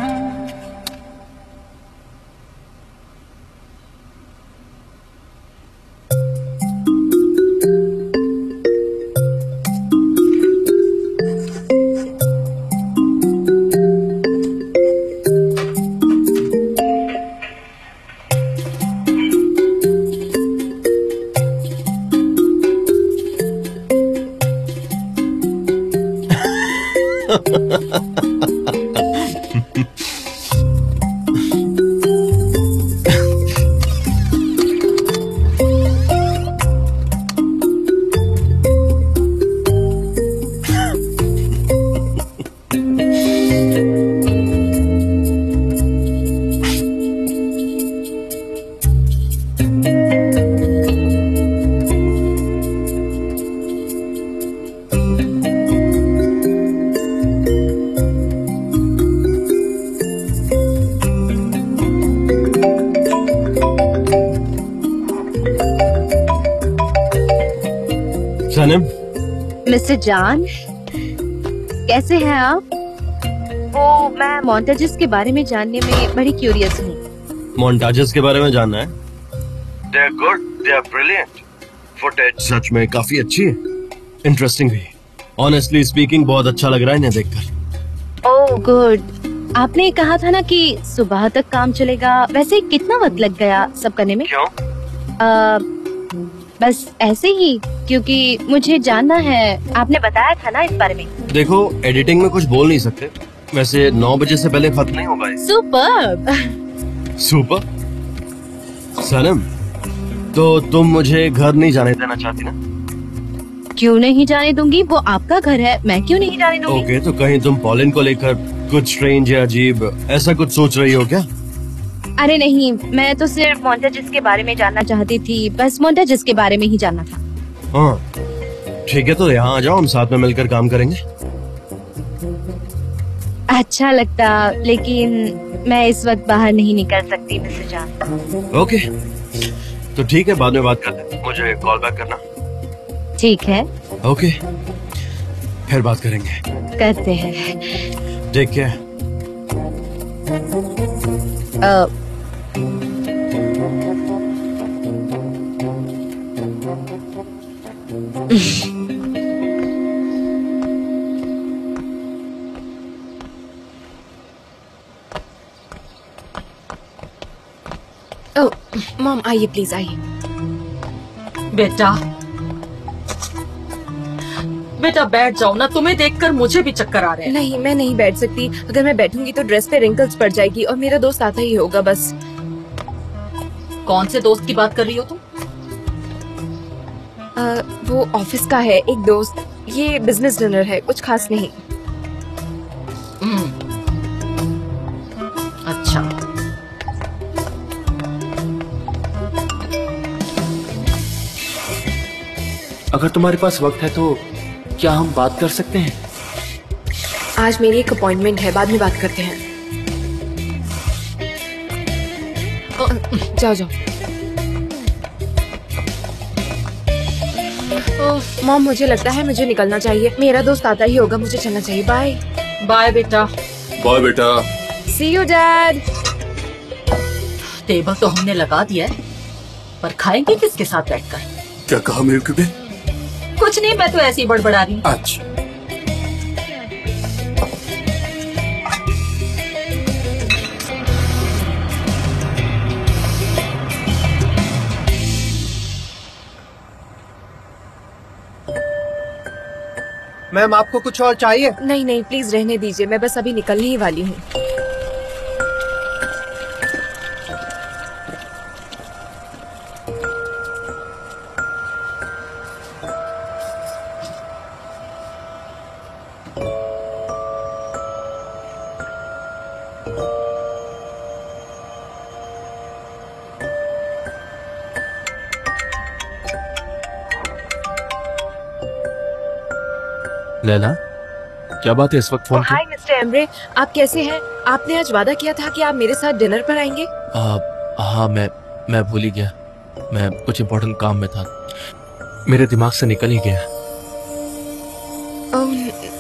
सनम, मिस्टर जान, कैसे हैं आप? वो मैं मॉन्टाजेस के बारे में जानने में बड़ी क्यूरियस हूँ। मॉन्टाजेस के बारे में जानना है? They are good, they are brilliant. Footage सच में काफी अच्छी है, इंटरेस्टिंग भी। ऑनेस्टली स्पीकिंग बहुत अच्छा लग रहा है इन्हें देखकर। Oh good. आपने कहा था ना कि सुबह तक काम चलेगा, वैसे कितना वक्त लग गया सब करने में? क्यों? आ, बस ऐसे ही, क्योंकि मुझे जानना है। आपने बताया था ना इस बारे में। देखो एडिटिंग में कुछ बोल नहीं सकते, वैसे नौ बजे से पहले खत्म नहीं होगा। Super super. सनम, तो तुम मुझे घर नहीं जाने देना चाहती ना? क्यों नहीं जाने दूंगी, वो आपका घर है, मैं क्यों नहीं जाने दूंगी? ओके, तो कहीं तुम पॉलिन को लेकर कुछ स्ट्रेंज या अजीब ऐसा कुछ सोच रही हो क्या? अरे नहीं, मैं तो सिर्फ मोंटेजेस के बारे में जानना चाहती थी, बस मोंटेजेस के बारे में ही जानना था। हाँ ठीक है, तो यहाँ आ जाओ, हम साथ में मिलकर काम करेंगे। अच्छा लगता, लेकिन मैं इस वक्त बाहर नहीं निकल सकती मिस्टर जान। ओके तो ठीक है, बाद में बात करते हैं, मुझे कॉल बैक करना। ठीक है। ओके फिर बात करेंगे। करते हैं। Take care. ओह मॉम, आइए प्लीज आइए। बेटा बेटा बैठ जाओ ना, तुम्हें देखकर मुझे भी चक्कर आ रहे हैं। नहीं, मैं नहीं बैठ सकती। अगर मैं बैठूंगी तो ड्रेस पे रिंकल्स पड़ जाएगी और मेरा दोस्त आता ही होगा बस। कौन से दोस्त की बात कर रही हो तुम? आ, वो ऑफिस का है एक दोस्त। ये बिजनेस डिनर है, कुछ खास नहीं। अच्छा। अगर तुम्हारे पास वक्त है तो क्या हम बात कर सकते हैं? आज मेरी एक अपॉइंटमेंट है, बाद में बात करते हैं। जाओ जाओ। मॉम, मुझे लगता है मुझे निकलना चाहिए, मेरा दोस्त आता ही होगा, मुझे चलना चाहिए। बाय। बाय बेटा। बाय बेटा। सी यू डैड। टेबल तो हमने लगा दिया है, पर खाएंगे किसके साथ बैठकर? क्या कहा मेरे क्यों? कुछ नहीं, मैं तो ऐसे ही बड़बड़ा रही हूँ। अच्छा। मैम आपको कुछ और चाहिए? नहीं नहीं, प्लीज रहने दीजिए, मैं बस अभी निकलने ही वाली हूँ। लैला, क्या बात है इस वक्त फोन? हाय मिस्टर एमरे, आप कैसे हैं? आपने आज वादा किया था कि आप मेरे साथ डिनर पर आएंगे। हाँ, मैं मैं भूल ही गया, मैं कुछ इम्पोर्टेंट काम में था, मेरे दिमाग से निकल ही गया। ओह,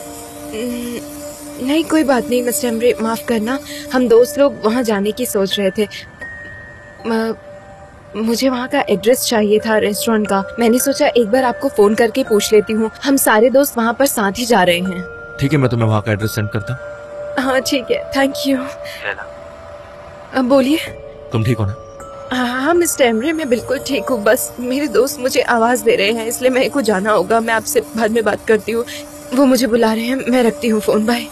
नहीं कोई बात नहीं मिस्टर एमरे, माफ करना। हम दोस्त लोग वहाँ जाने की सोच रहे थे। म, मुझे वहाँ का एड्रेस चाहिए था रेस्टोरेंट का। मैंने सोचा एक बार आपको फोन करके पूछ लेती हूँ। हम सारे दोस्त वहाँ पर साथ ही जा रहे हैं। ठीक है, मैं तुम्हें वहाँ का एड्रेस सेंड करता हूँ। हाँ ठीक है, थैंक यू। अब बोलिए। तुम ठीक हो ना? हाँ मिस्टर एमरे, मैं बिल्कुल ठीक हूँ, बस मेरे दोस्त मुझे आवाज दे रहे हैं, इसलिए मेरे को जाना होगा। मैं आपसे बाद में बात करती हूँ, वो मुझे बुला रहे हैं। मैं रखती हूँ फोन, बाय।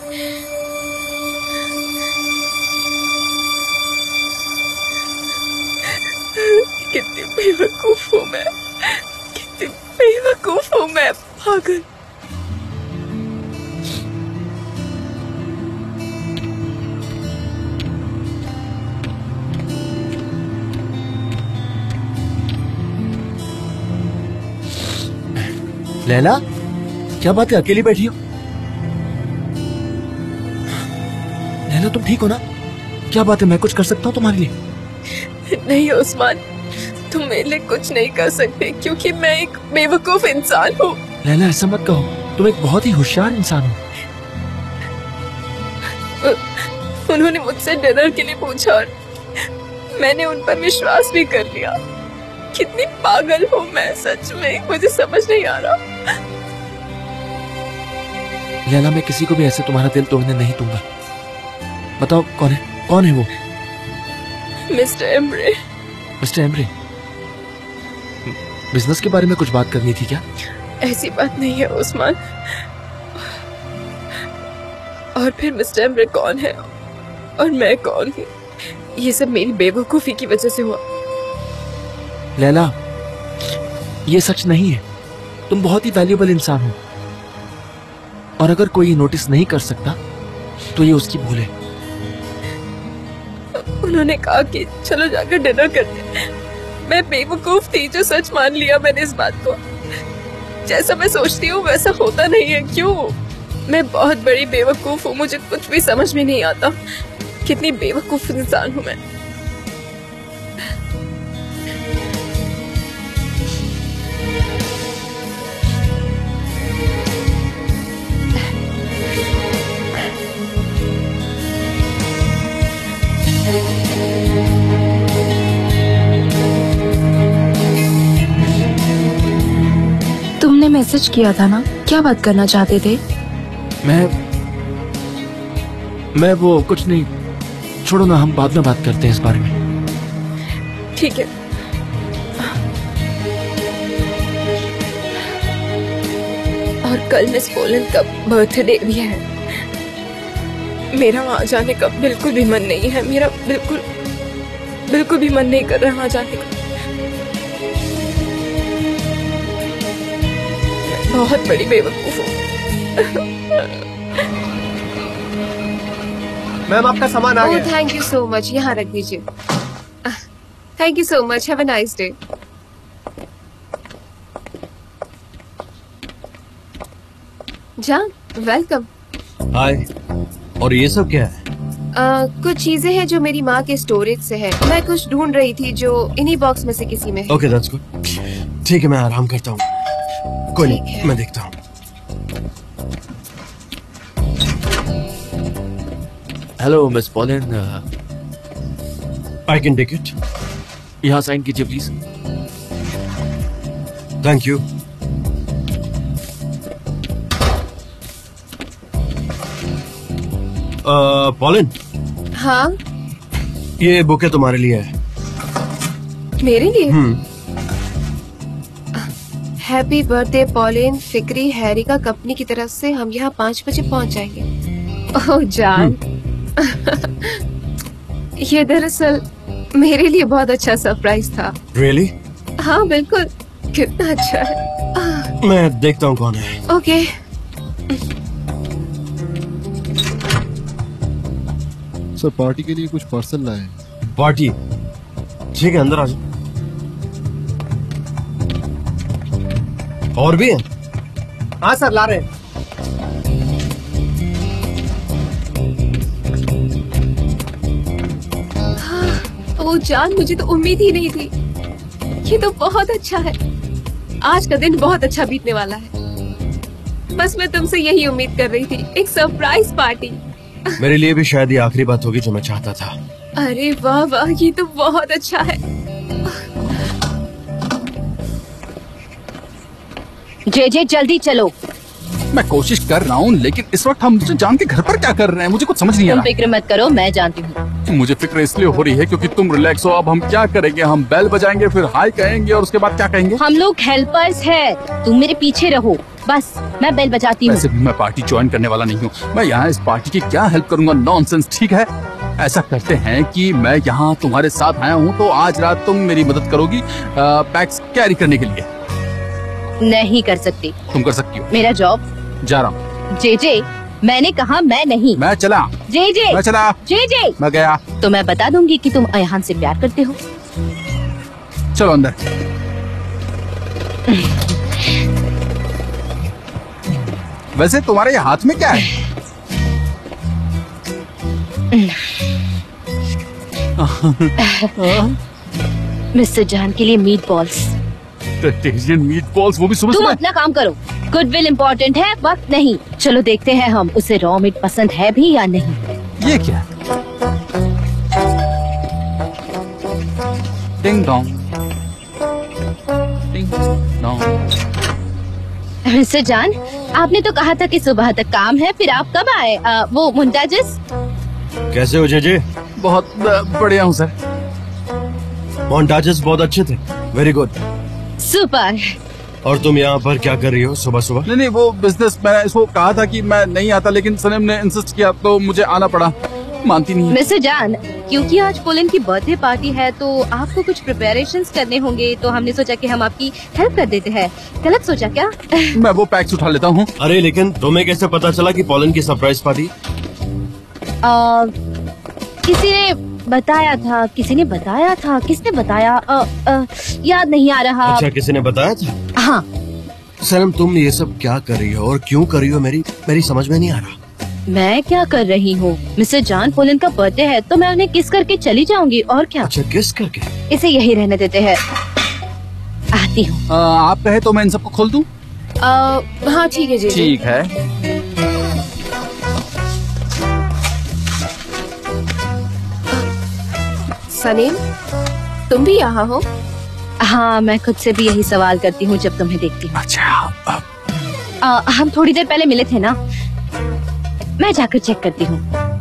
कितनी बेवकूफ हूँ मैं, कितनी बेवकूफ हूँ मैं, पागल। लैला, क्या बात है, अकेली बैठी हो? लैला तुम ठीक हो ना? क्या बात है, मैं कुछ कर सकता हूँ तुम्हारे लिए? नहीं उस्मान, तुम मेरे लिए कुछ नहीं कर सकते, क्योंकि मैं एक बेवकूफ इंसान हूँ। लैला ऐसा मत कहो, तुम एक बहुत ही होशियार इंसान हो। उन्होंने मुझसे डिनर के लिए पूछा और मैंने उन पर विश्वास भी कर लिया। कितनी पागल हूँ मैं, सच में मुझे समझ नहीं आ रहा। लैला, मैं किसी को भी ऐसे तुम्हारा दिल तोड़ने नहीं दूंगा। बताओ कौन है, कौन है वो? मिस्टर एम्ब्रे। मिस्टर एम्ब्रे, बिजनेस के बारे में कुछ बात करनी थी क्या? ऐसी बात नहीं है उस्मान। और फिर मिस्टर एम्ब्रे कौन है और मैं कौन हूँ, ये सब मेरी बेवकूफी की वजह से हुआ। लैला, ये सच नहीं है। तुम बहुत ही वैल्यूएबल इंसान हो, और अगर कोई नोटिस नहीं कर सकता तो ये उसकी भूल है। उन्होंने कहा कि चलो जाकर डिनर करते हैं। मैं बेवकूफ थी जो सच मान लिया मैंने इस बात को। जैसा मैं सोचती हूँ वैसा होता नहीं है। क्यों? मैं बहुत बड़ी बेवकूफ हूँ, मुझे कुछ भी समझ में नहीं आता। कितनी बेवकूफ इंसान हूँ मैं। तुमने मैसेज किया था ना, क्या बात करना चाहते थे? मैं मैं वो कुछ नहीं, छोड़ो ना, हम बाद में बात करते हैं इस बारे में। ठीक है। और कल मिस पोलैंड का बर्थडे भी है। मेरा वहां जाने का बिल्कुल भी मन नहीं है। मेरा बिल्कुल बिल्कुल भी मन नहीं कर रहा वहां जाने का। बहुत बड़ी बेवकूफ हूँ। मैम, आपका सामान आ गया। थैंक यू सो मच, यहाँ रख दीजिए। Thank you so much, have a nice day. जान, वेलकम। हाय। और ये सब क्या है? uh, कुछ चीजें हैं जो मेरी माँ के स्टोरेज से है। मैं कुछ ढूंढ रही थी जो इन्हीं बॉक्स में से किसी में है। Okay, that's good. ठीक है, मैं आराम करता हूँ। कोई नहीं, मैं देखता हूँ। Hello miss Poland, I can take it. यहाँ साइन कीजिए प्लीज। Thank you. पोलैंड, हाँ, ये बुके तुम्हारे लिए है। मेरे लिए? हम्म। हैप्पी बर्थडे पॉलिन, फिक्री, हैरी का कंपनी की तरफ से हम यहाँ पाँच बजे पहुँच जाएंगे। ओह जान, ये दरअसल मेरे लिए बहुत अच्छा सरप्राइज था। रियली? हाँ बिल्कुल, कितना अच्छा है। मैं देखता हूँ कौन है। ओके। सर, पार्टी के लिए कुछ पार्सल लाए। पार्टी? ठीक है, अंदर आ जाओ। और भी है? हाँ सर, ला रहे हैं। ओ जान, मुझे तो उम्मीद ही नहीं थी। ये तो बहुत अच्छा है। आज का दिन बहुत अच्छा बीतने वाला है। बस मैं तुमसे यही उम्मीद कर रही थी, एक सरप्राइज पार्टी। मेरे लिए भी शायद ये आखिरी बात होगी जो मैं चाहता था। अरे वाह वाह, ये तो बहुत अच्छा है। जे जे जल्दी चलो। मैं कोशिश कर रहा हूँ, लेकिन इस वक्त हम जान के घर पर क्या कर रहे हैं, मुझे कुछ समझ नहीं आ तुम रहा। फिक्र मत करो, मैं जानती हूँ। मुझे फिक्र इसलिए हो रही है क्योंकि तुम रिलैक्स हो। अब हम क्या करेंगे? हम बेल बजाएंगे, फिर हाय कहेंगे, और उसके बाद क्या कहेंगे? हम लोग हेल्पर्स हैं, तुम मेरे पीछे रहो। बस मैं बेल बजाती हूँ। वैसे भी मैं पार्टी ज्वाइन करने वाला नहीं हूँ। मैं यहाँ इस पार्टी की क्या हेल्प करूंगा? नॉनसेंस। ठीक है, ऐसा करते हैं कि मैं यहाँ तुम्हारे साथ आया हूँ, तो आज रात तुम मेरी मदद करोगी पैक्स कैरी करने के लिए। नहीं कर सकती। तुम कर सकती हो। मेरा जॉब। जा रहा हूँ। जे जे, मैंने कहा मैं नहीं। मैं चला। जे जे, मैं चला। जे जे, मैं गया। तो मैं बता दूंगी कि तुम अयहान से प्यार करते हो। चलो अंदर। वैसे तुम्हारे ये हाथ में क्या है? मिस्टर जान के लिए मीट बॉल्स। मीट बॉल्स, वो भी सुबह तुम सुबह? अपना काम करो। गुडविल इम्पोर्टेंट है, वक्त नहीं। चलो देखते हैं हम उसे रॉ मीट पसंद है भी या नहीं। ये क्या? टिंग डोंग, टिंग डोंग। मिस्टर जान, आपने तो कहा था कि सुबह तक काम है, फिर आप कब आए? आ, वो मुंताजिस। कैसे हो जेजे? बहुत बढ़िया हूँ सर। मोन्टाजेस बहुत अच्छे थे। Very good. सुपर। और तुम यहाँ पर क्या कर रही हो सुबह सुबह? नहीं नहीं, वो बिजनेस, मैंने इसको कहा था कि मैं नहीं आता, लेकिन सनम ने इंसिस्ट किया तो मुझे आना पड़ा। मानती नहीं। मिस्टर जान, क्योंकि आज पोलन की बर्थडे पार्टी है तो आपको कुछ प्रिपरेशंस करने होंगे, तो हमने सोचा कि हम आपकी हेल्प कर देते हैं। गलत सोचा क्या? मैं वो पैक्स उठा लेता हूँ। अरे लेकिन तुम्हें कैसे पता चला कि पोलन की सरप्राइज पार्टी? आ, किसी ने बताया था, किसी ने बताया था, किसने बताया? आ, आ, याद नहीं आ रहा। अच्छा, किसी ने बताया था? हाँ। सनम, तुम ये सब क्या कर रही हो और क्यों कर रही हो? मेरी मेरी समझ में नहीं आ रहा। मैं क्या कर रही हूँ? मिस्टर जान, पोलन का बर्थडे है तो मैं उन्हें किस करके चली जाऊंगी, और क्या। अच्छा, किस करके? इसे यही रहने देते हैं। आती हूँ। आप कहे तो मैं इन सबको खोल दूँ? हाँ ठीक है जी। ठीक है। सनीम, तुम भी यहाँ हो? हाँ, मैं खुद से भी यही सवाल करती हूँ जब तुम्हें देखती हूँ। अच्छा। आ, हम थोड़ी देर पहले मिले थे ना? मैं जाकर चेक करती हूँ।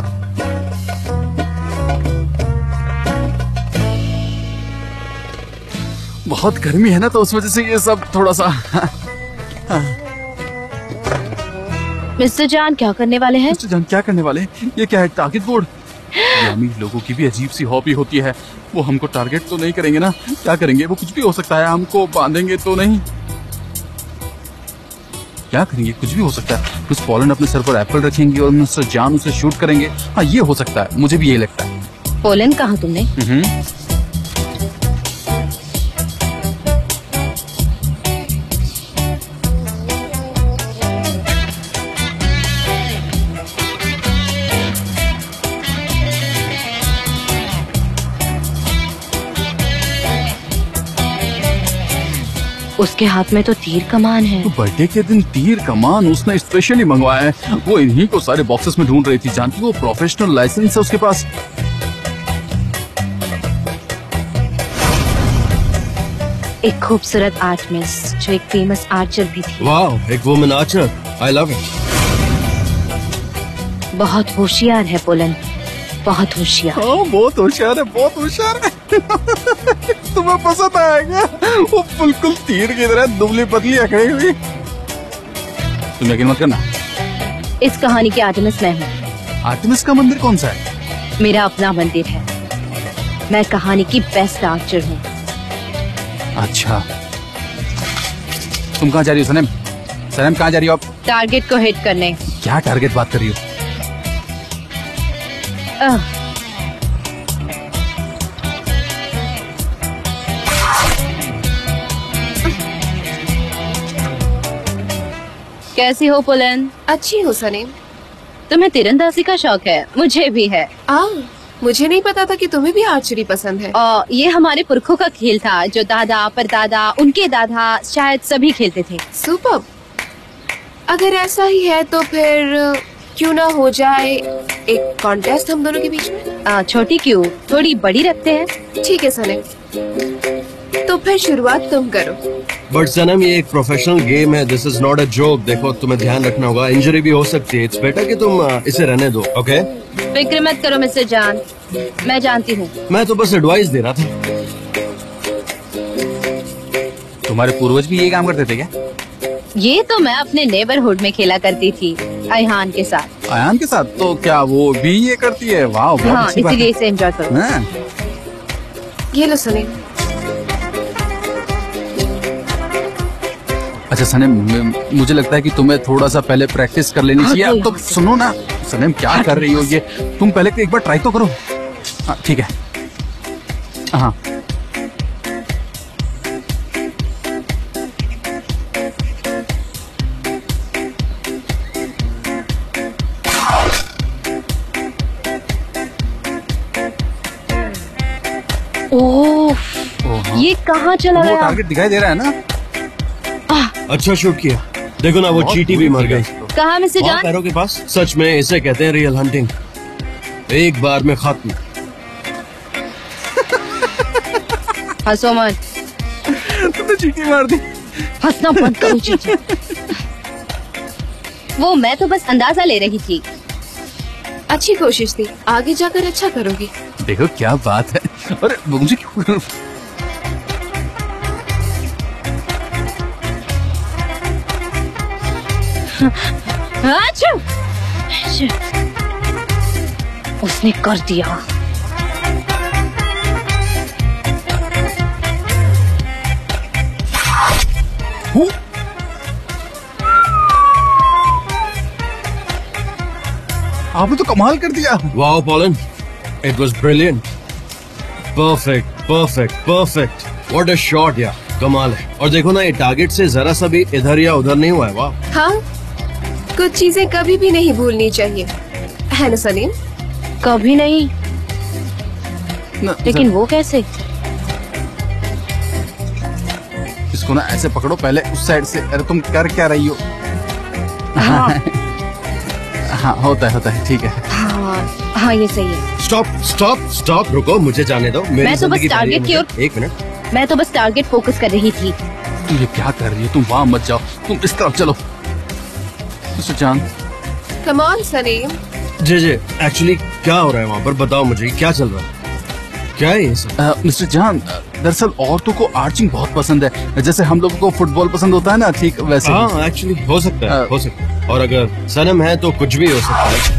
बहुत गर्मी है ना, तो उस वजह से ये सब थोड़ा सा। मिस्टर जान, क्या करने वाले हैं? मिस्टर जान, क्या करने वाले हैं? ये क्या है, टारगेट बोर्ड? अमीर लोगों की भी अजीब सी हॉबी होती है। वो हमको टारगेट तो नहीं करेंगे ना? क्या करेंगे? वो कुछ भी हो सकता है। हमको बांधेंगे तो नहीं? क्या करेंगे? कुछ भी हो सकता है। उस पोलन अपने सर पर एप्पल रखेंगे और मिस्टर जान उसे शूट करेंगे। हाँ, ये हो सकता है, मुझे भी यही लगता है। पोलन कहा तुमने? उसके हाथ में तो तीर कमान है। तो बर्थडे के दिन तीर कमान उसने स्पेशली मंगवाया है। वो इन्हीं को सारे बॉक्सेस में ढूंढ रही थी। जानती वो प्रोफेशनल लाइसेंस है उसके पास। एक खूबसूरत आर्ट मिस जो एक फेमस आर्चर भी थी। वाह, एक women archer. I love it. बहुत होशियार है पोलन, बहुत होशियार। हाँ, बहुत होशियार है, बहुत होशियार है। तुम्हें पसंद आएगा। वो बिल्कुल तीर की तरह दुबली पतली अकड़ी हुई। तुम यकीन मत करना, इस कहानी के आर्टेमिस मैं हूँ। आर्टेमिस का मंदिर कौन सा है? मेरा अपना मंदिर है। मैं कहानी की बेस्ट आर्चर हूँ। अच्छा, तुम कहाँ जा रही हो सनम? सनम, कहाँ जा रही हो आप? टारगेट को हिट करने। क्या टारगेट बात कर रही हो? आह। कैसी हो पोलन? अच्छी हो सनीम। तुम्हें तीरंदाजी का शौक है? मुझे भी है। आ, मुझे नहीं पता था कि तुम्हें भी आर्चरी पसंद है। आ, ये हमारे पुरखों का खेल था जो दादा, परदादा, उनके दादा शायद सभी खेलते थे। सुपर। अगर ऐसा ही है तो फिर क्यों ना हो जाए एक कॉन्टेस्ट हम दोनों के बीच में? आ, छोटी क्यों, थोड़ी बड़ी रखते हैं। ठीक है सनीम, तो फिर शुरुआत तुम करो। बट सनम, ये एक प्रोफेशनल गेम है। This is not a joke. देखो, तुम्हें ध्यान रखना होगा, इंजरी भी हो सकती है। इट्स बेटर कि तुम इसे रहने दो। ओके? फिक्र मत करो मिस्टर जान, मैं जानती हूँ। मैं तो बस एडवाइस दे रहा था। तुम्हारे पूर्वज भी ये काम करते थे क्या? ये तो मैं अपने नेबरहुड में खेला करती थी, अयहान के साथ। अयहान के साथ? तो क्या वो भी ये करती है? वाह, बहुत हाँ, अच्छी बात है। इसीलिए इसे एंजॉय करो। हाँ। ये लो सनीम। अच्छा सनम, मुझे लगता है कि तुम्हें थोड़ा सा पहले प्रैक्टिस कर लेनी चाहिए। अब तो सुनो ना सनम, क्या कर रही हो ये? तुम पहले एक बार ट्राई तो करो। हाँ, ठीक है। हाँ, ओह, ये कहाँ चला गया? टारगेट दिखाई दे रहा है ना? अच्छा शूट किया। देखो ना, वो चींटी भी मर गई। कहाँ मिस्टर जान? पैरों के पास। सच में इसे कहते हैं रियल हंटिंग। एक बार में खत्म। हंसो मत। तुमने चींटी मार दी। हंसना बंद करो चींटी। वो मैं तो बस अंदाजा ले रही थी। अच्छी कोशिश थी, आगे जाकर अच्छा करोगी। देखो क्या बात है। अरे मुझे क्यों अच्छा, उसने कर दिया। आपने तो कमाल कर दिया। Wow Pauline, it was brilliant, perfect perfect perfect, what a shot यार, कमाल है। और देखो ना, ये टारगेट से जरा सा भी इधर या उधर नहीं हुआ है। वाह। हाँ, कुछ चीजें कभी भी नहीं भूलनी चाहिए, है ना सलीम? कभी नहीं। न, लेकिन वो कैसे? इसको ना ऐसे पकड़ो पहले उस साइड से। अरे तुम कर क्या रही हो? हाँ हाँ होता है होता है, ठीक है। हाँ हाँ ये सही है। स्टॉप स्टॉप स्टॉप, रुको, मुझे जाने दो। मेरी मैं तो बस जिंदगी टारगेट की ओर, एक मिनट, मैं तो बस टारगेट फोकस कर रही थी। तुम ये क्या कर रही हो? तुम वहां मत जाओ, तुम इस तरफ चलो। Mister John, come on Salim. जी जी, एक्चुअली क्या हो रहा है वहाँ पर, बताओ मुझे क्या चल रहा है, क्या है ये सब? मिस्टर जान, दरअसल औरतों को आर्चिंग बहुत पसंद है, जैसे हम लोगों को फुटबॉल पसंद होता है ना, ठीक वैसे। हाँ एक्चुअली हो सकता है, हो सकता है, और अगर सनम है तो कुछ भी हो सकता है।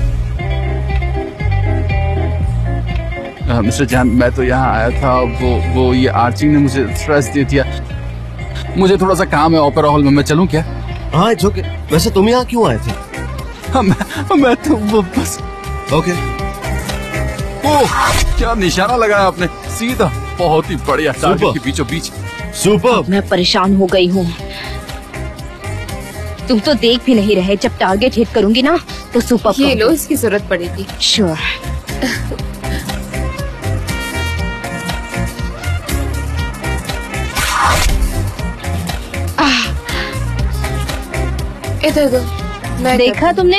मिस्टर जान, मैं तो यहाँ आया था, वो वो ये आर्चिंग ने मुझे स्ट्रेस दे दिया। मुझे थोड़ा सा काम है ओपेरा हॉल में, मैं चलूं क्या? हाँ इट्स ओके। वैसे तुम यहाँ क्यों आए थे? हाँ, मैं, मैं तो वो बस। ओके। ओह, क्या निशाना लगाया आपने, सीधा, बहुत ही बढ़िया, टारगेट के बीचों बीच। सुपर। मैं परेशान हो गई हूँ, तुम तो देख भी नहीं रहे। जब टारगेट हिट करूंगी ना तो सुपर। ये लो, इसकी जरूरत पड़ेगी। श्योर। इधर दो, मैं देखा तुमने?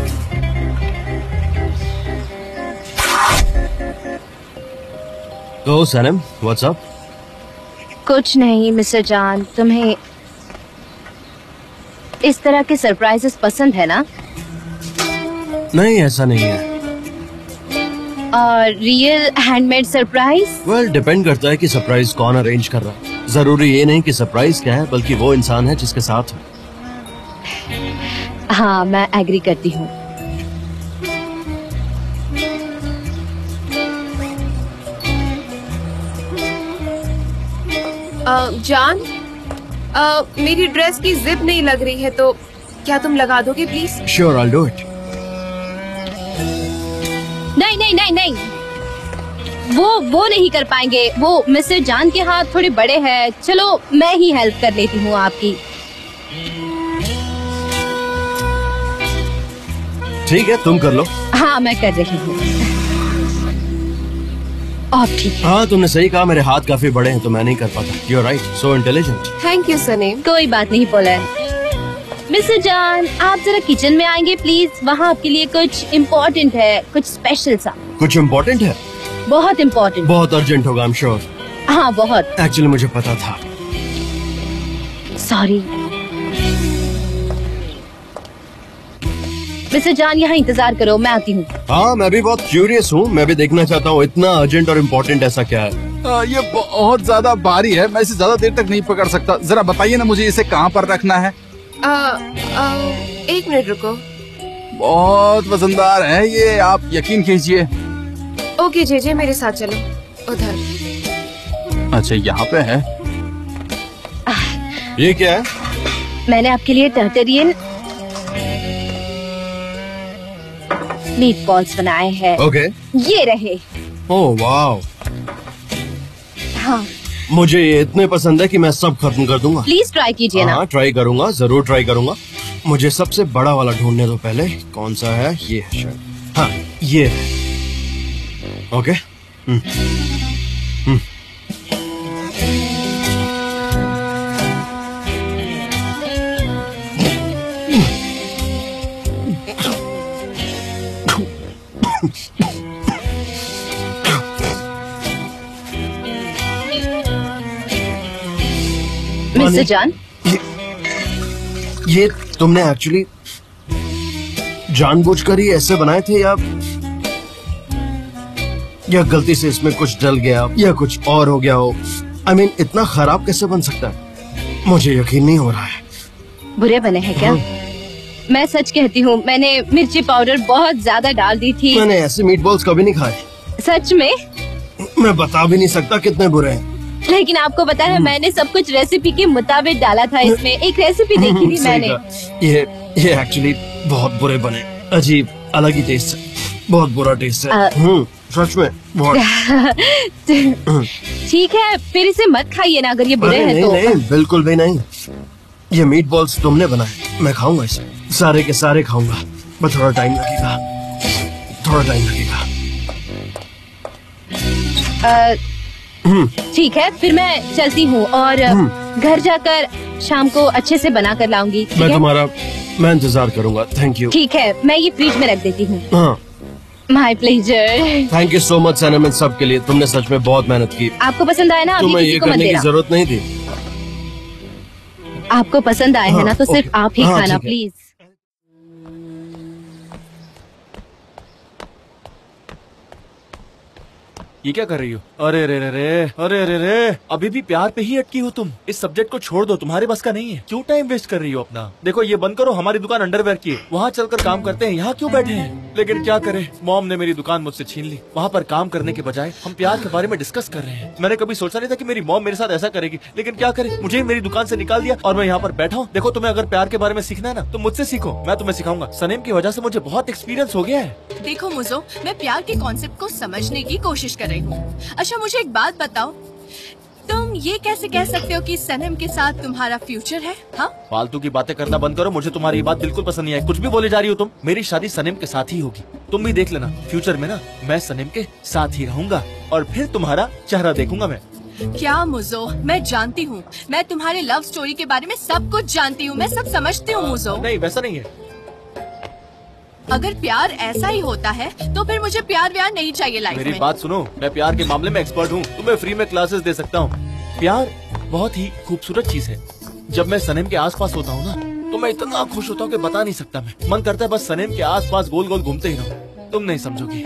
तो सनम, व्हाट्स अप? कुछ नहीं मिस्टर जान, तुम्हें इस तरह के सरप्राइजेस पसंद है ना? नहीं ऐसा नहीं है। और real handmade surprise? Well depend करता है कि सरप्राइज कौन अरेंज कर रहा है। जरूरी ये नहीं कि सरप्राइज क्या है, बल्कि वो इंसान है जिसके साथ है। हाँ मैं एग्री करती हूँ। जान, आ, मेरी ड्रेस की जिप नहीं लग रही है, तो क्या तुम लगा दोगे please? Sure, I will do it. नहीं नहीं नहीं नहीं, वो वो नहीं कर पाएंगे, वो मिस्टर जान के हाथ थोड़े बड़े हैं। चलो मैं ही हेल्प कर लेती हूँ आपकी। ठीक है, तुम कर लो। हाँ मैं कर रही हूँ। आप ठीक है? हाँ तुमने सही कहा, मेरे हाथ काफी बड़े हैं तो मैं नहीं कर पाता। You are right, so intelligent. Thank you सनीम। कोई बात नहीं पोलन। मिस्टर जान, आप जरा किचन में आएंगे प्लीज, वहाँ आपके लिए कुछ इम्पोर्टेंट है, कुछ स्पेशल सा। कुछ इम्पोर्टेंट है? बहुत इम्पोर्टेंट। बहुत अर्जेंट होगा, आई एम श्योर। हाँ बहुत। एक्चुअली मुझे पता था। सॉरी। मिस्टर जान यहाँ इंतजार करो, मैं आती हूँ। हाँ मैं भी बहुत क्यूरियस हूँ, मैं भी देखना चाहता हूँ इतना अर्जेंट और इम्पोर्टेंट ऐसा क्या है। आ, ये बहुत ज्यादा भारी है, मैं इसे ज्यादा देर तक नहीं पकड़ सकता। जरा बताइए ना मुझे इसे कहाँ पर रखना है। आ, आ, एक मिनट रुको। बहुत वजनदार है ये, आप यकीन कीजिए। ओके जेजे, मेरे साथ चलो उधर। अच्छा यहाँ पे है। ये क्या है? मैंने आपके लिए टर्टेरियन मीट बॉल्स बनाए हैं। ओके। ये रहे। ओह वाव। हाँ मुझे ये इतने पसंद है कि मैं सब खत्म कर दूंगा। प्लीज ट्राई कीजिए ना। हाँ ट्राई करूंगा, जरूर ट्राई करूंगा। मुझे सबसे बड़ा वाला ढूंढने दो पहले। कौन सा है? ये है शायद। हाँ ये है। ओके। हम्म हम्म मिस्टर जान, ये, ये तुमने एक्चुअली जानबूझकर ही ऐसे बनाए थे या या गलती से इसमें कुछ डल गया या कुछ और हो गया हो? आई I मीन mean, इतना खराब कैसे बन सकता है? मुझे यकीन नहीं हो रहा है। बुरे बने हैं क्या? मैं सच कहती हूँ, मैंने मिर्ची पाउडर बहुत ज्यादा डाल दी थी। मैंने ऐसे मीट बॉल्स कभी नहीं खाए। सच में? मैं बता भी नहीं सकता कितने बुरे हैं। लेकिन आपको पता है मैंने सब कुछ रेसिपी के मुताबिक डाला था इसमें। एक रेसिपी देखी थी मैंने। ये ये एक्चुअली बहुत बुरे बने, अजीब अलग ही टेस्ट है, बहुत बुरा टेस्ट है। हम्म, सच में बहुत। ठीक है, फिर इसे मत खाइए ना अगर ये बुरे हैं तो। नहीं, बिल्कुल भी नहीं। ये मीट बॉल्स तुमने बनाए, मैं खाऊंगा इसे, सारे के सारे खाऊंगा, बस थोड़ा टाइम लगेगा, थोड़ा टाइम लगेगा। ठीक है, फिर मैं चलती हूँ और घर जाकर शाम को अच्छे से बना कर लाऊंगी। मैं तुम्हारा मैं इंतजार करूंगा। Thank you. ठीक है, मैं ये फ्रिज में रख देती हूँ। हाँ, my pleasure. Thank you so much Sanam, इन सब के लिए। तुमने सच में बहुत मेहनत की। आपको पसंद आया ना? अभी तुम्हें किसी ये को मत करने की देना। जरूरत नहीं थी। आपको पसंद आए है ना, तो सिर्फ आप ही हाँ, खाना ठीक है। प्लीज। ये क्या कर रही हो? अरे रे रे रे अरे रे रे अभी भी प्यार पे ही अटकी हो तुम। इस सब्जेक्ट को छोड़ दो, तुम्हारे बस का नहीं है। क्यों टाइम वेस्ट कर रही हो अपना? देखो ये बंद करो, हमारी दुकान अंडरवेयर की है, वहाँ चलकर काम करते हैं, यहाँ क्यों बैठे हैं? लेकिन क्या करें, मॉम ने मेरी दुकान मुझसे छीन ली। वहाँ पर काम करने के बजाय हम प्यार के बारे में डिस्कस कर रहे हैं। मैंने कभी सोचा नहीं था कि मेरी मॉम मेरे साथ ऐसा करेगी, लेकिन क्या करे, मुझे ही मेरी दुकान से निकाल दिया और मैं यहाँ पर बैठा हूँ। देखो, तुम्हें अगर प्यार के बारे में सीखना है ना, तो मुझसे सीखो, मैं तुम्हें सिखाऊंगा। सनेम की वजह से मुझे बहुत एक्सपीरियंस हो गया है। देखो मुझो, मैं प्यार के कॉन्सेप्ट को समझने की कोशिश कर रही हूँ। अच्छा मुझे एक बात बताओ, तुम ये कैसे कह सकते हो कि सनम के साथ तुम्हारा फ्यूचर है? हाँ, फालतू की बातें करना बंद करो, मुझे तुम्हारी ये बात बिल्कुल पसंद नहीं आई। कुछ भी बोले जा रही हो तुम। मेरी शादी सनेम के साथ ही होगी, तुम भी देख लेना। फ्यूचर में ना मैं सनेम के साथ ही रहूंगा और फिर तुम्हारा चेहरा देखूंगा मैं। क्या मुझो, मैं जानती हूँ, मैं तुम्हारे लव स्टोरी के बारे में सब कुछ जानती हूँ, मैं सब समझती हूँ मुझो। नहीं, वैसा नहीं है। अगर प्यार ऐसा ही होता है तो फिर मुझे प्यार व्यार नहीं चाहिए लाइफ में। मेरी बात सुनो, मैं प्यार के मामले में एक्सपर्ट हूँ, तुम्हें फ्री में क्लासेस दे सकता हूँ। प्यार बहुत ही खूबसूरत चीज है। जब मैं सनेम के आसपास होता हूँ ना, तो मैं इतना खुश होता हूँ कि बता नहीं सकता। मैं मन करता है बस सनेम के आसपास गोल गोल घूमते ही रहूं। तुम नहीं समझोगी।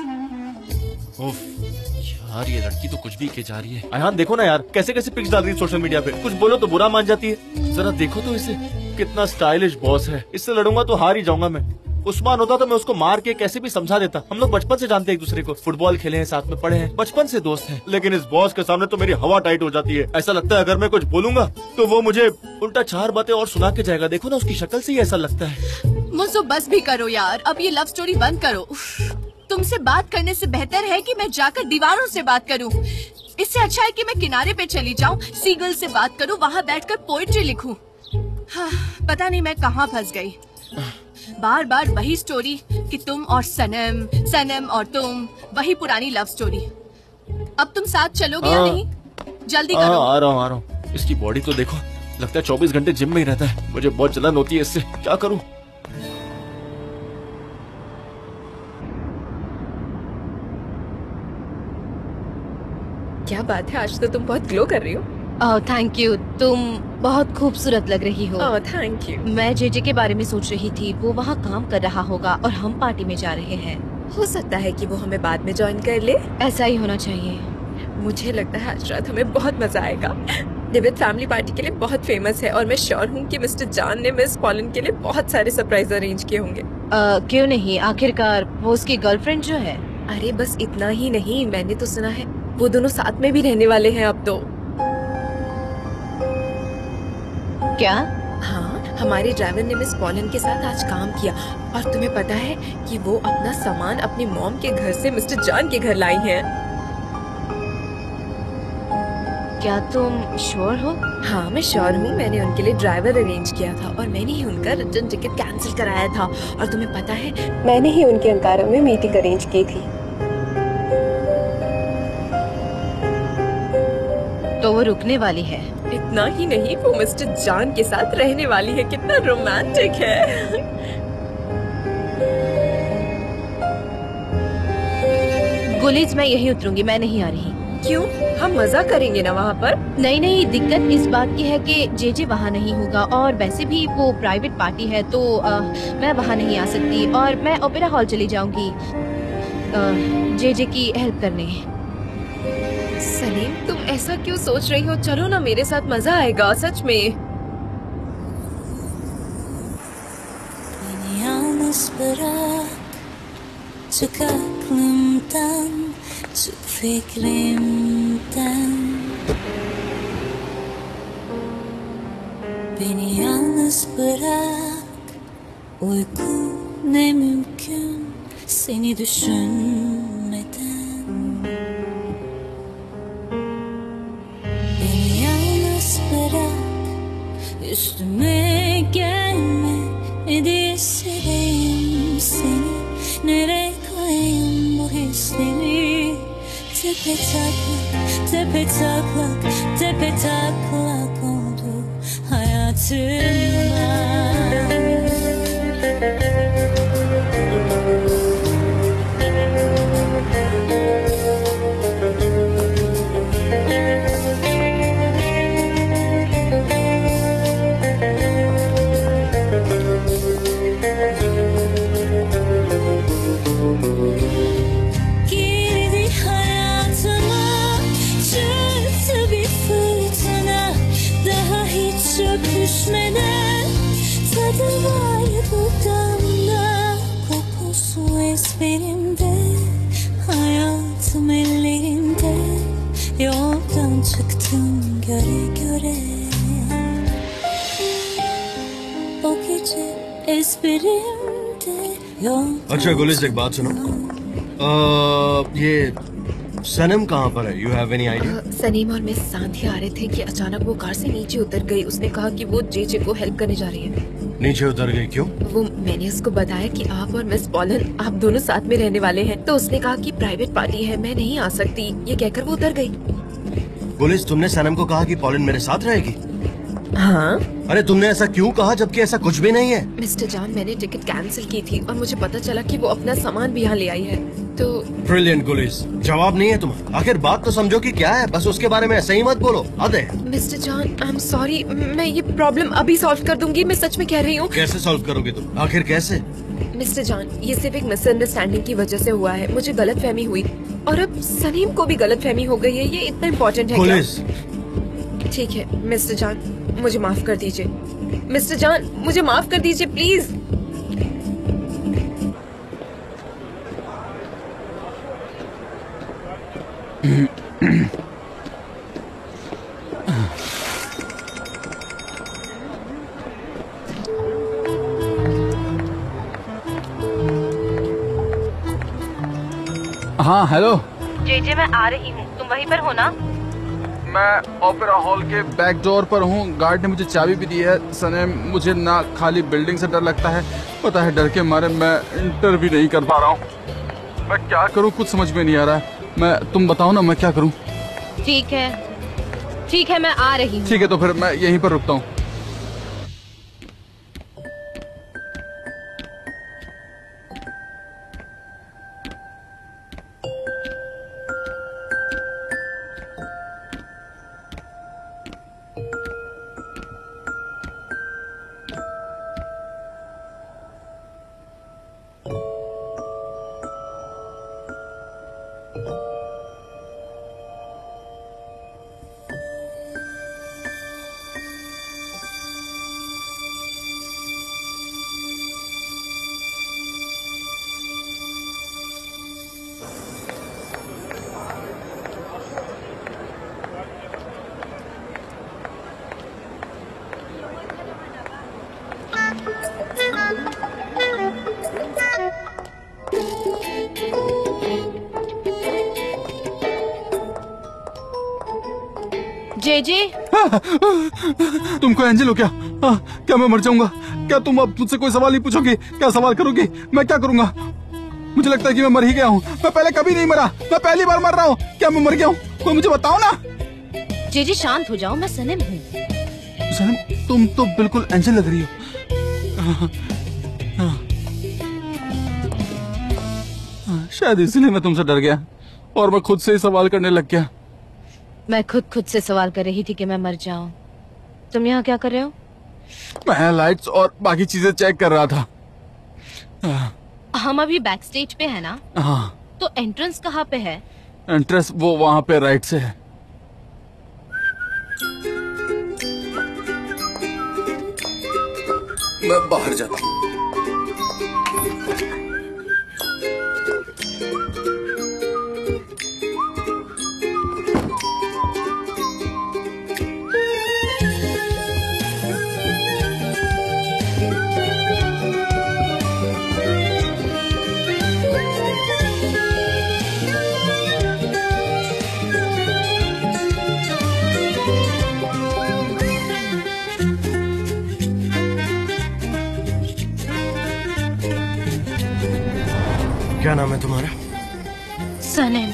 उफ, यार ये लड़की तो कुछ भी के जा रही है। अयान देखो ना यार, कैसे कैसे पिक्स डाल रही है सोशल मीडिया पे। कुछ बोलो तो बुरा मान जाती है। जरा देखो तो इसे, कितना स्टाइलिश बॉस है। इससे लड़ूंगा तो हार ही जाऊंगा मैं। उस्मान होता तो मैं उसको मार के कैसे भी समझा देता। हम लोग बचपन से जानते हैं एक दूसरे को, फुटबॉल खेले हैं, साथ में पढ़े हैं, बचपन से दोस्त हैं। लेकिन इस बॉस के सामने तो मेरी हवा टाइट हो जाती है। ऐसा लगता है अगर मैं कुछ बोलूंगा तो वो मुझे उल्टा चार बातें और सुना के जाएगा। देखो ना उसकी शक्ल से ही ऐसा लगता है। मुझो बस भी करो यार, अब ये लव स्टोरी बंद करो। तुमसे बात करने से बेहतर है कि मैं जाकर दीवारों से बात करूं। इससे अच्छा है कि मैं किनारे पे चली जाऊं, सीगल से बात करूं, वहाँ बैठकर पोएट्री लिखूं। हाँ, पता नहीं मैं कहाँ फंस गई। बार बार वही स्टोरी कि तुम और सनम, सनम और तुम, वही पुरानी लव स्टोरी। अब तुम साथ चलोगे या नहीं? जल्दी करो। आ रहा हूँ आ रहा हूँ। इसकी बॉडी तो देखो, लगता है चौबीस घंटे जिम में ही रहता है। मुझे बहुत जलन होती है इससे, क्या करूँ? क्या बात है, आज तो तुम बहुत ग्लो कर रही हो। ओह थैंक यू, तुम बहुत खूबसूरत लग रही हो। Oh thank you. मैं जेजे के बारे में सोच रही थी, वो वहाँ काम कर रहा होगा और हम पार्टी में जा रहे हैं। हो सकता है कि वो हमें बाद में ज्वाइन कर ले। ऐसा ही होना चाहिए। मुझे लगता है आज रात हमें बहुत मजा आएगा। डेविड फैमिली पार्टी के लिए बहुत फेमस है और मैं श्योर हूँ कि मिस्टर जॉन ने मिस पॉलन के लिए बहुत सारे सरप्राइज अरेंज किए होंगे। uh, क्यों नहीं, आखिरकार वो उसकी गर्लफ्रेंड जो है। अरे बस इतना ही नहीं, मैंने तो सुना है वो दोनों साथ में भी रहने वाले हैं अब तो। क्या? हाँ, हमारे ड्राइवर ने मिस पॉलन के साथ आज काम किया और तुम्हें पता है कि वो अपना सामान अपनी मॉम के घर से मिस्टर जॉन के घर लाई हैं। क्या तुम श्योर हो? हाँ मैं श्योर हूँ, मैंने उनके लिए ड्राइवर अरेंज किया था और मैंने ही उनका रिटर्न टिकट कैंसिल कराया था। और तुम्हें पता है मैंने ही उनके अंकारा में मीटिंग अरेंज की थी। तो वो रुकने वाली है। इतना ही नहीं, वो मिस्टर जॉन के साथ रहने वाली है। कितना रोमांटिक है। गुलीज मैं यही उतरूंगी, मैं नहीं आ रही। क्यों? हम मजा करेंगे ना वहाँ पर। नहीं नहीं, दिक्कत इस बात की है कि जेजे वहाँ नहीं होगा और वैसे भी वो प्राइवेट पार्टी है तो आ, मैं वहाँ नहीं आ सकती और मैं ओपेरा हॉल चली जाऊंगी जेजे की हेल्प करने। सलीम, तुम ऐसा क्यों सोच रही हो? चलो ना मेरे साथ, मजा आएगा सच में। Çık aklımdan, çık fikrimden. Beni yalnız bırak, uyku ne mümkün seni düşünmeden. Beni yalnız bırak, üstüme gelme, ne de hissedeyim seni. Nereye koyayım bu hisleri? Tepe taklak, tepe taklak, tepe taklak oldu hayatımda. Girdi hayatıma, çıktı bir fırtına. Daha hiç öpüşmeden tadı var dudağımda. Kokusu ezberimde, hayatım ellerinde. Yoldan çıktım göre göre. O gece ezberimde yol. अच्छा गुलिस, एक बात सुनो, आ, ये सनम कहाँ पर है? You have any idea? सनीम और मिस सांधी आ रहे थे कि अचानक वो कार से नीचे उतर गई। उसने कहा कि वो जेजे को हेल्प करने जा रही है। नीचे उतर गई क्यों? वो मैंने उसको बताया कि आप और मिस पॉलन आप दोनों साथ में रहने वाले हैं, तो उसने कहा कि प्राइवेट पार्टी है, मैं नहीं आ सकती। ये कहकर वो उतर गई। गुलिस, तुमने सनम को कहा कि पॉलिन मेरे साथ रहेगी? हाँ। अरे तुमने ऐसा क्यों कहा जबकि ऐसा कुछ भी नहीं है? मिस्टर जॉन, मैंने टिकट कैंसिल की थी और मुझे पता चला कि वो अपना सामान भी यहाँ ले आई है तो। ब्रिलियंट गुलिस, जवाब नहीं है तुम्हारा। आखिर बात तो समझो कि क्या है, बस उसके बारे में ऐसे ही मत बोलो। अदे mister John, I am sorry, मैं ये प्रॉब्लम अभी सॉल्व कर दूंगी। मैं सच में कह रही हूँ। कैसे सॉल्व करोगे तुम? आखिर कैसे? मिस्टर जॉन, ये सिर्फ एक मिसअंडरस्टैंडिंग की वजह से हुआ है। मुझे गलतफहमी हुई और अब सनीम को भी गलतफहमी हो गई है। ये इतना इम्पोर्टेंट है क्या? ठीक है मिस्टर जॉन, मुझे माफ कर दीजिए। मिस्टर जॉन, मुझे माफ कर दीजिए प्लीज। हाँ हेलो जेजे, मैं आ रही हूँ, तुम वहीं पर हो ना? मैं ओपेरा हॉल के बैक डोर पर हूँ। गार्ड ने मुझे चाबी भी दी है। सने मुझे ना खाली बिल्डिंग से डर लगता है, पता है डर के मारे मैं इंटर भी नहीं कर पा रहा हूँ। मैं क्या करूँ कुछ समझ में नहीं आ रहा है। मैं तुम बताओ ना मैं क्या करूँ? ठीक है ठीक है, मैं आ रही हूँ। ठीक है तो फिर मैं यहीं पर रुकता हूँ। जेजे, तुम कोई एंजल हो क्या? आ, क्या मैं मर जाऊंगा? क्या तुम अब मुझसे कोई सवाल नहीं पूछोगी? क्या सवाल करोगी? मैं क्या करूंगा? मुझे लगता है कि मैं मर ही गया हूँ। मैं पहले कभी नहीं मरा, मैं पहली बार मर रहा हूँ। क्या मैं मर गया हूँ? कोई मुझे बताओ ना। जेजे शांत हो जाओ, मैं सनम हूँ। सनम, तुम तो बिल्कुल एंजल लग रही हो। आ, आ, आ, शायद इसलिए मैं तुमसे डर गया और मैं खुद से ही सवाल करने लग गया। मैं खुद खुद से सवाल कर रही थी कि मैं मर जाऊं। तुम यहाँ क्या कर रहे हो? मैं लाइट्स और बाकी चीजें चेक कर रहा था। हम अभी बैक स्टेज पे है ना? हाँ। तो एंट्रेंस कहाँ पे है? एंट्रेंस वो वहाँ पे राइट से है। मैं बाहर जाता हूँ। क्या नाम है तुम्हारा? सनम।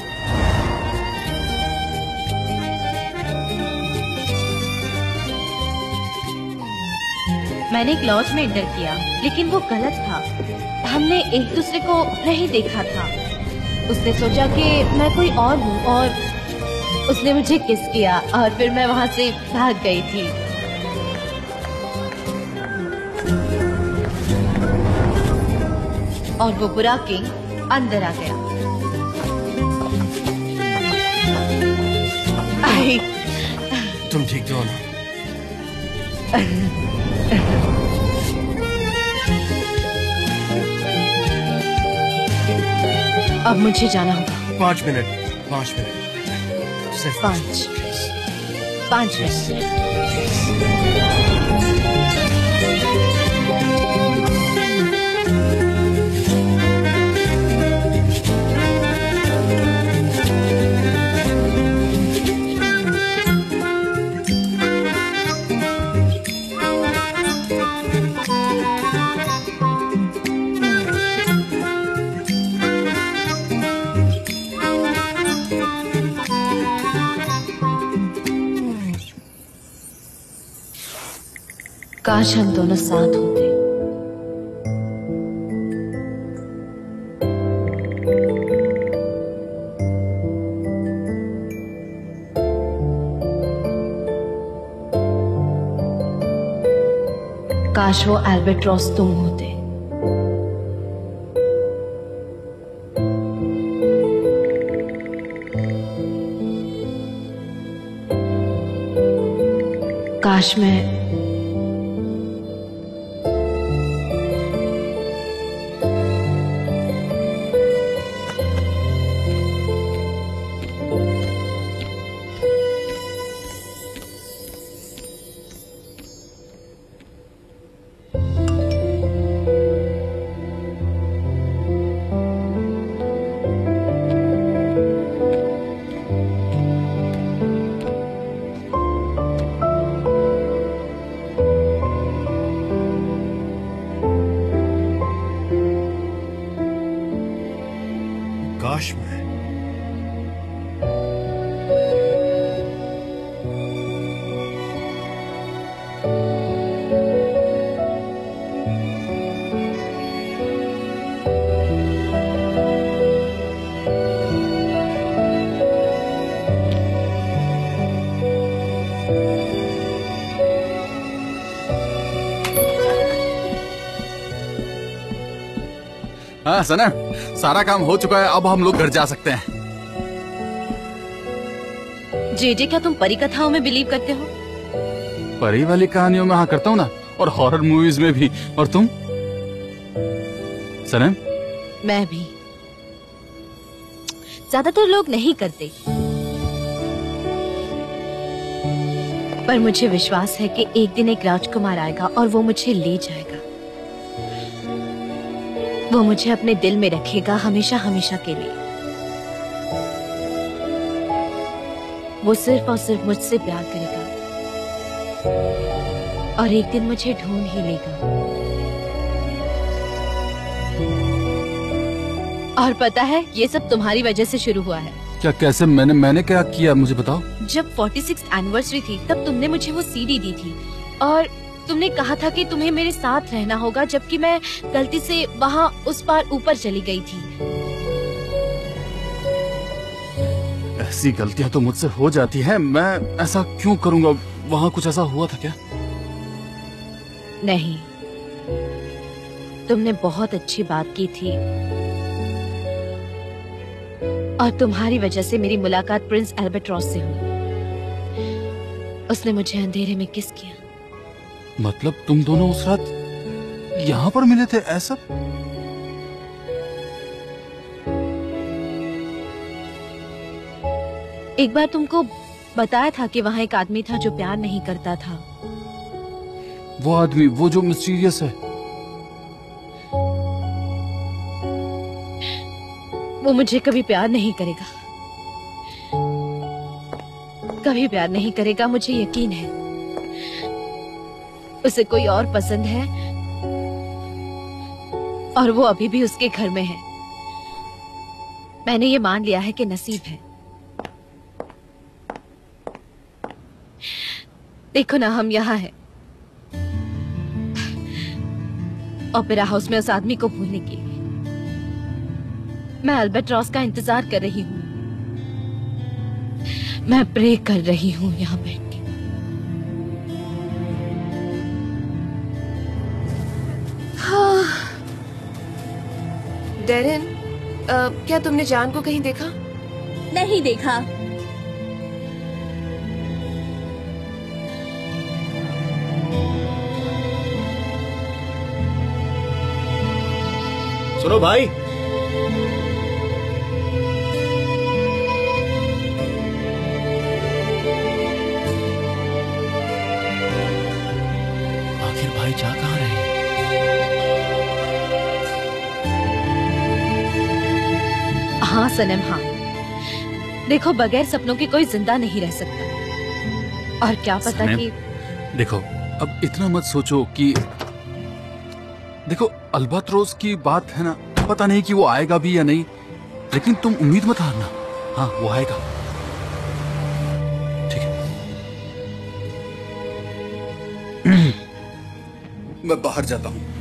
मैंने एक लॉज में एंटर किया, लेकिन वो गलत था। हमने एक दूसरे को नहीं देखा था। उसने सोचा कि मैं कोई और हूँ और उसने मुझे किस किया और फिर मैं वहाँ से भाग गई थी। और वो बुरा किंग अंदर आ गया। आई। तुम ठीक तो हो ना? अब मुझे जाना होगा। पाँच मिनट पाँच मिनट सिर्फ पाँच पाँच मिनट। काश हम दोनों साथ होते। काश वो एल्बेट्रॉस तुम होते। काश मैं काश में हाँ सनम, सारा काम हो चुका है। अब हम लोग घर जा सकते हैं। जेजे, क्या तुम परी कथाओं में बिलीव करते हो? परी वाली कहानियों में हाँ करता हूँ ना, और हॉरर मूवीज में भी। और तुम सनम? मैं भी। ज्यादातर लोग नहीं करते, पर मुझे विश्वास है कि एक दिन एक राजकुमार आएगा और वो मुझे ले जाएगा। वो मुझे अपने दिल में रखेगा हमेशा हमेशा के लिए। वो सिर्फ और सिर्फ मुझसे प्यार करेगा और एक दिन मुझे ढूंढ ही लेगा। और पता है, ये सब तुम्हारी वजह से शुरू हुआ है। क्या? कैसे? मैंने मैंने क्या किया, मुझे बताओ। जब छियालीसवीं एनिवर्सरी थी तब तुमने मुझे वो सीडी दी थी और तुमने कहा था कि तुम्हें मेरे साथ रहना होगा, जबकि मैं गलती से वहाँ उस पार ऊपर चली गई थी। ऐसी गलतियां तो मुझसे हो जाती हैं, मैं ऐसा क्यों करूंगा? वहां कुछ ऐसा हुआ था क्या? नहीं, तुमने बहुत अच्छी बात की थी और तुम्हारी वजह से मेरी मुलाकात प्रिंस एल्बर्ट्रॉस से हुई। उसने मुझे अंधेरे में किस किया। मतलब तुम दोनों उस रात यहाँ पर मिले थे? ऐसा? एक बार तुमको बताया था कि वहाँ एक आदमी था जो प्यार नहीं करता था। वो आदमी, वो जो मिस्टीरियस है। वो मुझे कभी प्यार नहीं करेगा, कभी प्यार नहीं करेगा, मुझे यकीन है। उसे कोई और पसंद है और वो अभी भी उसके घर में है। मैंने ये मान लिया है कि नसीब है। देखो ना, हम यहाँ हैं ओपेरा हाउस में उस आदमी को भूलने के लिए। मैं एल्बर्ट्रॉस का इंतजार कर रही हूँ। मैं प्रे कर रही हूँ यहाँ बैठ के। हाँ। डेरिन, अ, क्या तुमने जान को कहीं देखा? नहीं देखा। सुनो भाई, आखिर भाई जा कहाँ रहे हैं? हाँ सनम, हाँ। देखो, बगैर सपनों के कोई जिंदा नहीं रह सकता। और क्या पता सनम, कि देखो, अब इतना मत सोचो कि देखो, अल्बाट्रोस की बात है ना, पता नहीं कि वो आएगा भी या नहीं, लेकिन तुम उम्मीद मत हारना। हाँ, वो आएगा। ठीक है। मैं बाहर जाता हूँ।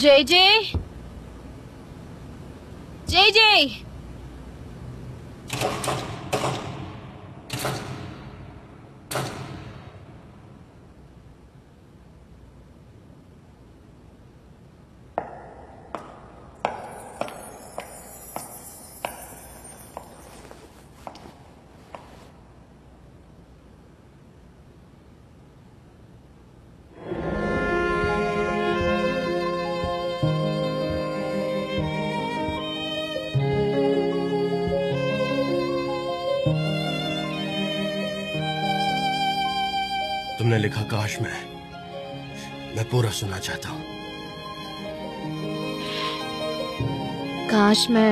जय जय जय जय तुमने लिखा काश मैं मैं पूरा सुनना चाहता हूं। काश मैं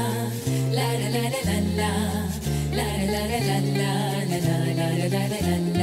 la la la la la la la la la la la la la la la la